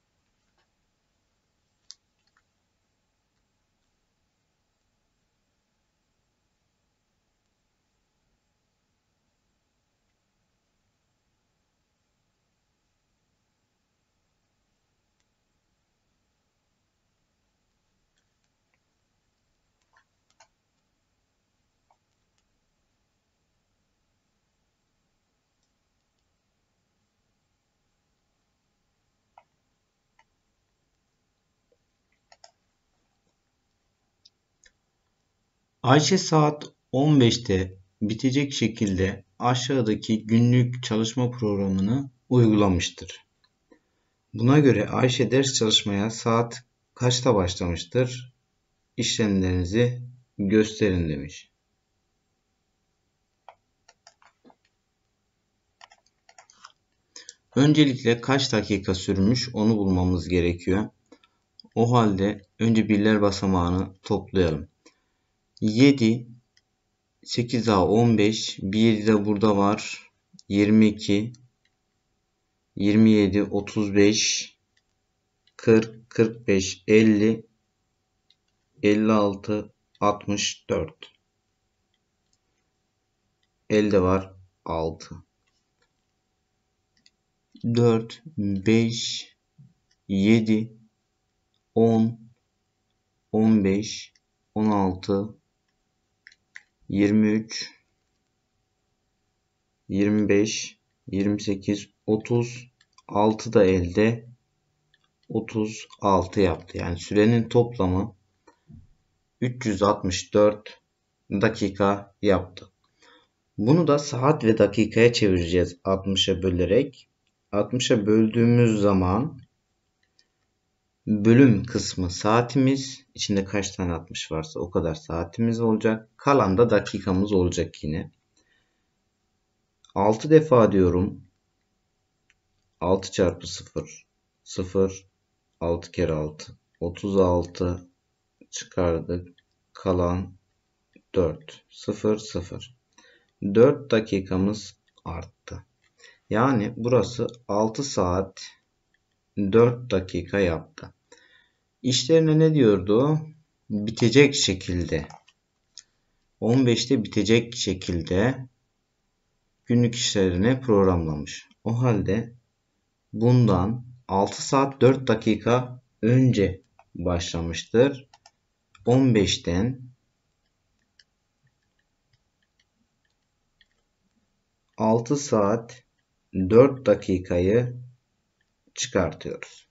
Speaker 1: Ayşe saat on beşte bitecek şekilde aşağıdaki günlük çalışma programını uygulamıştır. Buna göre Ayşe ders çalışmaya saat kaçta başlamıştır? İşlemlerinizi gösterin demiş. Öncelikle kaç dakika sürmüş onu bulmamız gerekiyor. O halde önce birler basamağını toplayalım. yedi, sekiz daha on beş, bir de burada var. yirmi iki, yirmi yedi, otuz beş, kırk, kırk beş, elli, elli altı, altmış dört. Elde var altı. dört, beş, yedi, on, on beş, on altı, yirmi üç, yirmi beş, yirmi sekiz, otuz, altı da elde, otuz altı yaptı. Yani sürenin toplamı üç yüz altmış dört dakika yaptı. Bunu da saat ve dakikaya çevireceğiz altmışa bölerek. altmışa böldüğümüz zaman bölüm kısmı saatimiz, içinde kaç tane altmış varsa o kadar saatimiz olacak. Kalan da dakikamız olacak yine. altı defa diyorum. altı çarpı sıfır. sıfır. altı kere altı. otuz altı çıkardık. Kalan dört. sıfır sıfır. dört dakikamız arttı. Yani burası altı saat dört dakika yaptı. İşlerine ne diyordu? Bitecek şekilde. on beşte bitecek şekilde günlük işlerini programlamış. O halde bundan altı saat dört dakika önce başlamıştır. on beşten altı saat dört dakikayı çıkartıyoruz.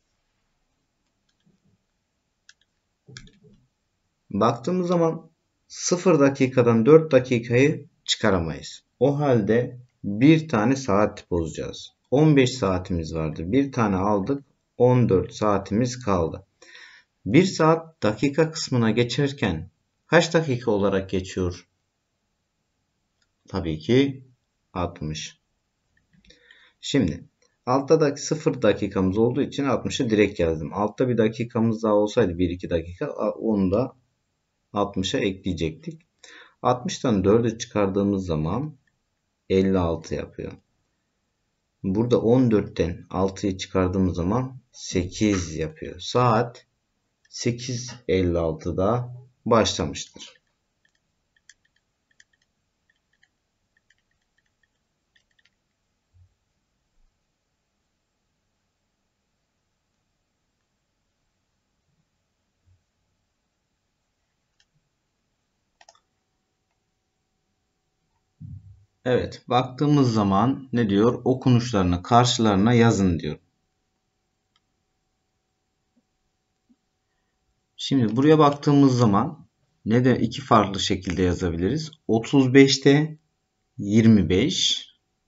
Speaker 1: Baktığımız zaman sıfır dakikadan dört dakikayı çıkaramayız. O halde bir tane saat bozacağız. on beş saatimiz vardı. Bir tane aldık. on dört saatimiz kaldı. bir saat dakika kısmına geçerken kaç dakika olarak geçiyor? Tabii ki altmış. Şimdi altta da sıfır dakikamız olduğu için altmışı direkt yazdım. Altta bir dakikamız daha olsaydı bir iki dakika onu da altmışa ekleyecektik. altmıştan dördü çıkardığımız zaman elli altı yapıyor. Burada on dörtten altıyı çıkardığımız zaman sekiz yapıyor. Saat sekiz elli altıda başlamıştır. Evet, baktığımız zaman ne diyor? Okunuşlarını karşılarına yazın diyor. Şimdi buraya baktığımız zaman ne de iki farklı şekilde yazabiliriz. otuz beşte yirmi beş,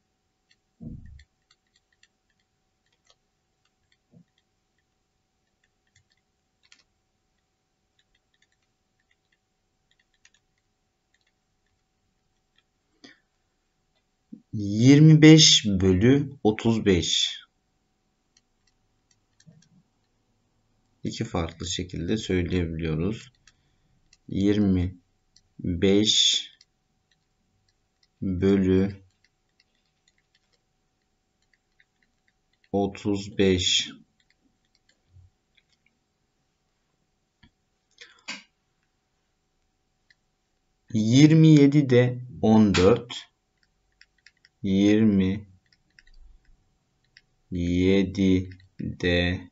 Speaker 1: yirmi beş bölü otuz beş. İki farklı şekilde söyleyebiliyoruz. yirmi beş bölü otuz beş, yirmi yedi de on dört, yirmi yedi de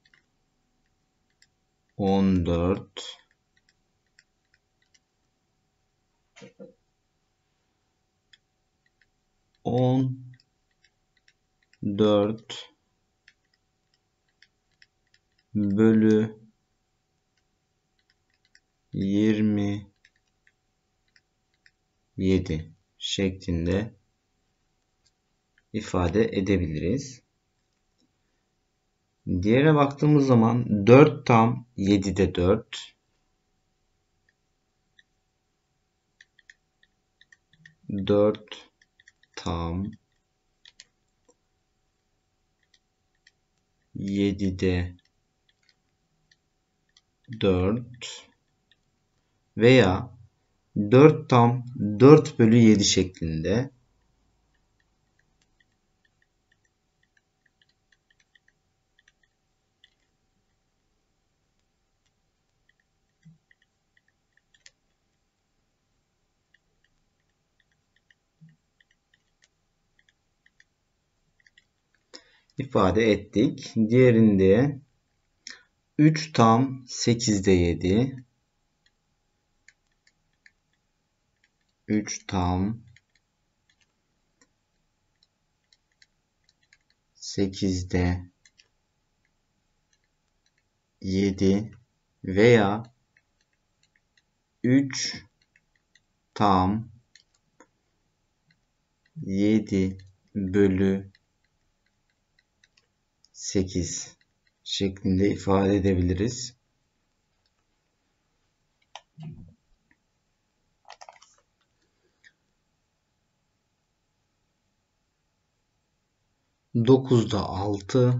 Speaker 1: on dört, on dört bölü yirmi yedi şeklinde ifade edebiliriz. Diğerine baktığımız zaman dört tam yedide dört, dört tam yedide dört veya dört tam dört bölü yedi şeklinde ifade ettik. Diğerinde üç tam sekizde yedi, üç tam sekizde yedi veya üç tam yedi bölü sekiz şeklinde ifade edebiliriz. dokuzda altı,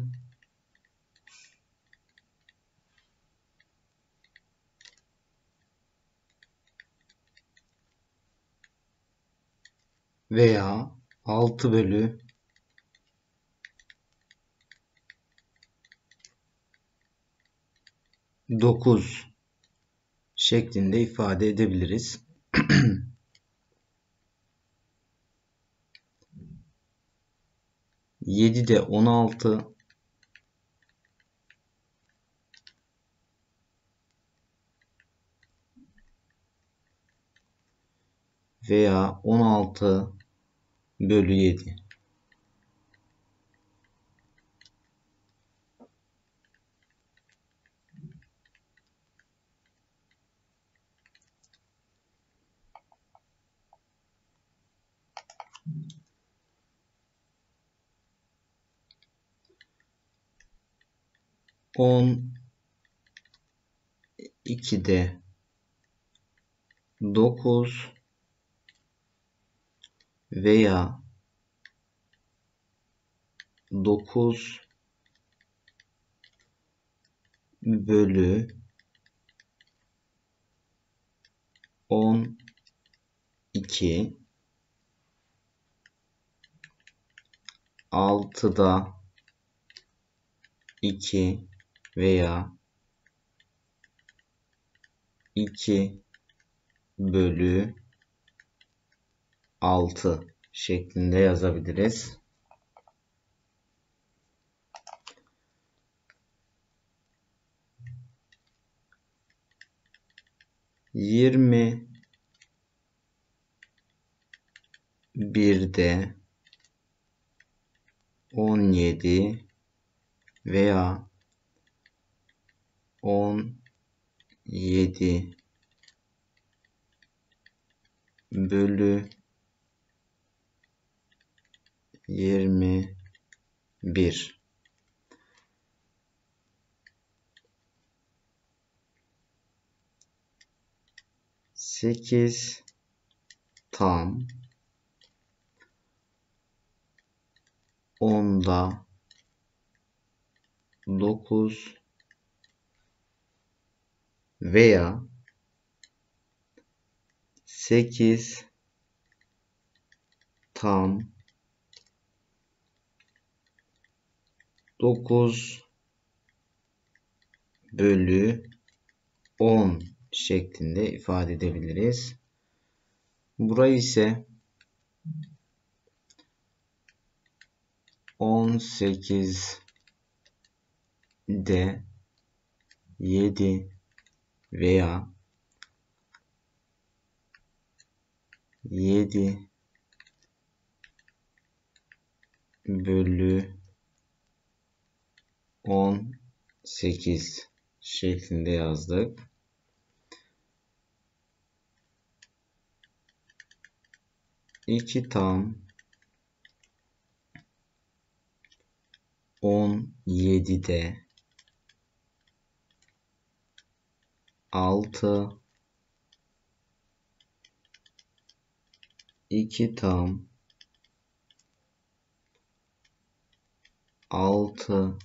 Speaker 1: veya altı bölü dokuz şeklinde ifade edebiliriz. yedide on altı, veya on altı bölü yedi. on ikide dokuz veya dokuz bölü on iki, altıda iki veya iki bölü altı şeklinde yazabiliriz. yirmi birde on yedi veya on yedi bölü yirmi bir. sekiz tam onda dokuz veya sekiz tam dokuz bölü on şeklinde ifade edebiliriz. Burayı ise on sekizde yedi veya yedi bölü on sekiz şeklinde yazdık. iki tam on yedide altı, iki tam altı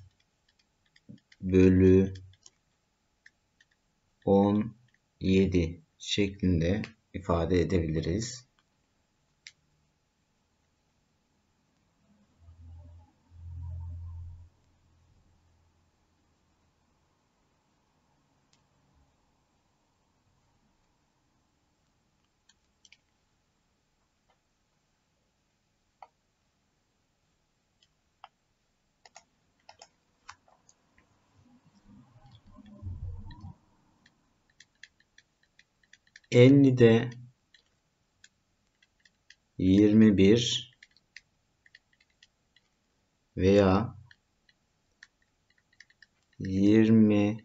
Speaker 1: bölü on yedi şeklinde ifade edebiliriz. ellide yirmi bir veya yirmi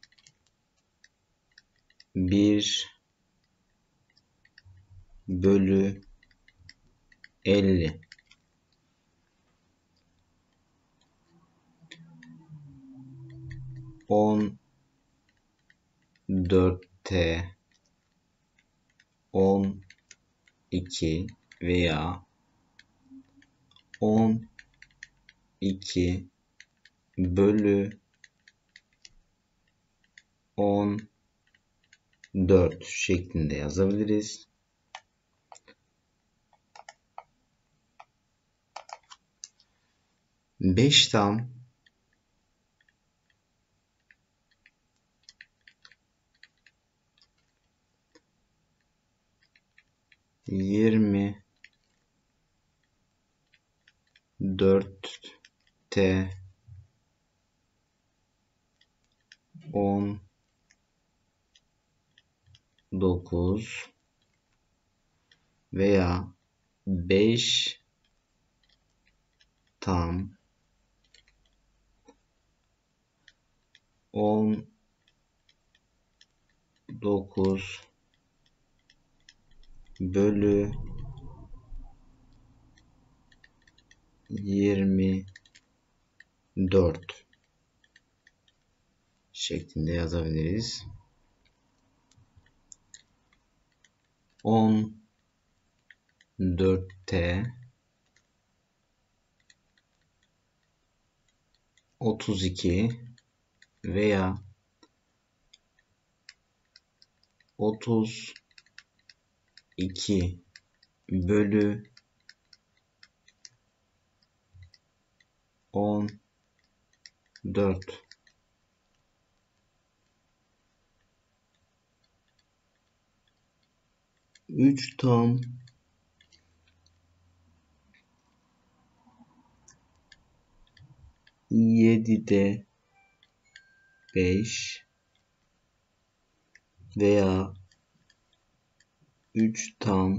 Speaker 1: bir bölü elli. on dörtte on iki veya on iki bölü on dört şeklinde yazabiliriz. beş tam yirmi dörtte on dokuz veya beş tam on dokuz bölü yirmi dört şeklinde yazabiliriz. on dörtte otuz iki veya otuz iki bölü on dört. üç tam yedide beş veya üç tam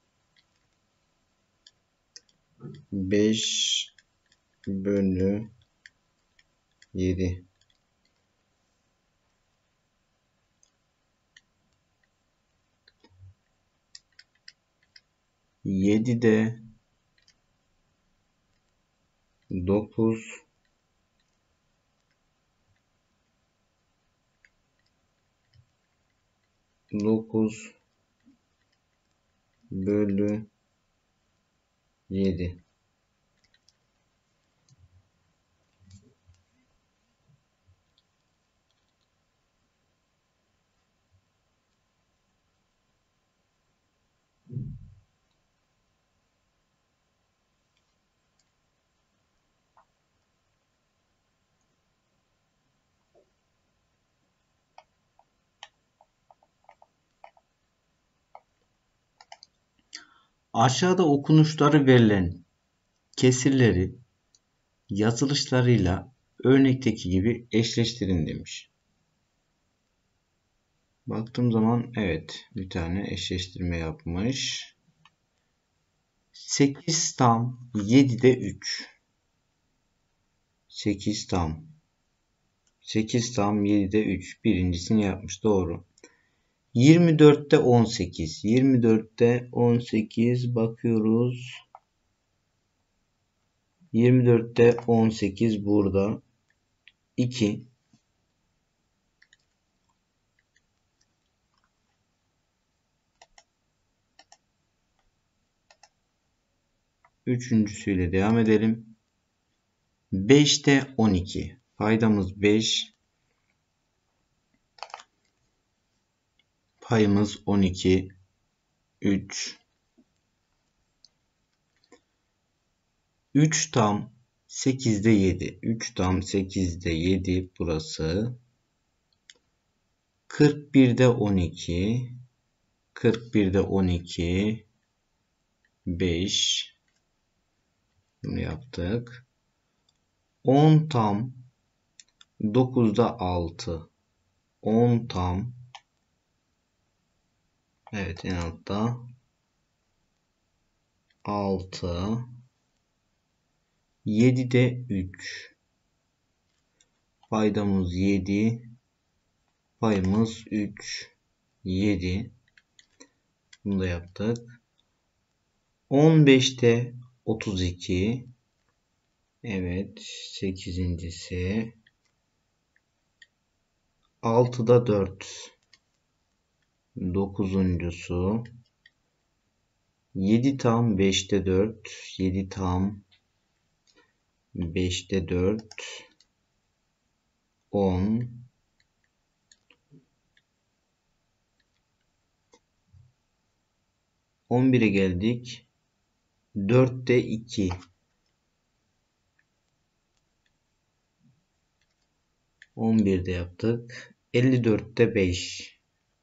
Speaker 1: beş bölü yedi. yedide dokuz dokuz bölü yedi. Aşağıda okunuşları verilen kesirleri yazılışlarıyla örnekteki gibi eşleştirin demiş. Baktığım zaman evet, bir tane eşleştirme yapmış. sekiz tam yedide üç. sekiz tam. sekiz tam yedide üç. Birincisini yapmış. Doğru. yirmi dörtte on sekiz. yirmi dörtte on sekiz bakıyoruz. yirmi dörtte on sekiz burada. iki. Üçüncüsüyle devam edelim. beşte on iki. Paydamız beş. Payımız on iki. üç. üç tam sekizde yedi. üç tam sekizde yedi burası. kırk birde on iki. kırk birde on iki. beş. Bunu yaptık. on tam dokuzda altı. on tam, evet, en altta altı. yedide üç. Paydamız yedi. Payımız üç. yedi. Bunu da yaptık. on beşte otuz iki. Evet, sekizincisi. altıda dört. dokuzuncusu. yedi tam beşte dört. yedi tam beşte dört. on. on bire geldik. dörtte iki. on birde yaptık. elli dörtte beş.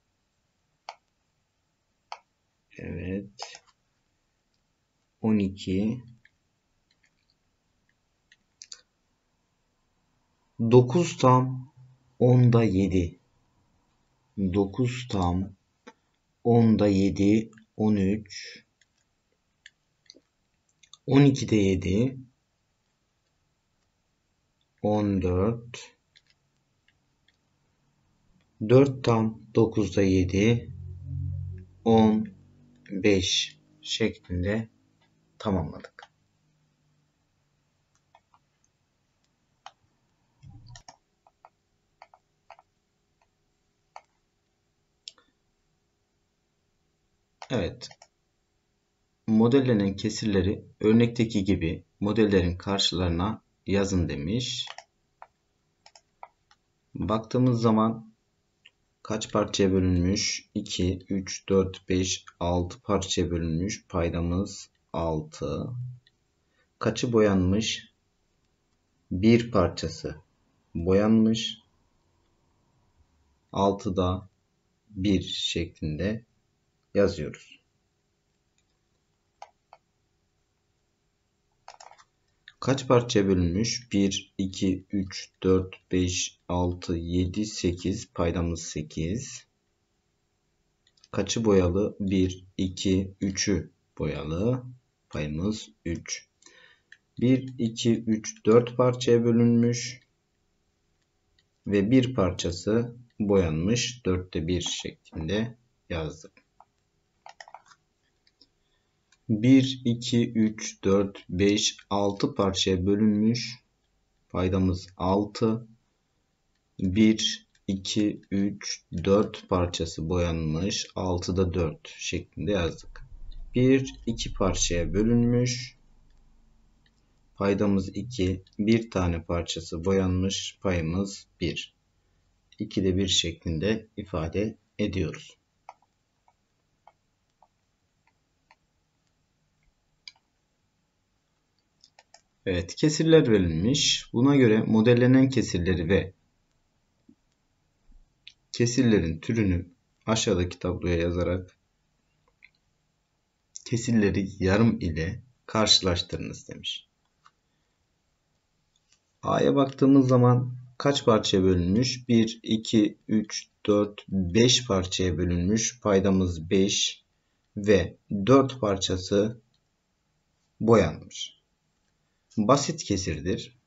Speaker 1: Evet. on iki. dokuz tam onda yedi. dokuz tam onda yedi. on üç. on ikide yedi. on dört. dört tam dokuzda yedi. on beş şeklinde tamamladık. Evet. Modellenen kesirleri örnekteki gibi modellerin karşılarına yazın demiş. Baktığımız zaman kaç parçaya bölünmüş? iki, üç, dört, beş, altı parçaya bölünmüş. Paydamız altı. Kaçı boyanmış? bir parçası boyanmış. altıda bir şeklinde yazıyoruz. Kaç parçaya bölünmüş? bir, iki, üç, dört, beş, altı, yedi, sekiz. Paydamız sekiz. Kaçı boyalı? bir, iki, üçü boyalı. Payımız üç. bir, iki, üç, dört parçaya bölünmüş. Ve bir parçası boyanmış. dörtte bir şeklinde yazdık. bir, iki, üç, dört, beş, altı parçaya bölünmüş. Paydamız altı. bir, iki, üç, dört parçası boyanmış. altıda dört şeklinde yazdık. bir, iki parçaya bölünmüş. Paydamız iki. bir tane parçası boyanmış. Payımız bir. ikide bir şeklinde ifade ediyoruz. Evet, kesirler verilmiş. Buna göre modellenen kesirleri ve kesirlerin türünü aşağıdaki tabloya yazarak kesirleri yarım ile karşılaştırınız demiş. A'ya baktığımız zaman kaç parçaya bölünmüş? bir, iki, üç, dört, beş parçaya bölünmüş. Paydamız beş ve dört parçası boyanmış. Basit kesirdir.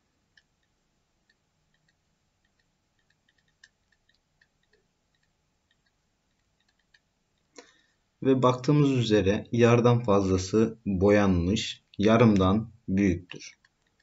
Speaker 1: Ve baktığımız üzere yarıdan fazlası boyanmış, yarımdan büyüktür.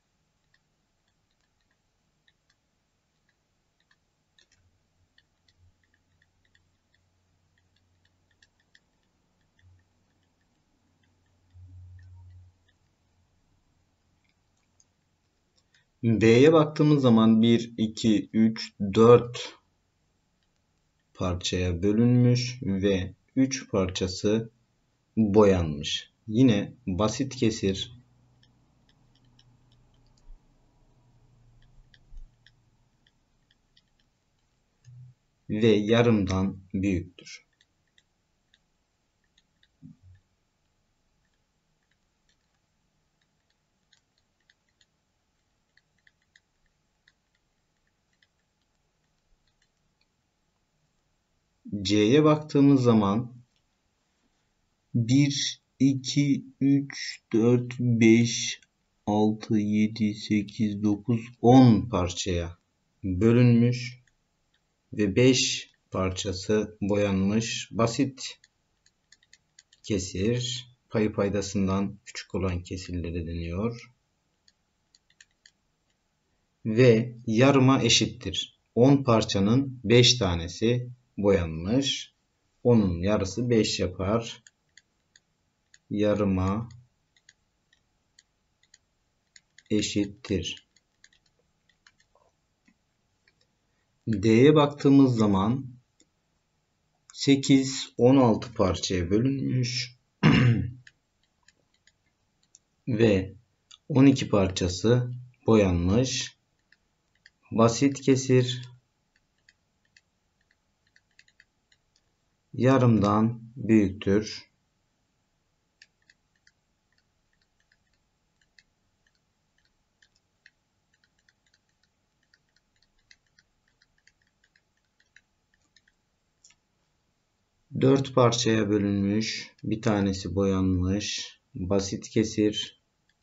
Speaker 1: B'ye baktığımız zaman bir, iki, üç, dört parçaya bölünmüş ve üç parçası boyanmış. Yine basit kesir ve yarımdan büyüktür. C'ye baktığımız zaman bir, iki, üç, dört, beş, altı, yedi, sekiz, dokuz, on parçaya bölünmüş ve beş parçası boyanmış. Basit kesir, payı paydasından küçük olan kesirlere deniyor. Ve yarıma eşittir. on parçanın beş tanesi boyanmış. onun yarısı beş yapar. Yarıma eşittir. D'ye baktığımız zaman sekiz, on altı parçaya bölünmüş ve on iki parçası boyanmış. Basit kesir yarımdan büyüktür. dört parçaya bölünmüş. Bir tanesi boyanmış. Basit kesir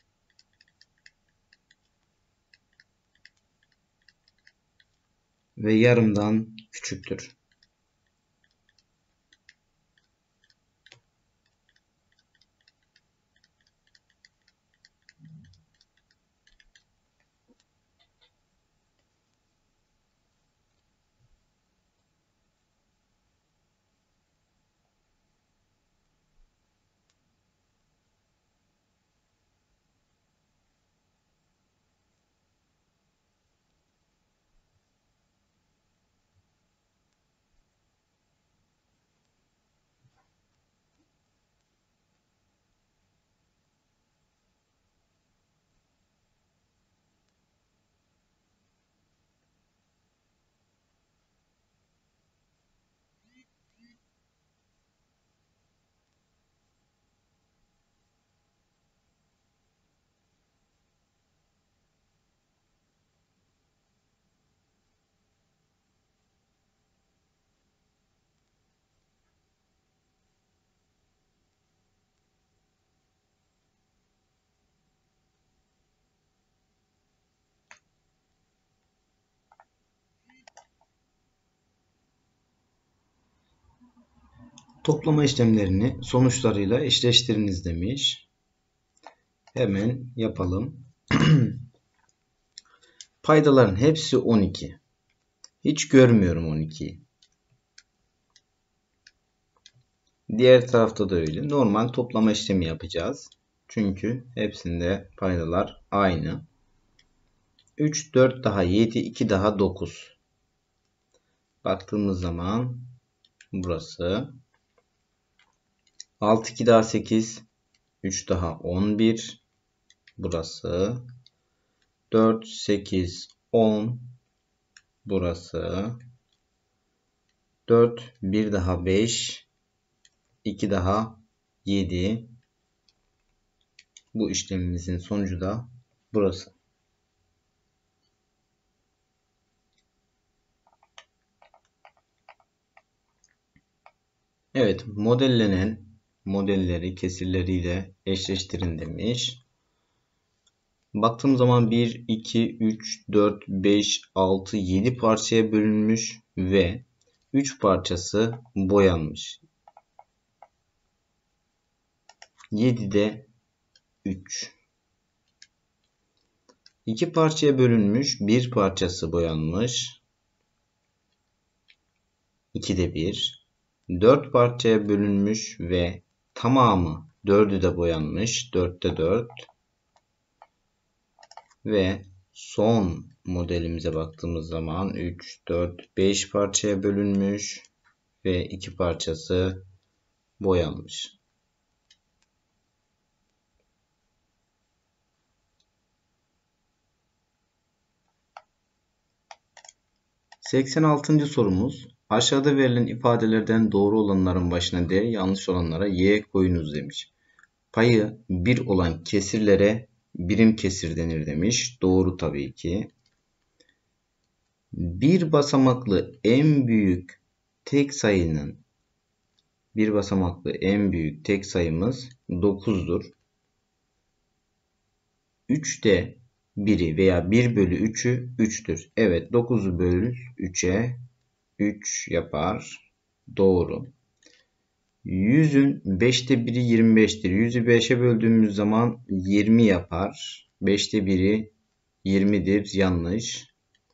Speaker 1: ve yarımdan küçüktür. Toplama işlemlerini sonuçlarıyla eşleştiriniz demiş. Hemen yapalım. Paydaların hepsi on iki. Hiç görmüyorum on ikiyi. Diğer tarafta da öyle. Normal toplama işlemi yapacağız. Çünkü hepsinde paydalar aynı. üç, dört daha yedi, iki daha dokuz. Baktığımız zaman burası. altı, iki daha sekiz. üç daha on bir. Burası. dört, sekiz, on. Burası. dört, bir daha beş. iki daha yedi. Bu işlemimizin sonucu da burası. Evet, modellenen modelleri kesirleriyle eşleştirin demiş. Baktığım zaman bir, iki, üç, dört, beş, altı, yedi parçaya bölünmüş ve üç parçası boyanmış. yedide üç. iki parçaya bölünmüş, bir parçası boyanmış. ikide bir. dört parçaya bölünmüş ve tamamı dördü de boyanmış. dörtte dört. Ve son modelimize baktığımız zaman üç, dört, beş parçaya bölünmüş ve iki parçası boyanmış. seksen altıncı sorumuz. Aşağıda verilen ifadelerden doğru olanların başına D, yanlış olanlara Y koyunuz demiş. Payı bir olan kesirlere birim kesir denir demiş. Doğru tabii ki. Bir basamaklı en büyük tek sayının bir basamaklı en büyük tek sayımız dokuzdur. üçte biri veya bir bölü üçü üçtür. Evet, dokuzu bölü üçe üç yapar. Doğru. yüzün beşte biri yirmi beştir. yüzü beşe böldüğümüz zaman yirmi yapar. beşte biri yirmidir. Yanlış.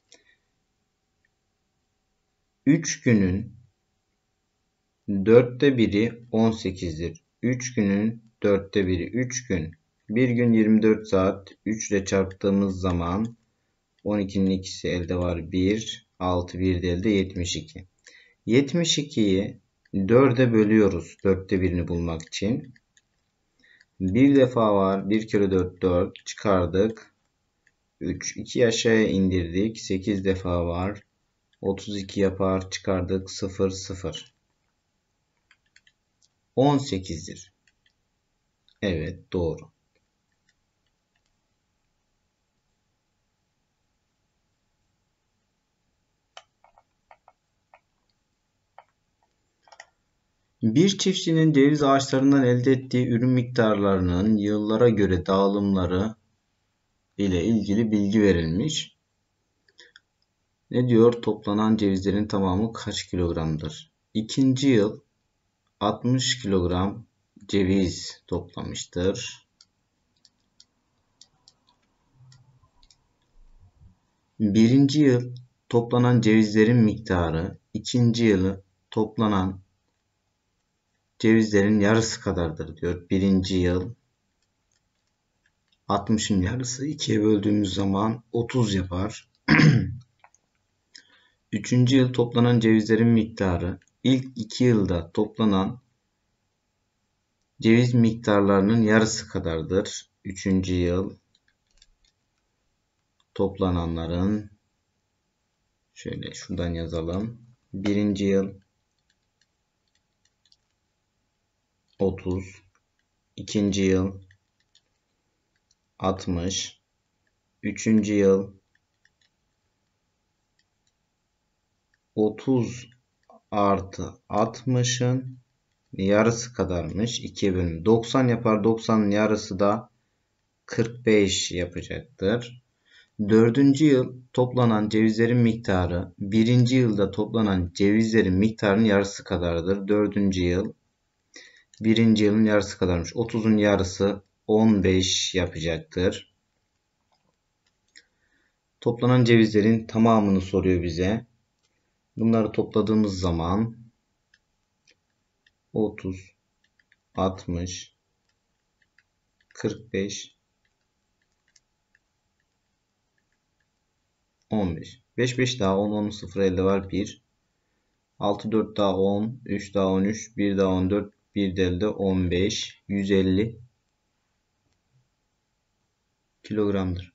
Speaker 1: üç günün dörtte biri on sekizdir. üç günün dörtte biri üç gün. bir gün yirmi dört saat. üç ile çarptığımız zaman on ikinin ikisi elde var. bir. altı bir de elde yetmiş iki. yetmiş ikiyi dörde bölüyoruz. dörtte birini bulmak için. Bir defa var. bir kere dört dört. Çıkardık. üç. ikiyi aşağıya indirdik. sekiz defa var. otuz iki yapar. Çıkardık. sıfır sıfır. on sekizdir. Evet, doğru. Bir çiftçinin ceviz ağaçlarından elde ettiği ürün miktarlarının yıllara göre dağılımları ile ilgili bilgi verilmiş. Ne diyor? Toplanan cevizlerin tamamı kaç kilogramdır? İkinci yıl altmış kilogram ceviz toplamıştır. Birinci yıl toplanan cevizlerin miktarı ikinci yılı toplanan cevizlerin yarısı kadardır diyor. Birinci yıl altmışın yarısı ikiye böldüğümüz zaman otuz yapar. Üçüncü yıl toplanan cevizlerin miktarı ilk iki yılda toplanan ceviz miktarlarının yarısı kadardır. Üçüncü yıl toplananların şöyle şuradan yazalım. Birinci yıl otuz, ikinci yıl altmış, üçüncü yıl otuz artı altmışın yarısı kadarmış. ikiye bölüm doksan yapar. doksanın yarısı da kırk beş yapacaktır. Dördüncü yıl toplanan cevizlerin miktarı birinci yılda toplanan cevizlerin miktarının yarısı kadardır. Dördüncü yıl birinci yılın yarısı kadarmış. otuzun yarısı on beş yapacaktır. Toplanan cevizlerin tamamını soruyor bize. Bunları topladığımız zaman otuz, altmış, kırk beş, on beş. beş beş daha on, on sıfır elde var bir. altı dört daha on, üç daha on üç, bir daha on dört, bir de elde on beş. yüz elli kilogramdır.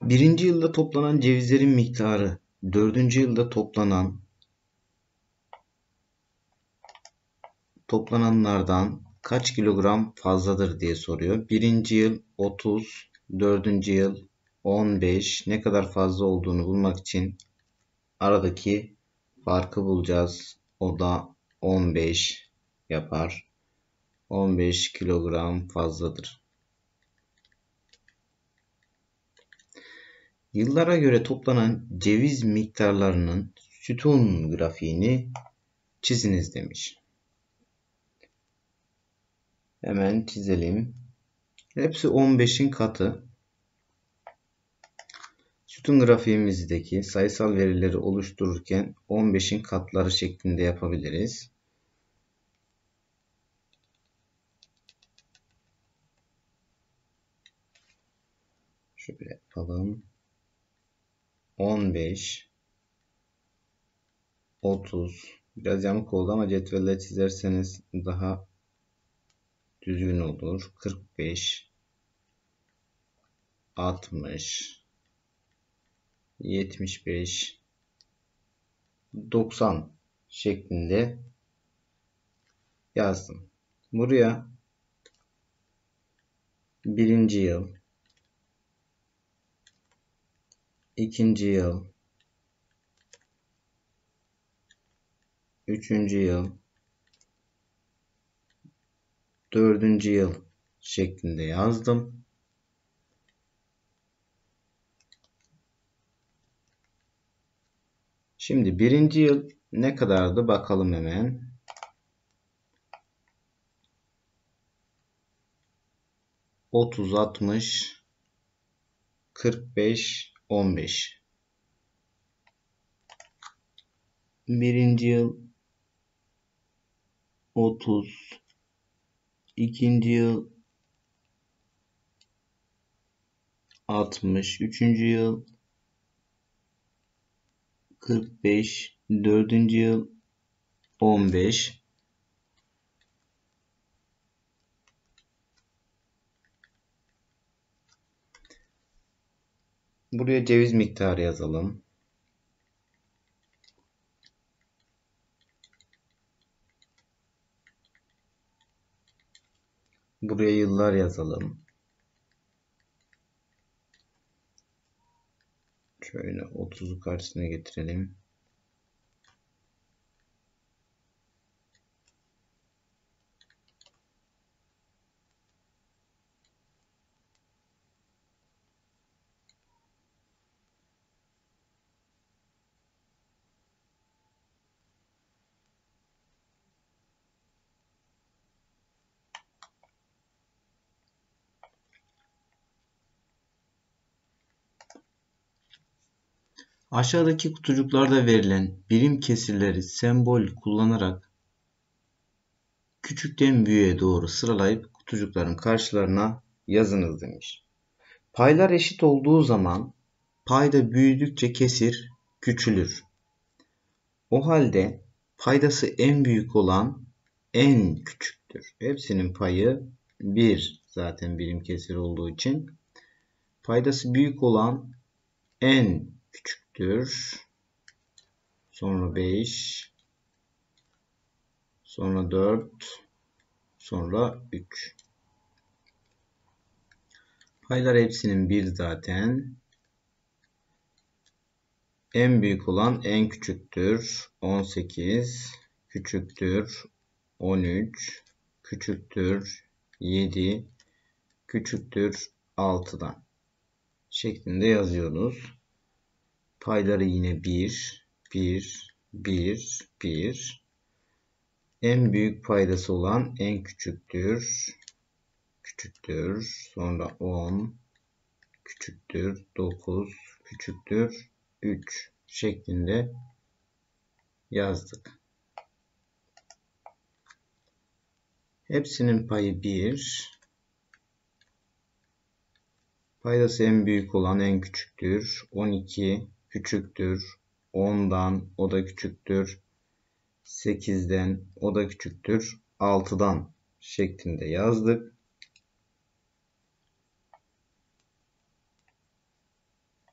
Speaker 1: Birinci yılda toplanan cevizlerin miktarı dördüncü yılda toplanan toplananlardan kaç kilogram fazladır diye soruyor. Birinci yıl otuz, dördüncü yıl on beş. Ne kadar fazla olduğunu bulmak için aradaki farkı bulacağız. O da on beş yapar. on beş kilogram fazladır. Yıllara göre toplanan ceviz miktarlarının sütun grafiğini çiziniz demiş. Hemen çizelim. Hepsi on beşin katı. Sütun grafiğimizdeki sayısal verileri oluştururken on beşin katları şeklinde yapabiliriz. Şöyle yapalım. on beş, otuz. Biraz yamuk oldu ama cetvelle çizerseniz daha düzgün olur. kırk beş, altmış, yetmiş beş, doksan şeklinde yazdım. Buraya birinci yıl, ikinci yıl, üçüncü yıl, dördüncü yıl şeklinde yazdım. Şimdi birinci yıl ne kadardı bakalım hemen. otuz, altmış, kırk beş, on beş. Birinci yıl otuz, ikinci yıl altmış, üçüncü yıl kırk beş, dördüncü yıl on beş. Buraya ceviz miktarı yazalım. Buraya yıllar yazalım. Şöyle otuzu karşısına getirelim. Aşağıdaki kutucuklarda verilen birim kesirleri sembol kullanarak küçükten büyüğe doğru sıralayıp kutucukların karşılarına yazınız demiş. Paylar eşit olduğu zaman payda büyüdükçe kesir küçülür. O halde paydası en büyük olan en küçüktür. Hepsinin payı bir zaten birim kesir olduğu için. Paydası büyük olan en küçüktür. Sonra beş, sonra dört, sonra üç. Paylar hepsinin bir zaten. En büyük olan en küçüktür. on sekiz, küçüktür. on üç, küçüktür. yedi, küçüktür. altıdan şeklinde yazıyoruz. Payları yine bir, bir, bir, bir. En büyük paydası olan en küçüktür. Küçüktür. Sonra on, küçüktür. dokuz, küçüktür. üç şeklinde yazdık. Hepsinin payı bir. Paydası en büyük olan en küçüktür. on iki küçüktür. ondan o da küçüktür. sekizden o da küçüktür. altıdan şeklinde yazdık.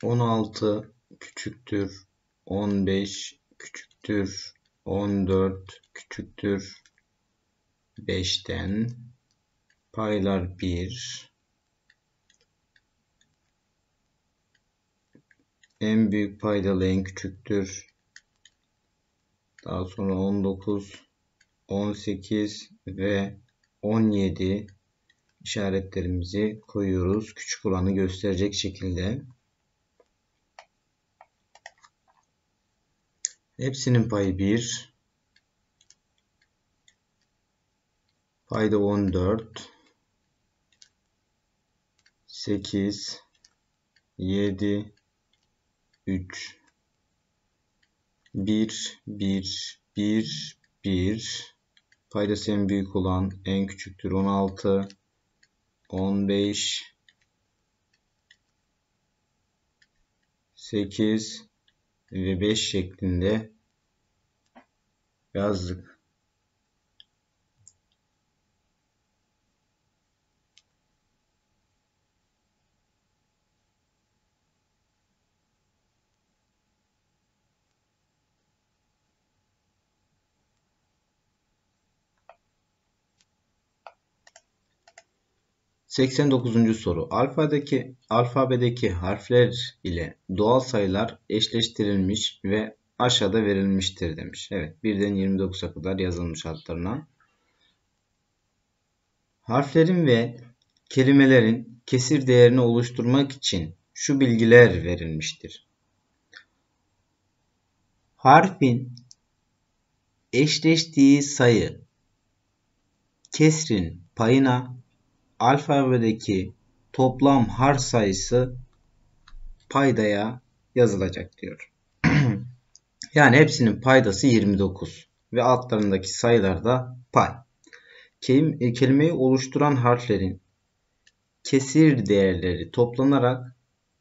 Speaker 1: on altı küçüktür on beş küçüktür on dört küçüktür beşten. Paylar bir. En büyük paydalı en küçüktür. Daha sonra on dokuz, on sekiz ve on yedi işaretlerimizi koyuyoruz. Küçük olanı gösterecek şekilde. Hepsinin payı bir. Payda on dört, sekiz, yedi, üç, bir, bir, bir, bir. Paydası en büyük olan en küçüktür on altı, on beş, sekiz ve beş şeklinde yazdık. seksen dokuzuncu soru. Alfabedeki, alfabedeki harfler ile doğal sayılar eşleştirilmiş ve aşağıda verilmiştir demiş. Evet, birden yirmi dokuza kadar yazılmış altlarına. Harflerin ve kelimelerin kesir değerini oluşturmak için şu bilgiler verilmiştir. Harfin eşleştiği sayı kesrin payına, alfabedeki toplam harf sayısı paydaya yazılacak diyor. Yani hepsinin paydası yirmi dokuz ve altlarındaki sayılar da pay. Kelimeyi oluşturan harflerin kesir değerleri toplanarak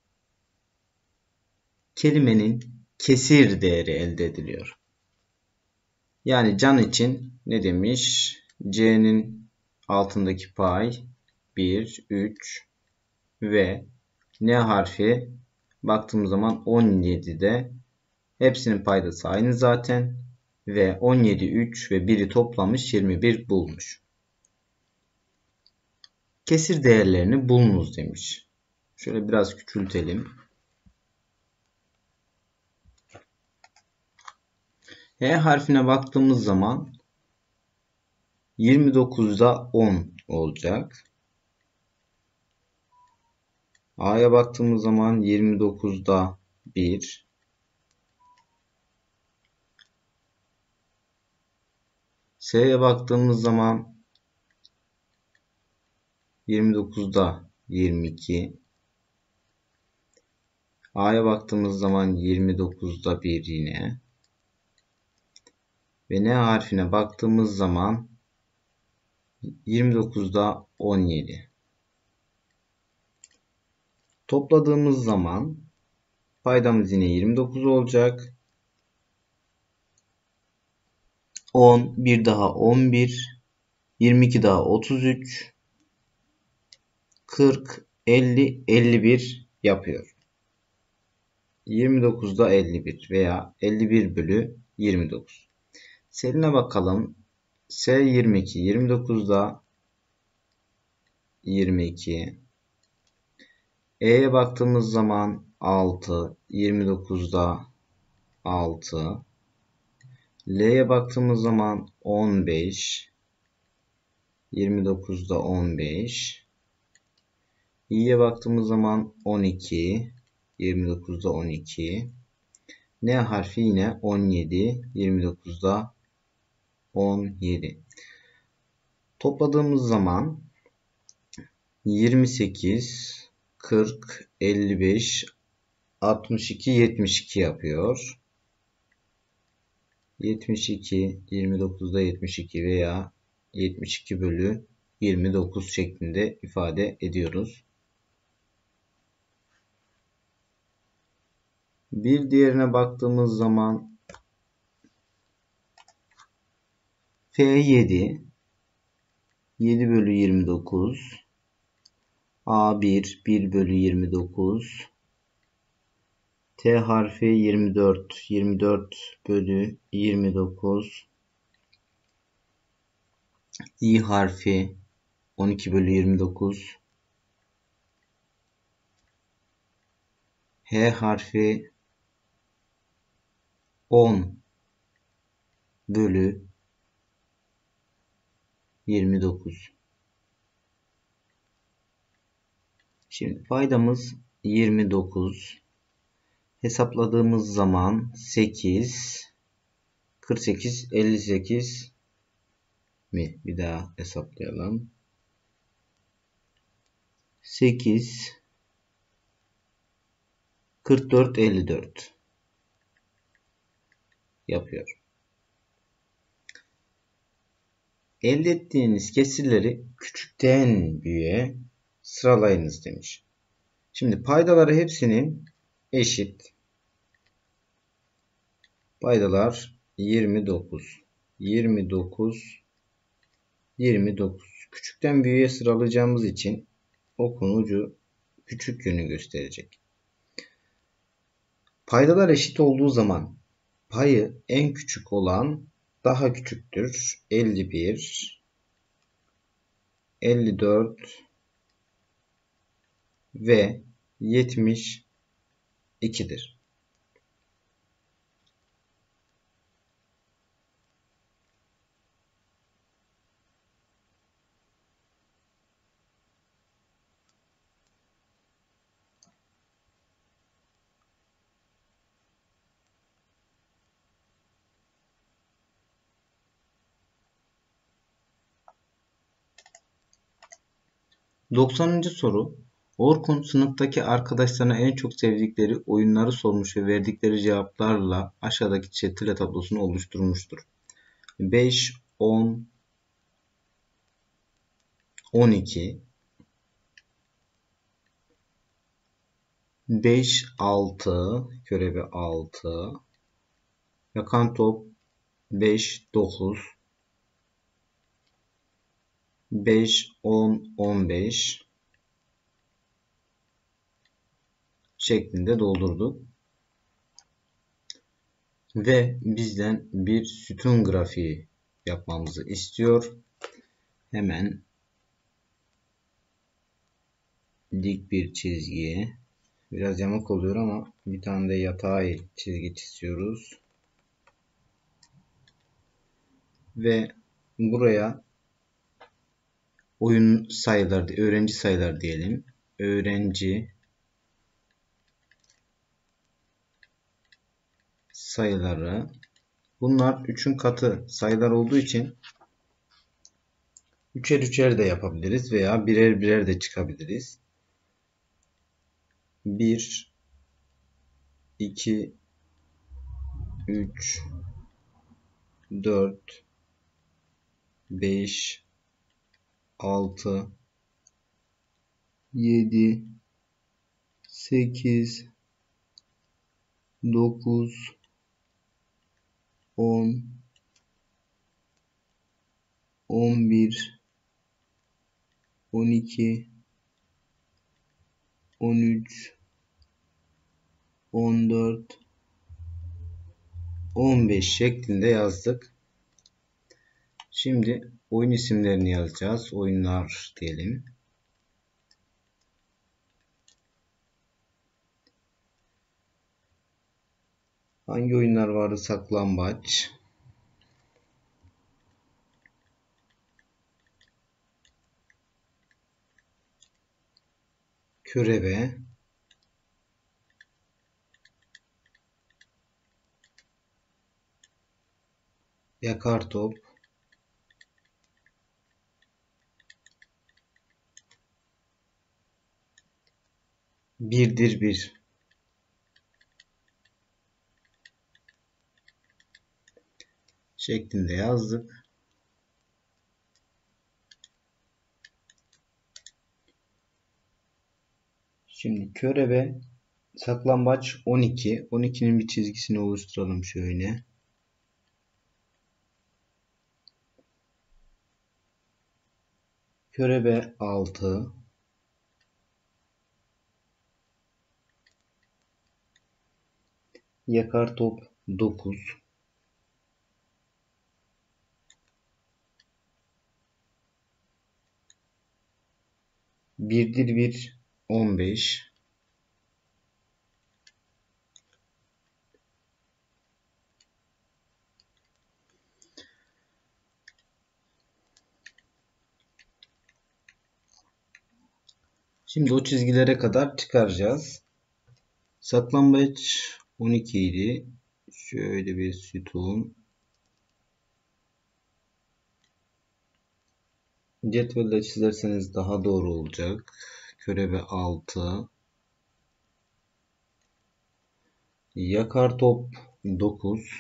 Speaker 1: kelimenin kesir değeri elde ediliyor. Yani can için ne demiş? C'nin altındaki pay bir, üç ve N harfi baktığımız zaman on yedide hepsinin paydası aynı zaten ve on yedi, üç ve biri toplamış yirmi bir bulmuş. Kesir değerlerini bulunuz demiş. Şöyle biraz küçültelim. H harfine baktığımız zaman yirmi dokuzda on olacak. A'ya baktığımız zaman yirmi dokuzda bir. S'ye baktığımız zaman yirmi dokuzda yirmi iki. A'ya baktığımız zaman yirmi dokuzda bir yine. Ve N harfine baktığımız zaman yirmi dokuzda on yedi. Topladığımız zaman paydamız yine yirmi dokuz olacak. on, bir daha on bir, yirmi iki daha otuz üç, kırk, elli, elli bir yapıyor. yirmi dokuzda elli bir veya elli bir bölü yirmi dokuz. S'ine bakalım. S yirmi iki, yirmi dokuzda yirmi iki. E'ye baktığımız zaman altı, yirmi dokuzda altı. L'ye baktığımız zaman on beş, yirmi dokuzda on beş. İ'ye baktığımız zaman on iki, yirmi dokuzda on iki. N harfi yine on yedi, yirmi dokuzda on yedi. Topladığımız zaman yirmi sekiz, kırk, elli beş, altmış iki, yetmiş iki yapıyor. yetmiş iki, yirmi dokuzda yetmiş iki veya yetmiş iki bölü yirmi dokuz şeklinde ifade ediyoruz. Bir diğerine baktığımız zaman F yedi, yedi bölü yirmi dokuz, A bir, bir bölü yirmi dokuz, T harfi yirmi dört. yirmi dört bölü yirmi dokuz. İ harfi on iki bölü yirmi dokuz. H harfi on bölü yirmi dokuz. Şimdi paydamız yirmi dokuz. Hesapladığımız zaman sekiz, kırk sekiz, elli sekiz mi? Bir daha hesaplayalım. sekiz, kırk dört, elli dört yapıyor. Elde ettiğiniz kesirleri küçükten büyüğe sıralayınız demiş. Şimdi paydaları hepsinin eşit. Paydalar yirmi dokuz. yirmi dokuz. yirmi dokuz. Küçükten büyüğe sıralayacağımız için okun ucu küçük yönü gösterecek. Paydalar eşit olduğu zaman payı en küçük olan daha küçüktür. elli bir, elli dört ve yetmiş ikidir. doksanıncı soru. Orkun sınıftaki arkadaşlarına en çok sevdikleri oyunları sormuş ve verdikleri cevaplarla aşağıdaki çetele tablosunu oluşturmuştur. beş, on, on iki, beş, altı, körebe altı, yakan top beş, dokuz, beş, on, on beş şeklinde doldurduk. Ve bizden bir sütun grafiği yapmamızı istiyor. Hemen dik bir çizgi. Biraz yamak oluyor ama bir tane de yatay çizgi çiziyoruz. Ve buraya oyun sayıları, öğrenci sayıları diyelim. Öğrenci sayıları. Bunlar üçün katı sayılar olduğu için üçer üçer de yapabiliriz veya birer birer de çıkabiliriz. bir, iki, üç, dört, beş, altı, yedi, sekiz, dokuz, on, on bir, on iki, on üç, on dört, on beş şeklinde yazdık. Şimdi oyun isimlerini yazacağız. Oyunlar diyelim. Hangi oyunlar vardı? Saklambaç, körebe, yakar top, birdir bir şeklinde yazdık. Şimdi körebe, saklambaç on iki. on ikinin bir çizgisini oluşturalım şöyle. Körebe altı. Yakar top dokuz. Birdir bir on beş. Şimdi o çizgilere kadar çıkaracağız. Saklambaç on iki idi. Şöyle bir sütun. Cetvelle çizerseniz daha doğru olacak. Körebe altı. Yakar top dokuz.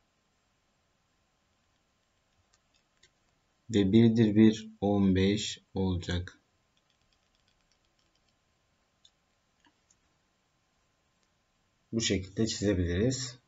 Speaker 1: Ve birdir bir on beş olacak. Bu şekilde çizebiliriz.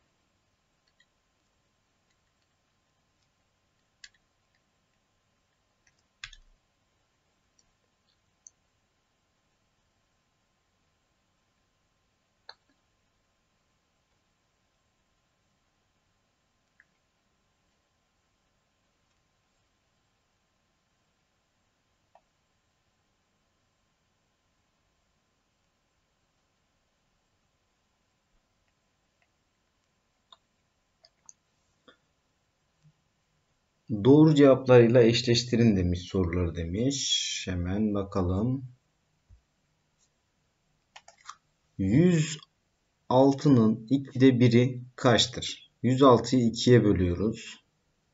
Speaker 1: Doğru cevaplarıyla eşleştirin demiş, soruları demiş. Hemen bakalım. yüz altının ikide biri kaçtır? yüz altıyı ikiye bölüyoruz.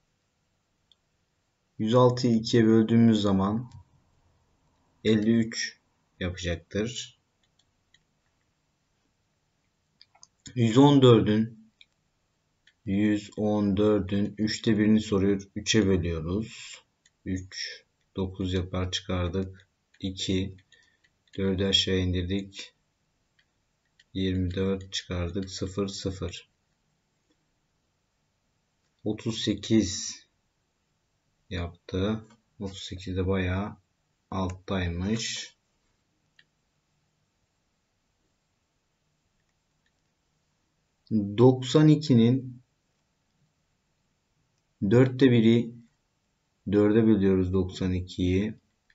Speaker 1: yüz altıyı ikiye böldüğümüz zaman elli üç yapacaktır. yüz on dördün yüz on dördün üçte birini soruyor. üçe bölüyoruz. üç, dokuz yapar, çıkardık. iki, dördü aşağı indirdik. yirmi dört çıkardık. sıfır, sıfır. otuz sekiz yaptı. otuz sekiz de bayağı alttaymış. doksan ikinin dörtte biri, dörde bölüyoruz doksan ikiyi.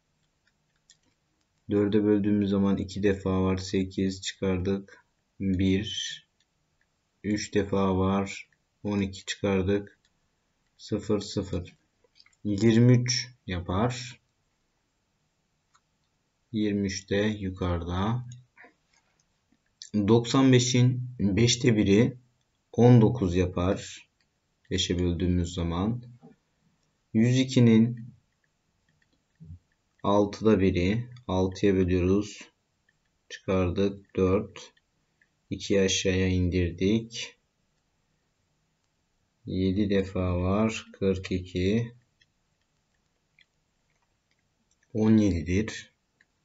Speaker 1: dörde böldüğümüz zaman iki defa var. sekiz çıkardık. bir. üç defa var. on iki çıkardık. sıfır, sıfır. yirmi üç yapar. yirmi üç de yukarıda. doksan beşin beşte biri on dokuz yapar. beşe böldüğümüz zaman. yüz ikinin altıda biri. altıya bölüyoruz. Çıkardık. dört. ikiyi aşağıya indirdik. yedi defa var. kırk iki. on yedidir.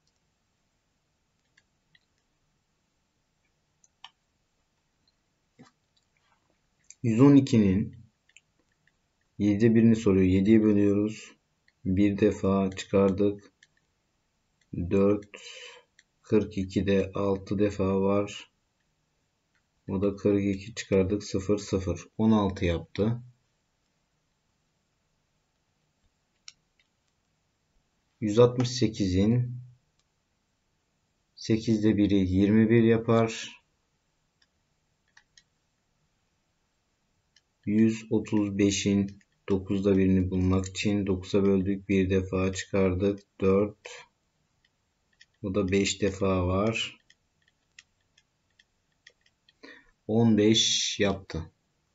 Speaker 1: yüz on ikinin yedide birini soruyor. yediye bölüyoruz. bir defa çıkardık. dört. kırk ikide altı defa var. O da kırk iki çıkardık. sıfır, sıfır. on altı yaptı. yüz altmış sekizin sekizde biri yirmi bir yapar. yüz otuz beşin dokuzda birini bulmak için dokuza böldük. bir defa çıkardık. dört. O da beş defa var. on beş yaptı.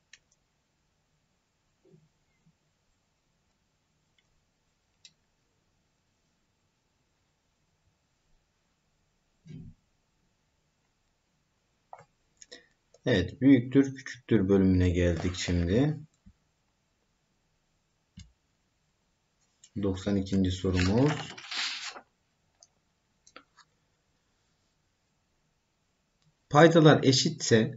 Speaker 1: Evet, büyüktür küçüktür bölümüne geldik şimdi. doksan ikinci sorumuz. Paydalar eşitse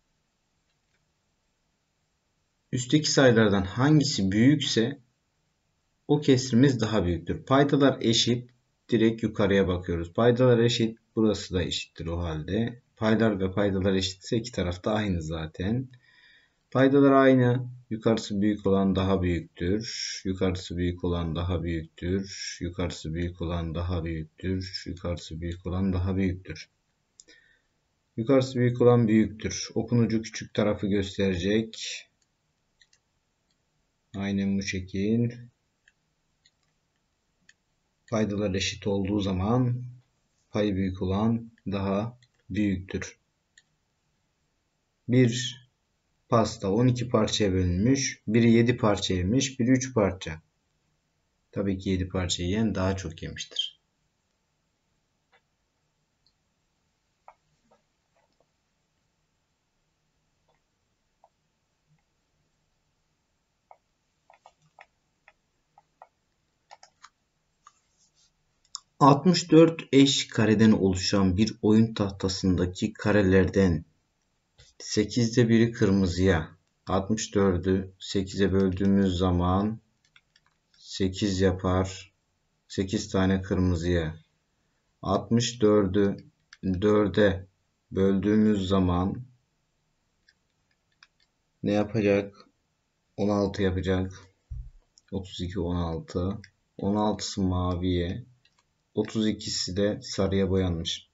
Speaker 1: üstteki sayılardan hangisi büyükse o kesrimiz daha büyüktür. Paydalar eşit. Direkt yukarıya bakıyoruz. Paydalar eşit. Burası da eşittir o halde. Paylar ve paydalar eşitse iki tarafta aynı zaten. Paydalar aynı. Yukarısı büyük olan daha büyüktür. Yukarısı büyük olan daha büyüktür. Yukarısı büyük olan daha büyüktür. Yukarısı büyük olan daha büyüktür. Yukarısı büyük olan büyüktür. Okun ucu küçük tarafı gösterecek. Aynen bu şekil. Paydalar eşit olduğu zaman payı büyük olan daha büyüktür. Bir pasta on iki parçaya bölünmüş. Biri yedi parça yemiş, biri üç parça. Tabii ki yedi parça yiyen daha çok yemiştir. altmış dört eş kareden oluşan bir oyun tahtasındaki karelerden sekizde biri kırmızıya, altmış dördü sekize böldüğümüz zaman sekiz yapar. sekiz tane kırmızıya. altmış dördü dörde böldüğümüz zaman ne yapacak? on altı yapacak. otuz iki, on altı. on altısı maviye. otuz ikisi de sarıya boyanmış.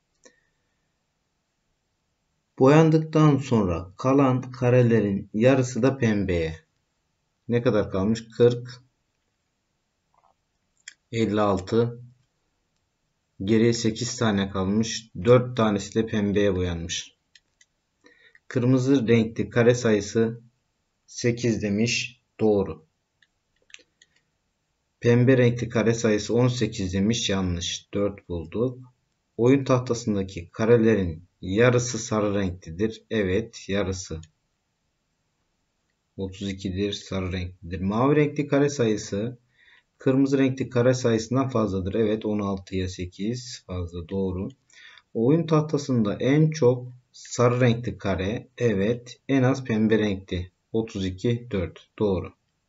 Speaker 1: Boyandıktan sonra kalan karelerin yarısı da pembeye. Ne kadar kalmış? kırk, elli altı. Geriye sekiz tane kalmış. dört tanesi de pembeye boyanmış. Kırmızı renkli kare sayısı sekiz demiş. Doğru. Pembe renkli kare sayısı on sekiz demiş. Yanlış. dört bulduk. Oyun tahtasındaki karelerin yarısı sarı renklidir. Evet, yarısı. otuz ikidir. Sarı renklidir. Mavi renkli kare sayısı kırmızı renkli kare sayısından fazladır. Evet, on altıya sekiz fazla. Doğru. Oyun tahtasında en çok sarı renkli kare. Evet, en az pembe renkli. otuz iki, dört. Doğru.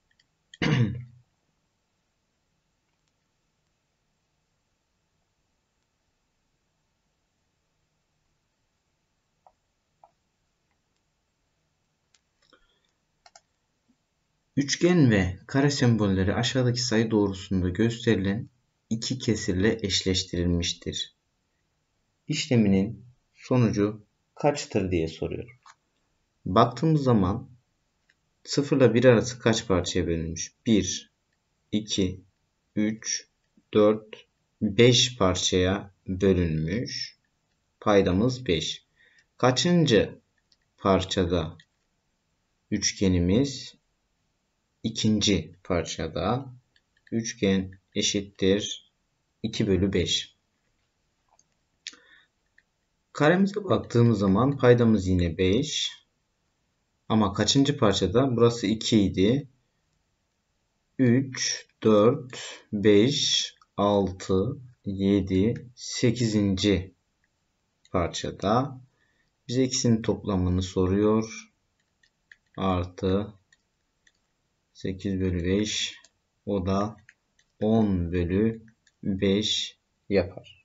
Speaker 1: Üçgen ve kare sembolleri aşağıdaki sayı doğrusunda gösterilen iki kesirle eşleştirilmiştir. İşleminin sonucu kaçtır diye soruyor. Baktığımız zaman sıfır ile bir arası kaç parçaya bölünmüş? bir, iki, üç, dört, beş parçaya bölünmüş. Paydamız beş. Kaçıncı parçada üçgenimiz? İkinci parçada. Üçgen eşittir iki bölü beş. Karemize baktığımız zaman paydamız yine beş. Ama kaçıncı parçada? Burası iki idi. üç, dört, beş, altı, yedi, sekizinci parçada. Bize ikisinin toplamını soruyor. Artı sekiz bölü beş. O da on bölü beş yapar.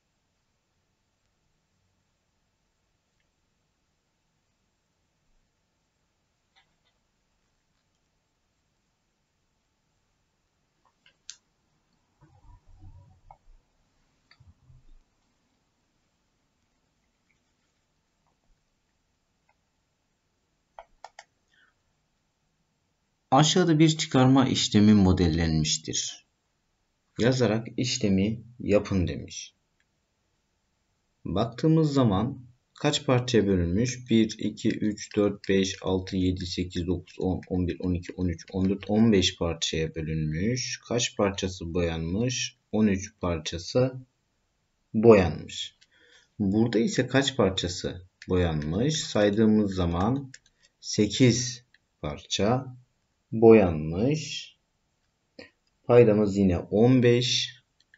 Speaker 1: Aşağıda bir çıkarma işlemi modellenmiştir. Yazarak işlemi yapın demiş. Baktığımız zaman kaç parçaya bölünmüş? bir, iki, üç, dört, beş, altı, yedi, sekiz, dokuz, on, on bir, on iki, on üç, on dört, on beş parçaya bölünmüş. Kaç parçası boyanmış? on üç parçası boyanmış. Burada ise kaç parçası boyanmış? Saydığımız zaman sekiz parça boyanmış. Paydamız yine on beş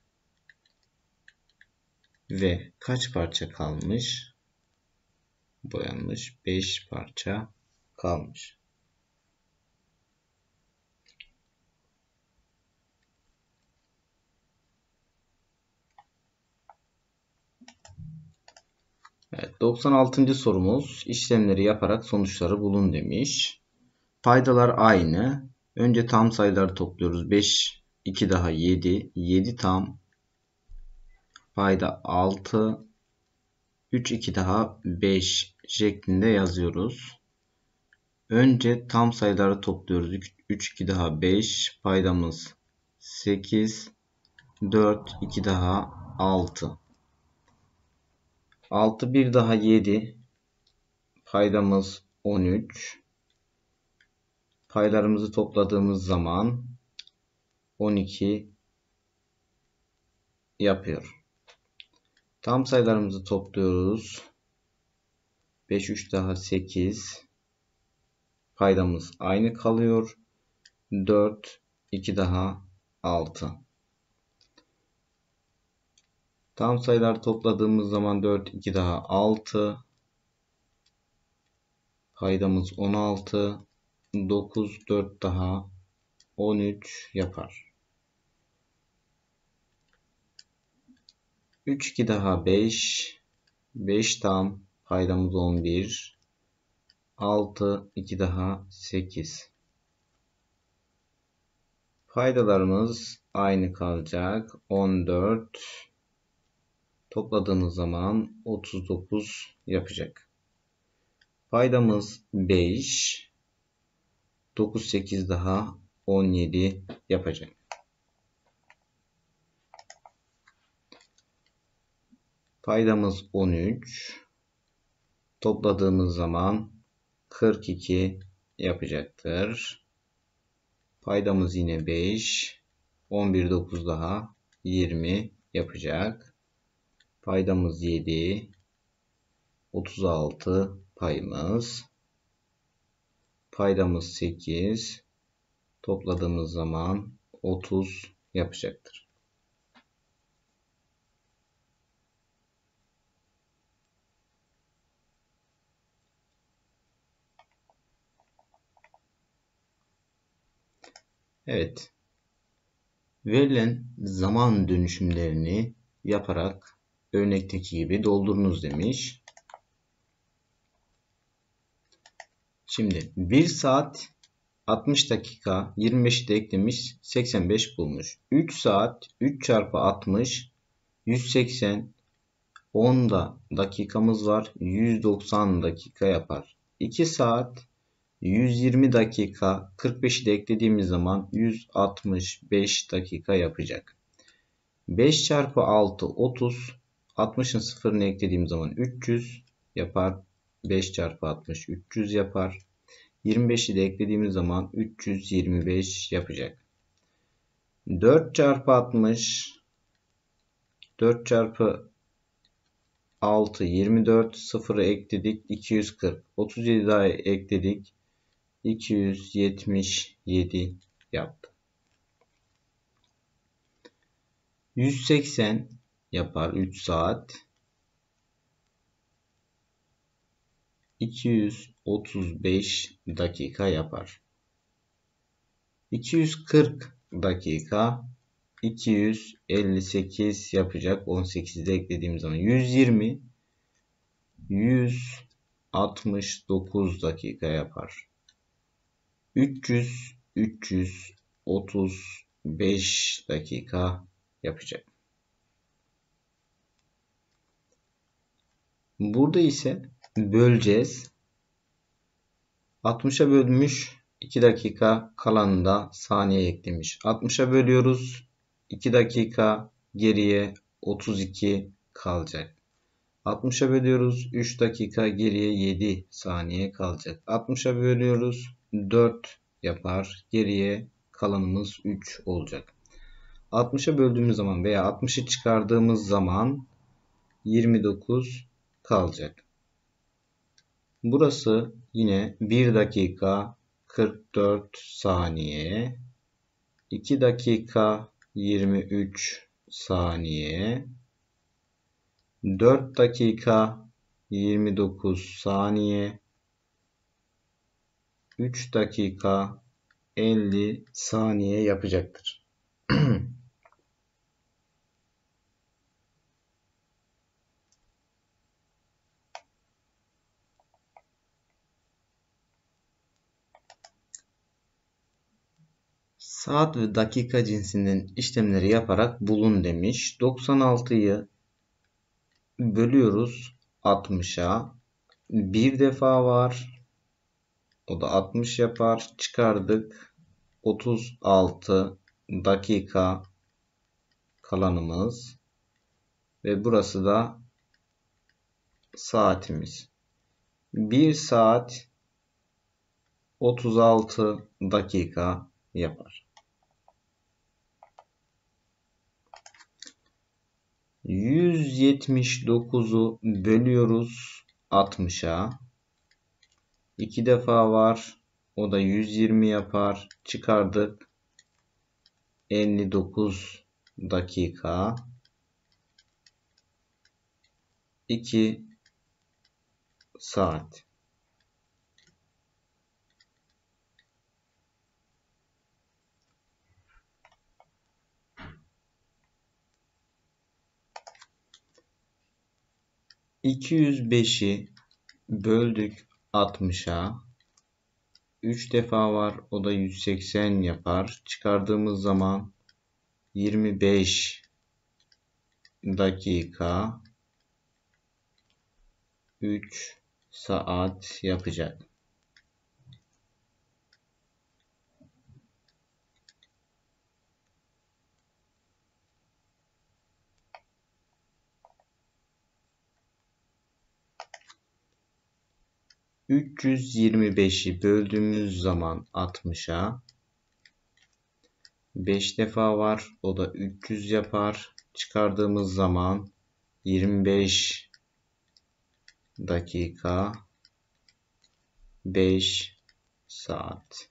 Speaker 1: ve kaç parça kalmış? Boyanmış. beş parça kalmış. Evet, doksan altıncı sorumuz işlemleri yaparak sonuçları bulun demiş. Paydalar aynı. Önce tam sayıları topluyoruz. beş, iki daha yedi. yedi tam. Payda altı. üç, iki daha beş şeklinde yazıyoruz. Önce tam sayıları topluyoruz. üç, iki daha beş. Paydamız sekiz. dört, iki daha altı. altı, bir daha yedi. Paydamız on üç. Paylarımızı topladığımız zaman on iki yapıyor. Tam sayılarımızı topluyoruz. beş, üç daha sekiz. Paydamız aynı kalıyor. dört, iki daha altı. Tam sayıları topladığımız zaman dört, iki daha altı. Paydamız on altı. dokuz, dört daha on üç yapar. üç, iki daha beş. beş tam. Paydamız on bir. altı, iki daha sekiz. Paydalarımız aynı kalacak. on dört. Topladığımız zaman otuz dokuz yapacak. Paydamız beş. dokuz, sekiz daha on yedi yapacak. Paydamız on üç. Topladığımız zaman kırk iki yapacaktır. Paydamız yine beş. on bir, dokuz daha yirmi yapacak. Paydamız yedi. otuz altı payımız. Paydamız sekiz. Topladığımız zaman otuz yapacaktır. Evet. Verilen zaman dönüşümlerini yaparak örnekteki gibi doldurunuz demiş. Şimdi bir saat altmış dakika yirmi beşi de eklemiş seksen beş bulmuş. üç saat üç çarpı altmış yüz seksen. on da dakikamız var. yüz doksan dakika yapar. iki saat yüz yirmi dakika kırk beşi de eklediğimiz zaman yüz altmış beş dakika yapacak. beş çarpı altı otuz. altmışın sıfırını eklediğim zaman üç yüz yapar. beş çarpı altmış üç yüz yapar. yirmi beşi de eklediğimiz zaman üç yüz yirmi beş yapacak. dört çarpı altmış. dört çarpı altı yirmi dört. sıfırı ekledik. iki yüz kırk. otuz yedi daha ekledik. iki yüz yetmiş yedi yaptı. yüz seksen yapar üç saat. iki yüz otuz beş dakika yapar. iki yüz kırk dakika iki yüz elli sekiz yapacak. on sekizi de eklediğim zaman yüz yirmi yüz altmış dokuz dakika yapar. üç yüz üç yüz otuz beş dakika yapacak. Burada ise böleceğiz. altmışa bölmüş. iki dakika kalanını da saniye eklemiş. altmışa bölüyoruz. iki dakika geriye otuz iki kalacak. altmışa bölüyoruz. üç dakika geriye yedi saniye kalacak. altmışa bölüyoruz. dört yapar. Geriye kalanımız üç olacak. altmışa böldüğümüz zaman veya altmışı çıkardığımız zaman yirmi dokuz kalacak. Burası yine bir dakika kırk dört saniye, iki dakika yirmi üç saniye, dört dakika yirmi dokuz saniye, üç dakika elli saniye yapacaktır. Saat ve dakika cinsinden işlemleri yaparak bulun demiş. doksan altıyı bölüyoruz altmışa. Bir defa var. O da altmış yapar. Çıkardık. otuz altı dakika kalanımız. Ve burası da saatimiz. bir saat otuz altı dakika yapar. yüz yetmiş dokuzu bölüyoruz altmışa. iki defa var. O da yüz yirmi yapar. Çıkardık. elli dokuz dakika. iki saat. iki yüz beşi böldük altmışa. üç defa var. O da yüz seksen yapar. Çıkardığımız zaman yirmi beş dakika üç saat yapacak. üç yüz yirmi beşi böldüğümüz zaman altmışa. beş defa var. O da üç yüz yapar. Çıkardığımız zaman yirmi beş dakika beş saat.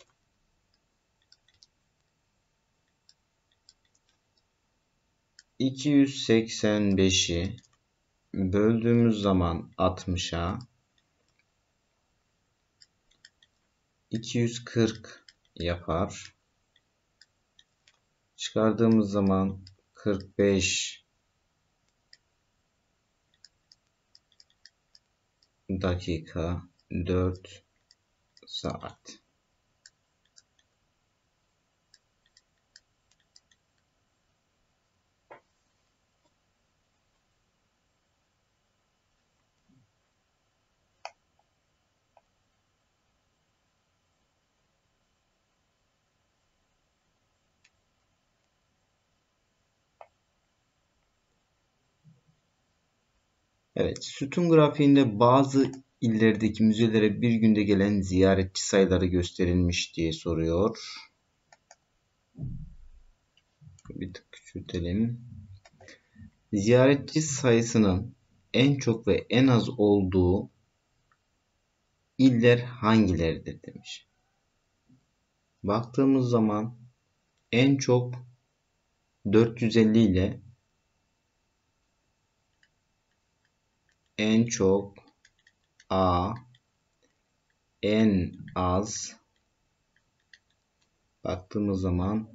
Speaker 1: iki yüz seksen beşi böldüğümüz zaman altmışa. iki yüz kırk yapar. Çıkardığımız zaman kırk beş dakika dört saat. Evet, sütun grafiğinde bazı illerdeki müzelere bir günde gelen ziyaretçi sayıları gösterilmiş diye soruyor. Bir tık küçültelim. Ziyaretçi sayısının en çok ve en az olduğu iller hangileridir demiş. Baktığımız zaman en çok dört yüz elli ile en çok A, en az baktığımız zaman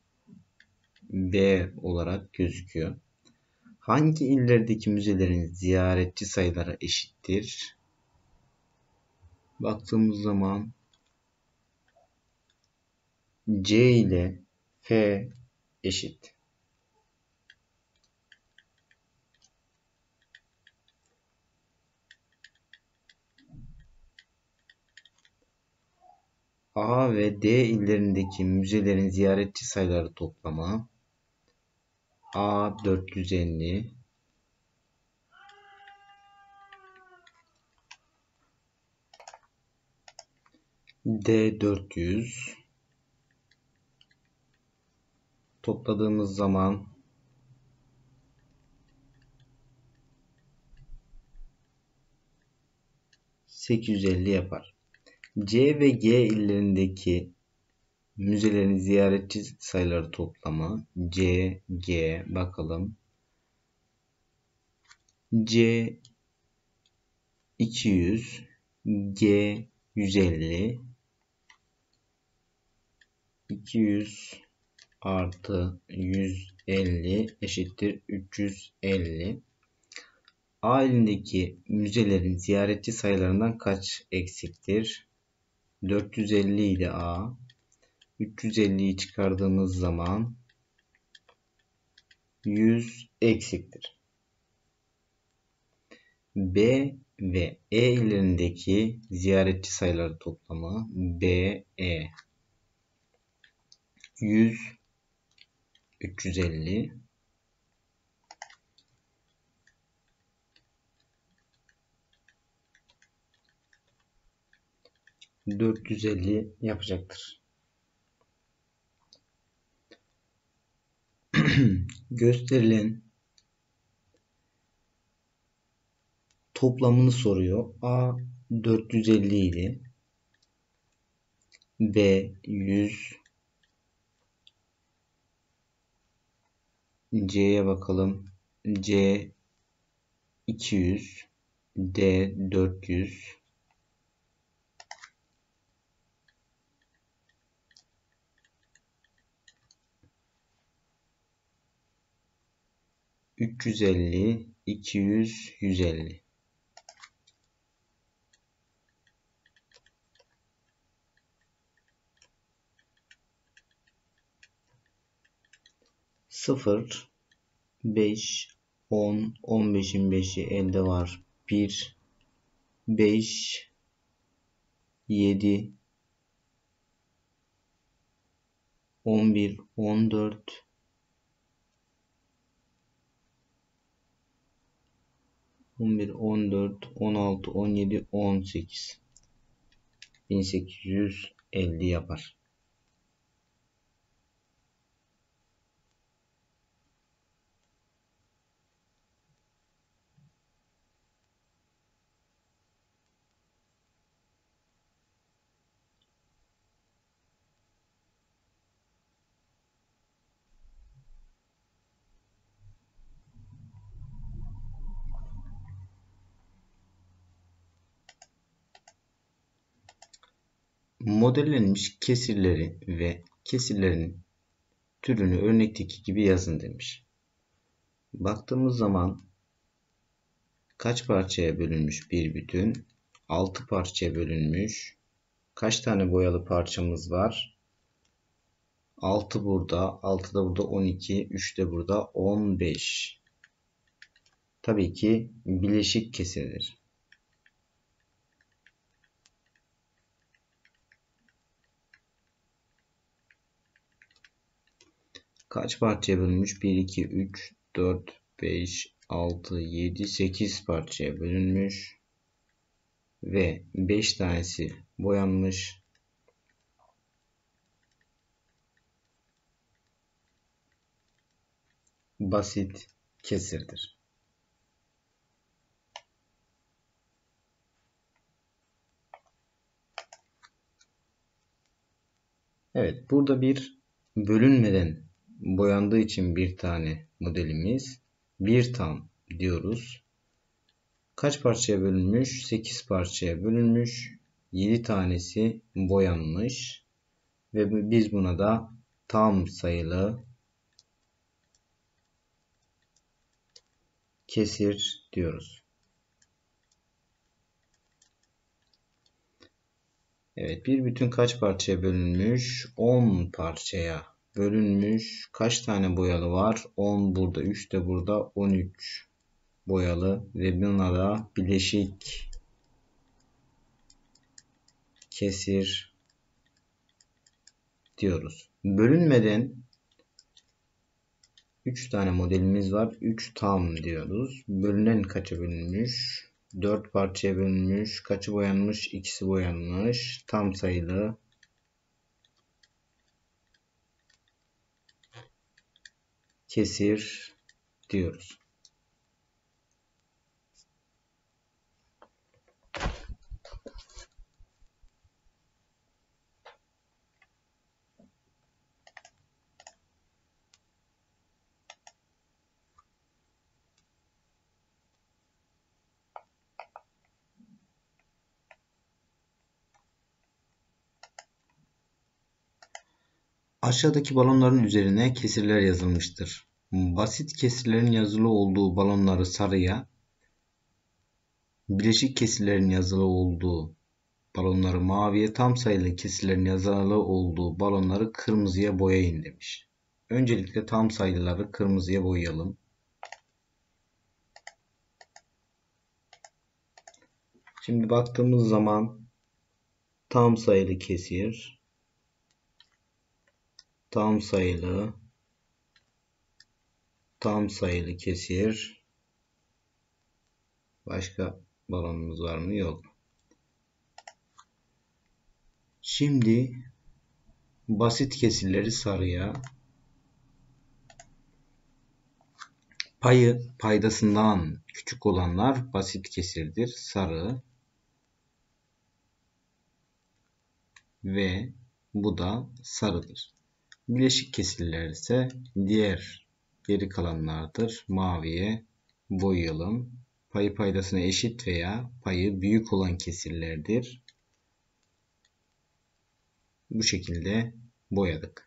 Speaker 1: B olarak gözüküyor. Hangi illerdeki müzelerin ziyaretçi sayıları eşittir? Baktığımız zaman C ile F eşit. A ve D illerindeki müzelerin ziyaretçi sayıları toplamı A dört yüz elli, D dört yüz, topladığımız zaman sekiz yüz elli yapar. C ve G illerindeki müzelerin ziyaretçi sayıları toplamı C, G bakalım. C iki yüz, G yüz elli, iki yüz artı yüz elli eşittir üç yüz elli. A ilindeki müzelerin ziyaretçi sayılarından kaç eksiktir? dört yüz elli ile A. üç yüz elliyi çıkardığımız zaman yüz eksiktir. B ve E illerindeki ziyaretçi sayıları toplamı B, E yüz, üç yüz elli, dört yüz elli yapacaktır. Gösterilen toplamını soruyor. A dört yüz elli idi. B yüz. C'ye bakalım. C iki yüz. D dört yüz. üç yüz elli, iki yüz, yüz elli. sıfır, beş, on, on beşin beşi elde var. bir, beş, yedi, on bir, on dört, on bir, on dört, on altı, on yedi, on sekiz. bin sekiz yüz elli yapar. Modellenmiş kesirleri ve kesirlerin türünü örnekteki gibi yazın demiş. Baktığımız zaman kaç parçaya bölünmüş bir bütün? altı parçaya bölünmüş. Kaç tane boyalı parçamız var? altı burada, altı da burada on iki, üç de burada on beş. Tabii ki bileşik kesirdir. Kaç parçaya bölünmüş? bir, iki, üç, dört, beş, altı, yedi, sekiz parçaya bölünmüş. Ve beş tanesi boyanmış. Basit kesirdir. Evet, burada bir bölünmeden boyandığı için bir tane modelimiz. Bir tam diyoruz. Kaç parçaya bölünmüş? sekiz parçaya bölünmüş. yedi tanesi boyanmış. Ve biz buna da tam sayılı kesir diyoruz. Evet, bir bütün kaç parçaya bölünmüş? on parçaya bölünmüş. Kaç tane boyalı var? on burada, üç de burada, on üç boyalı ve buna da bileşik kesir diyoruz. Bölünmeden üç tane modelimiz var. üç tam diyoruz. Bölünen kaça bölünmüş? dört parçaya bölünmüş. Kaçı boyanmış? ikisi boyanmış. Tam sayılı kesir diyoruz. Aşağıdaki balonların üzerine kesirler yazılmıştır. Basit kesirlerin yazılı olduğu balonları sarıya, bileşik kesirlerin yazılı olduğu balonları maviye, tam sayılı kesirlerin yazılı olduğu balonları kırmızıya boyayın demiş. Öncelikle tam sayıları kırmızıya boyayalım. Şimdi baktığımız zaman tam sayılı kesir, tam sayılı, tam sayılı kesir. Başka balonumuz var mı? Yok. Şimdi basit kesirleri sarıya, payı paydasından küçük olanlar basit kesirdir. Sarı ve bu da sarıdır. Bileşik kesirler ise diğer geri kalanlardır. Maviye boyayalım. Payı paydasına eşit veya payı büyük olan kesirlerdir. Bu şekilde boyadık.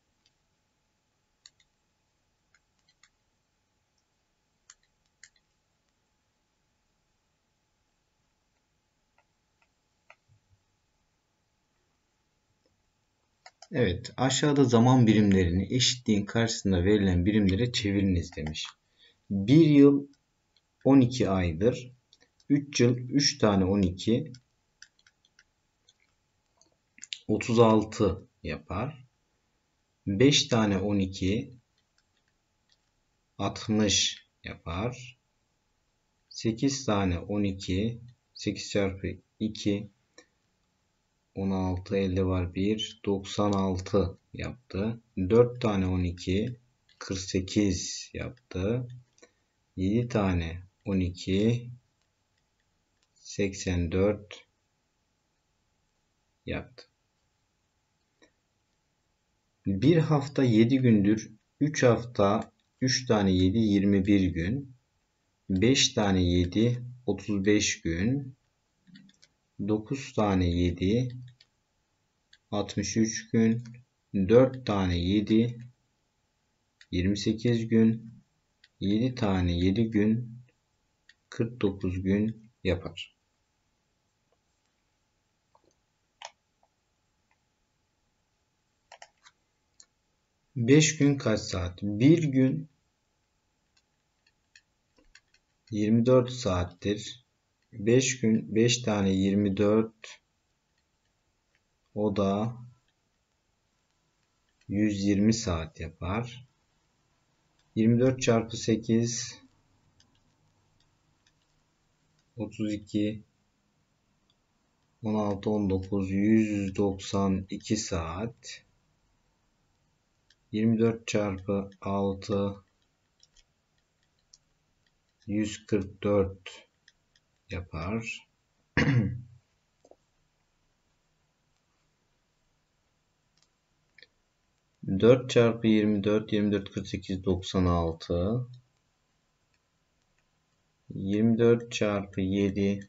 Speaker 1: Evet, aşağıda zaman birimlerini eşitliğin karşısında verilen birimlere çeviriniz demiş. bir yıl on iki aydır. üç yıl üç tane on iki otuz altı yapar. beş tane on iki altmış yapar. sekiz tane on iki sekiz çarpı iki on altı, elde var bir, doksan altı yaptı. dört tane on iki kırk sekiz yaptı. yedi tane on iki seksen dört yaptı. Bir hafta yedi gündür. üç hafta üç tane yedi yirmi bir gün. beş tane yedi otuz beş gün. dokuz tane yedi altmış üç gün. dört tane yedi yirmi sekiz gün. yedi tane yedi gün kırk dokuz gün yapar. beş gün kaç saat? bir gün yirmi dört saattir. beş gün beş tane yirmi dört, o da yüz yirmi saat yapar. yirmi dört çarpı sekiz otuz iki on altı on dokuz yüz doksan iki saat. yirmi dört çarpı altı yüz kırk dört yapar. dört çarpı yirmi dört yirmi dört kırk sekiz doksan altı. yirmi dört çarpı yedi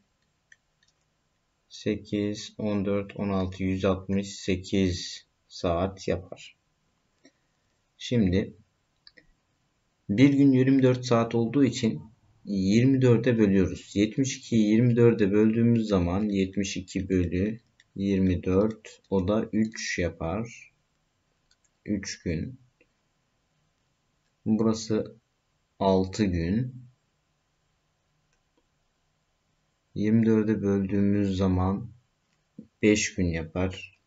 Speaker 1: sekiz on dört on altı yüz altmış sekiz saat yapar. Şimdi bir gün yirmi dört saat olduğu için yirmi dörde bölüyoruz. yetmiş ikiyi yirmi dörde böldüğümüz zaman yetmiş iki bölü yirmi dört, o da üç yapar. üç gün. Burası altı gün. yirmi dörde böldüğümüz zaman beş gün yapar.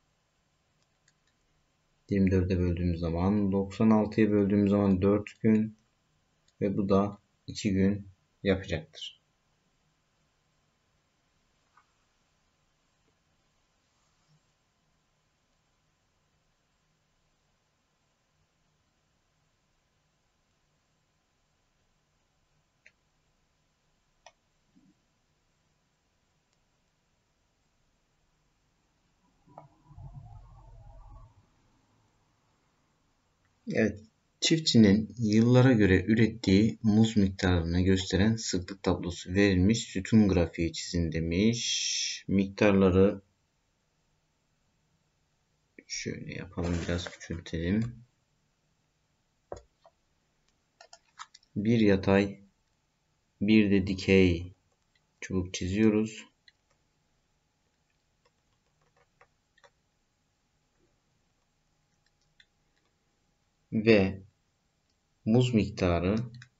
Speaker 1: yirmi dörde böldüğümüz zaman doksan altıya böldüğümüz zaman dört gün ve bu da iki gün yapacaktır. Evet, çiftçinin yıllara göre ürettiği muz miktarını gösteren sıklık tablosu verilmiş. Sütun grafiği çizin demiş. Miktarları şöyle yapalım, biraz küçültelim. Bir yatay, bir de dikey çubuk çiziyoruz. ve muz miktarı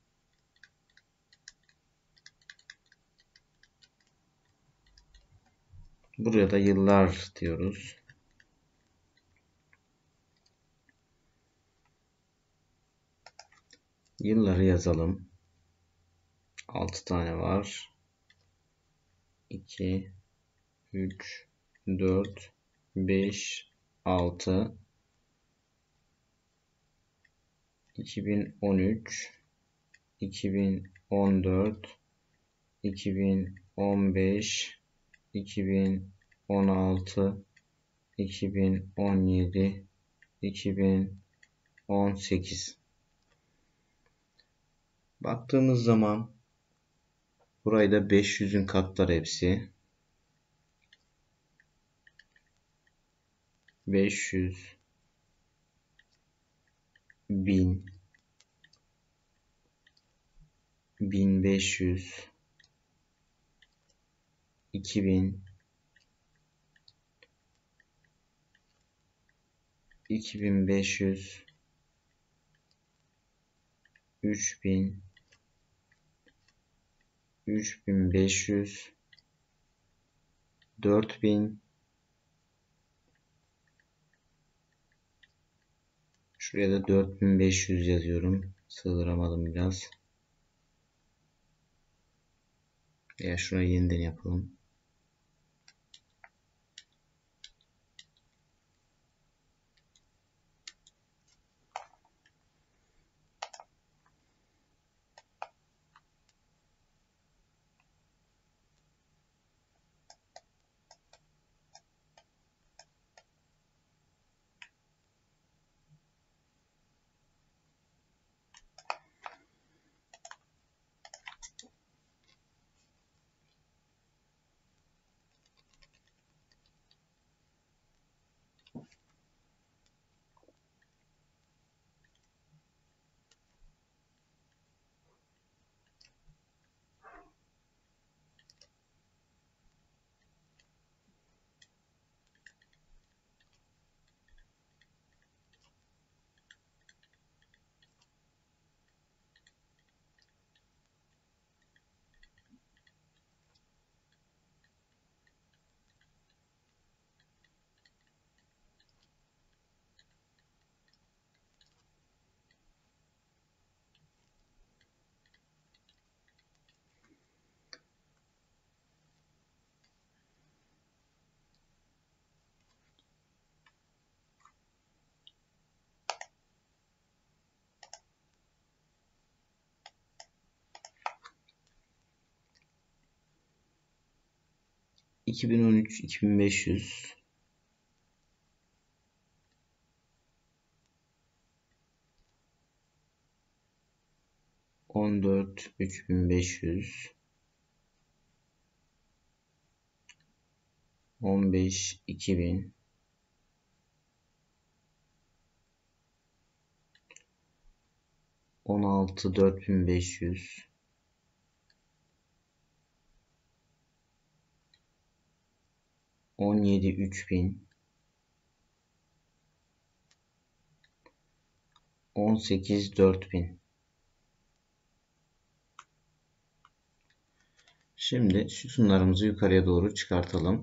Speaker 1: buraya da yıllar diyoruz. Yılları yazalım. altı tane var. iki, üç, dört, beş, altı. iki bin on üç, iki bin on dört, iki bin on beş, iki bin on altı, iki bin on yedi, iki bin on sekiz. Baktığımız zaman burayı da beş yüzün katları hepsi. beş yüz, bin, bin beş yüz, iki bin, iki bin beş yüz, üç bin, üç bin beş yüz, dört bin, şuraya da dört bin beş yüz yazıyorum. Sığdıramadım biraz. Ya şurayı yeniden yapalım. iki bin on üç iki bin beş yüz, on dört üç bin beş yüz, on beş iki bin, on altı dört bin beş yüz, on yedi üç bin, on sekiz dört bin. Şimdi sütunlarımızı yukarıya doğru çıkartalım.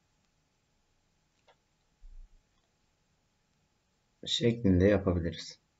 Speaker 1: Şeklinde yapabiliriz.